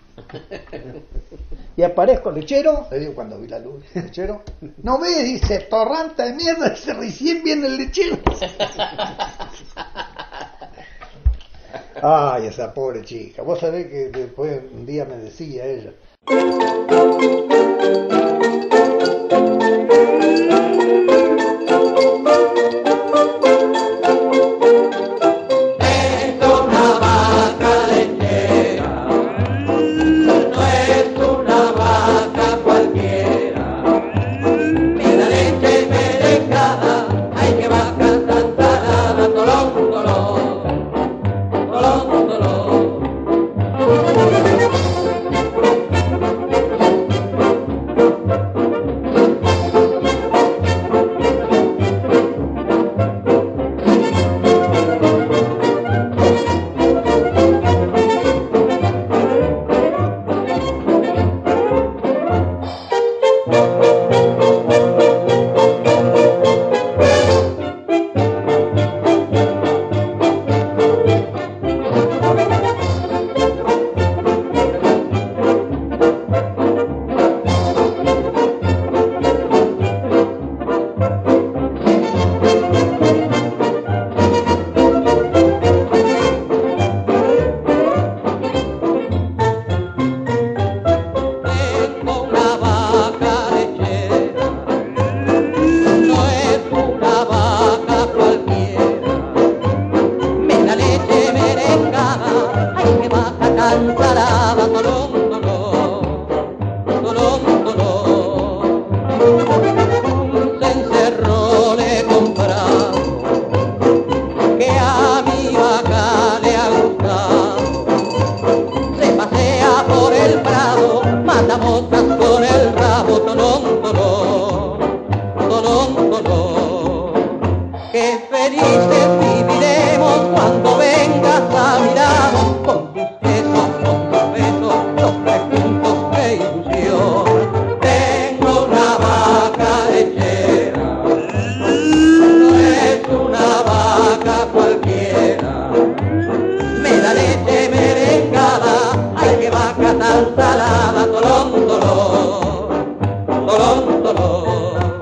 Y aparezco, lechero, le digo cuando vi la luz, lechero, no ve, dice, torranta de mierda, dice, recién viene el lechero. Ay, esa pobre chica, vos sabés que después un día me decía ella. vaca tan salada, tolón, tolón, tolón, tolón.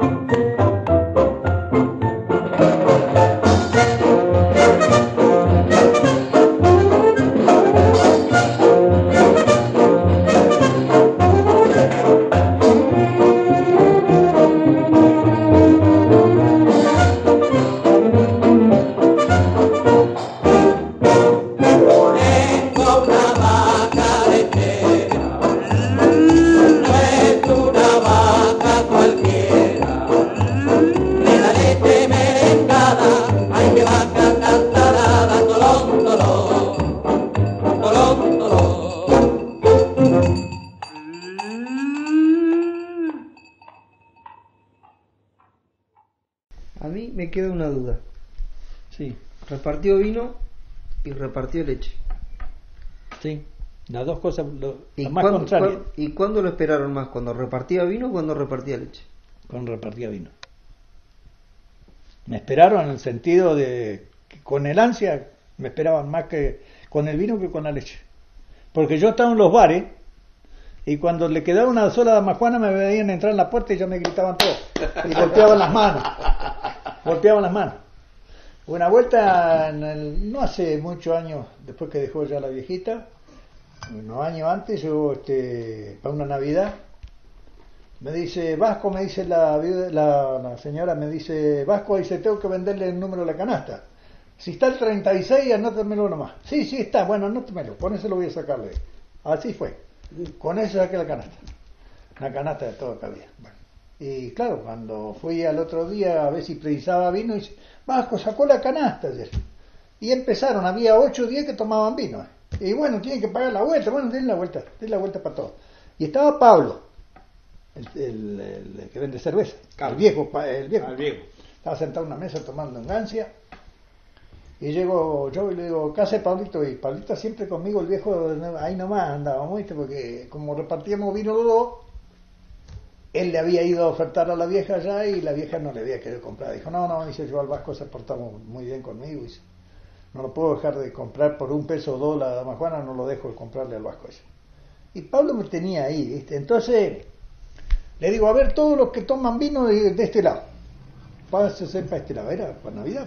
A mí me queda una duda. Sí. Repartió vino y repartió leche. Sí, las dos cosas ¿Y más contrarias. ¿Y cuándo lo esperaron más? ¿Cuando repartía vino o cuando repartía leche? Cuando repartía vino. Me esperaron en el sentido de que con el ansia me esperaban más que con el vino que con la leche. Porque yo estaba en los bares y cuando le quedaba una sola dama Juana me veían entrar en la puerta y ya me gritaban todo. Y golpeaban las manos. Golpeaban las manos. Una vuelta, no hace muchos años, después que dejó ya la viejita, unos años antes, yo para una Navidad, me dice, Vasco, me dice la señora, me dice, Vasco, dice, tengo que venderle el número de la canasta. Si está el 36, anótamelo nomás. Sí, está, bueno, anótamelo, con eso lo voy a sacarle. Así fue. Con eso saqué la canasta. Una canasta de todo que había. Bueno. Y claro, cuando fui al otro día a ver si precisaba vino, dice, Vasco, sacó la canasta ayer. Y empezaron, había 8 o 10 que tomaban vino. Y bueno, tienen que pagar la vuelta. Bueno, den la vuelta para todos. Y estaba Pablo, el que vende cerveza. El viejo. Estaba sentado en una mesa tomando engancia. Y llego yo y le digo, ¿qué hace Pablito? Y Pablito siempre conmigo, el viejo, ahí nomás andábamos, ¿viste? Porque como repartíamos vino los dos, él le había ido a ofertar a la vieja allá y la vieja no le había querido comprar. Dijo, no, dice, yo al Vasco se portamos muy bien conmigo. Dice, no lo puedo dejar de comprar por $1 o $2 la dama Juana, no lo dejo de comprarle al Vasco. Dice. Y Pablo me tenía ahí, ¿viste? Entonces, le digo, a ver, todos los que toman vino de este lado, pásense para este lado. Era para Navidad,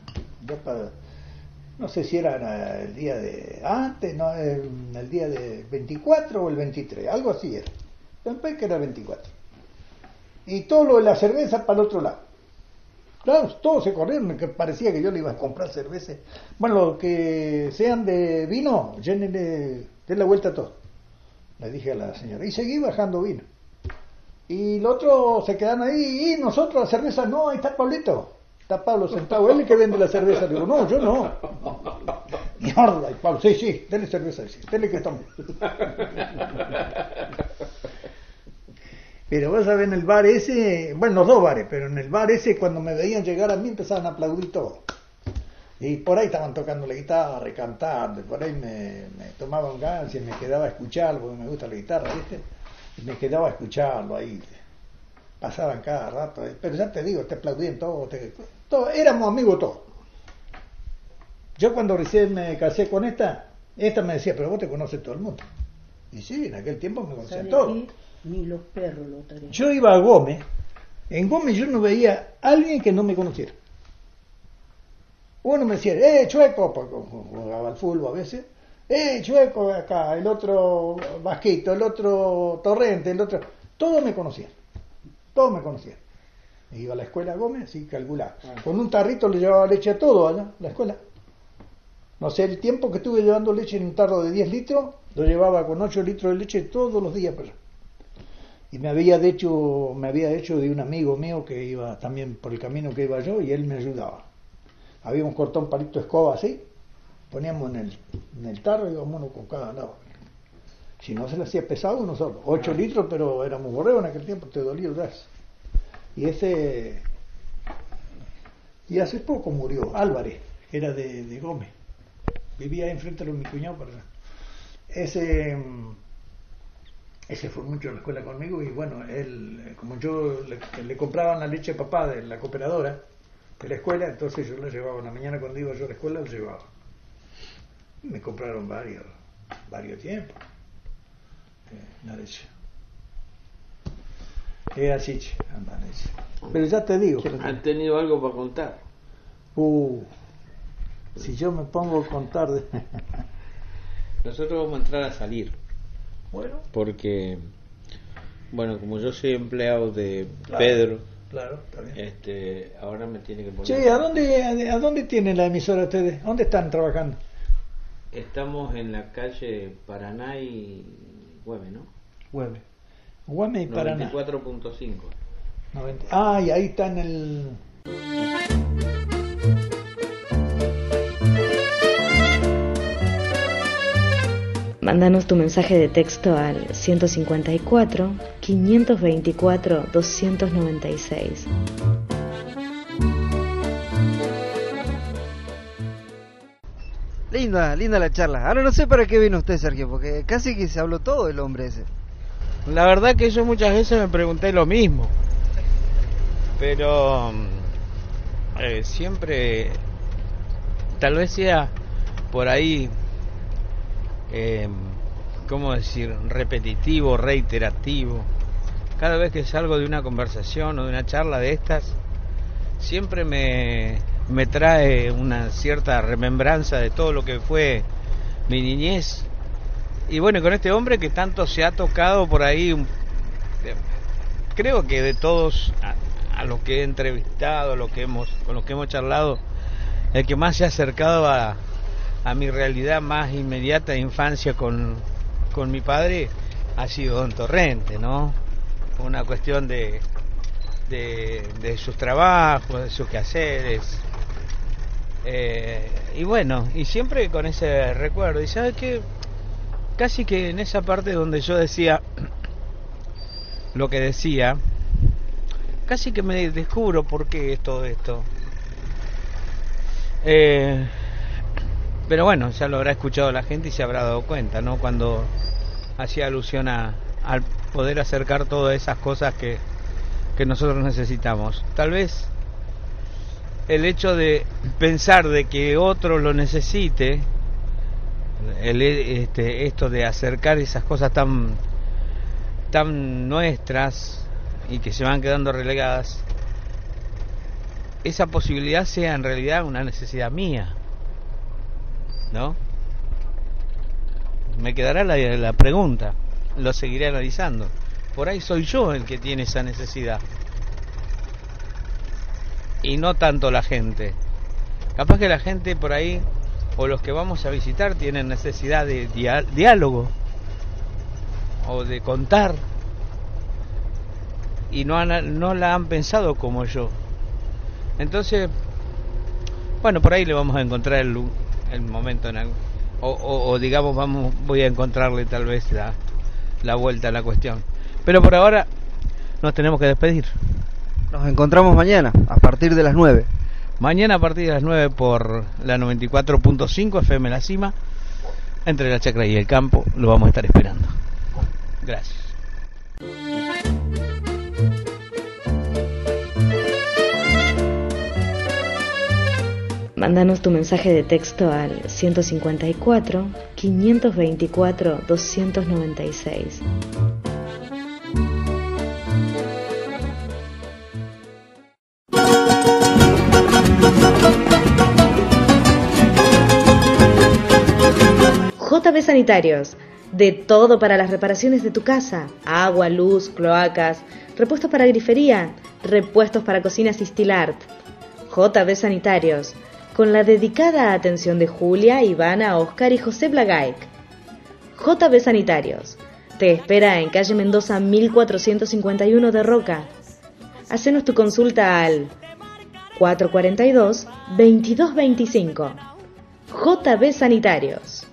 no sé si era el día de antes, no, el día de 24 o el 23, algo así era. Después que era 24. Y todo lo de la cerveza para el otro lado. Claro, todos se corrieron, que parecía que yo le iba a comprar cerveza. Bueno, los que sean de vino, llénenle, den la vuelta a todo. Le dije a la señora. Y seguí bajando vino. Y los otros se quedaron ahí, y nosotros la cerveza, no, ahí está Pablito. Está Pablo sentado, él es el que vende la cerveza. Digo, no, yo no. Mierda, y Pablo, sí, denle cerveza, sí, denle que tome. Pero vos sabés, en el bar ese, bueno, los dos bares, pero en el bar ese, cuando me veían llegar a mí, empezaban a aplaudir todo. Y por ahí estaban tocando la guitarra y cantando, y por ahí me tomaban ganas y me quedaba a escucharlo, porque me gusta la guitarra, ¿viste? Y me quedaba a escucharlo ahí. Pasaban cada rato, pero ya te digo, te aplaudían todo, éramos amigos todos. Yo cuando recién me casé con esta me decía, pero vos te conoces todo el mundo. Y sí, en aquel tiempo me conocían todos. Ni los perros lo tenían. Yo iba a Gómez, en Gómez yo no veía a alguien que no me conociera. Uno me decía, Chueco, porque jugaba al fútbol a veces, Chueco acá, el otro Vasquito, el otro Torrente, el otro, todos me conocían. Iba a la escuela a Gómez, así calculaba. Con un tarrito le llevaba leche a todo allá, a la escuela. No sé, el tiempo que estuve llevando leche en un tarro de 10 litros, lo llevaba con 8 litros de leche todos los días para allá. Y me había hecho de un amigo mío que iba también por el camino que iba yo y él me ayudaba. Habíamos cortado un palito de escoba así, poníamos en el tarro y íbamos uno con cada lado. Si no se le hacía pesado uno solo, 8 litros, pero éramos borreos en aquel tiempo, te dolía el brazo. Y hace poco murió Álvarez, que era de Gómez, vivía ahí enfrente de mi cuñado para allá. Ese fue mucho a la escuela conmigo y bueno, él, como yo le compraban la leche a papá de la cooperadora de la escuela, entonces yo la llevaba en la mañana cuando iba yo a la escuela, la llevaba. Me compraron varios tiempos. la leche. Es así, che, anda leche. Pero ya te digo. ¿Han tenido algo para contar? Si yo me pongo a contar... Nosotros vamos a entrar a salir. Bueno. Porque, bueno, como yo soy empleado de Claro, Pedro, claro, está bien. Ahora me tiene que poner... Che, ¿a dónde tienen la emisora ustedes? ¿Dónde están trabajando? Estamos en la calle Paraná y Güemes, ¿no? Güemes. Güemes y Paraná. 94.5. Y ahí está en el... Mándanos tu mensaje de texto al 154 524 296. Linda la charla. Ahora no sé para qué vino usted, Sergio, porque casi que se habló todo el hombre ese. La verdad que yo muchas veces me pregunté lo mismo, pero siempre, tal vez sea por ahí, ¿cómo decir?, repetitivo, reiterativo. Cada vez que salgo de una conversación o de una charla de estas, siempre me trae una cierta remembranza de todo lo que fue mi niñez. Y bueno, con este hombre que tanto se ha tocado por ahí, creo que de todos a los que he entrevistado, con los que hemos charlado, el que más se ha acercado a mi realidad más inmediata de infancia con mi padre ha sido Don Torrente, ¿no? Una cuestión de sus trabajos, de sus quehaceres. Y bueno, y siempre con ese recuerdo. Y ¿sabes qué? Casi que en esa parte donde yo decía lo que decía, casi que me descubro por qué es todo esto. Pero bueno, ya lo habrá escuchado la gente y se habrá dado cuenta, ¿no? Cuando hacía alusión al poder acercar todas esas cosas que nosotros necesitamos. Tal vez el hecho de pensar de que otro lo necesite, esto de acercar esas cosas tan nuestras y que se van quedando relegadas, esa posibilidad sea en realidad una necesidad mía, ¿no? Me quedará la pregunta, lo seguiré analizando. Por ahí soy yo el que tiene esa necesidad y no tanto la gente. Capaz que la gente por ahí, o los que vamos a visitar, tienen necesidad de diálogo o de contar y no la han pensado como yo. Entonces, bueno, por ahí le vamos a encontrar el momento o digamos voy a encontrarle tal vez la vuelta a la cuestión. Pero por ahora nos tenemos que despedir. Nos encontramos mañana a partir de las 9. Mañana a partir de las 9 por la 94.5 FM La Cima, entre la chacra y el campo. Lo vamos a estar esperando. Gracias. Mándanos tu mensaje de texto al 154 524 296. JB Sanitarios, de todo para las reparaciones de tu casa: agua, luz, cloacas, repuestos para grifería, repuestos para cocinas y Stilart. JB Sanitarios, con la dedicada atención de Julia, Ivana, Oscar y José Blagaik. JB Sanitarios, te espera en calle Mendoza 1451 de Roca. Hacenos tu consulta al 442-2225. JB Sanitarios.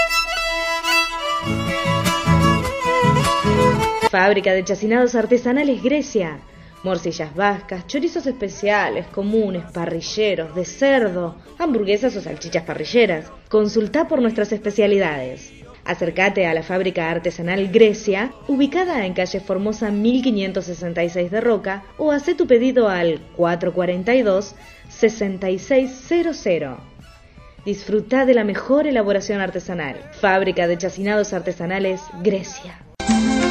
Fábrica de chacinados artesanales Grecia. Morcillas vascas, chorizos especiales, comunes, parrilleros, de cerdo, hamburguesas o salchichas parrilleras. Consulta por nuestras especialidades. Acércate a la fábrica artesanal Grecia, ubicada en calle Formosa 1566 de Roca, o haz tu pedido al 442-6600. Disfruta de la mejor elaboración artesanal. Fábrica de chacinados artesanales Grecia.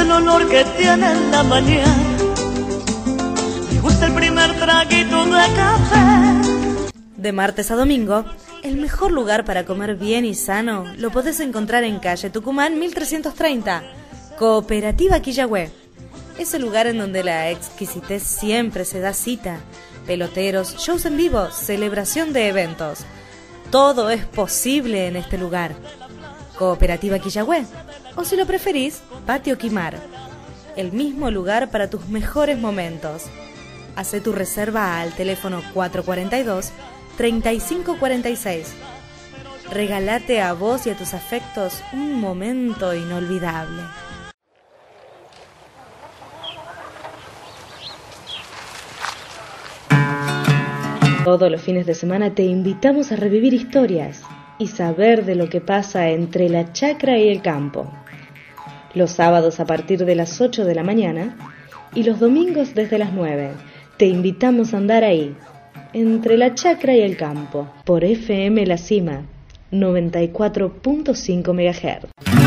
el olor que tiene en la mañana, me gusta el primer traguito de café. De martes a domingo, el mejor lugar para comer bien y sano lo podés encontrar en calle Tucumán 1330, Cooperativa Quillagüe. Es el lugar en donde la exquisitez siempre se da cita. Peloteros, shows en vivo, celebración de eventos. Todo es posible en este lugar. Cooperativa Quillagüe, o si lo preferís, Patio Quimar. El mismo lugar para tus mejores momentos. Hacé tu reserva al teléfono 442-3546. Regálate a vos y a tus afectos un momento inolvidable. Todos los fines de semana te invitamos a revivir historias y saber de lo que pasa entre la chacra y el campo. Los sábados a partir de las 8 de la mañana y los domingos desde las 9. Te invitamos a andar ahí, entre la chacra y el campo, por FM La Cima, 94.5 MHz.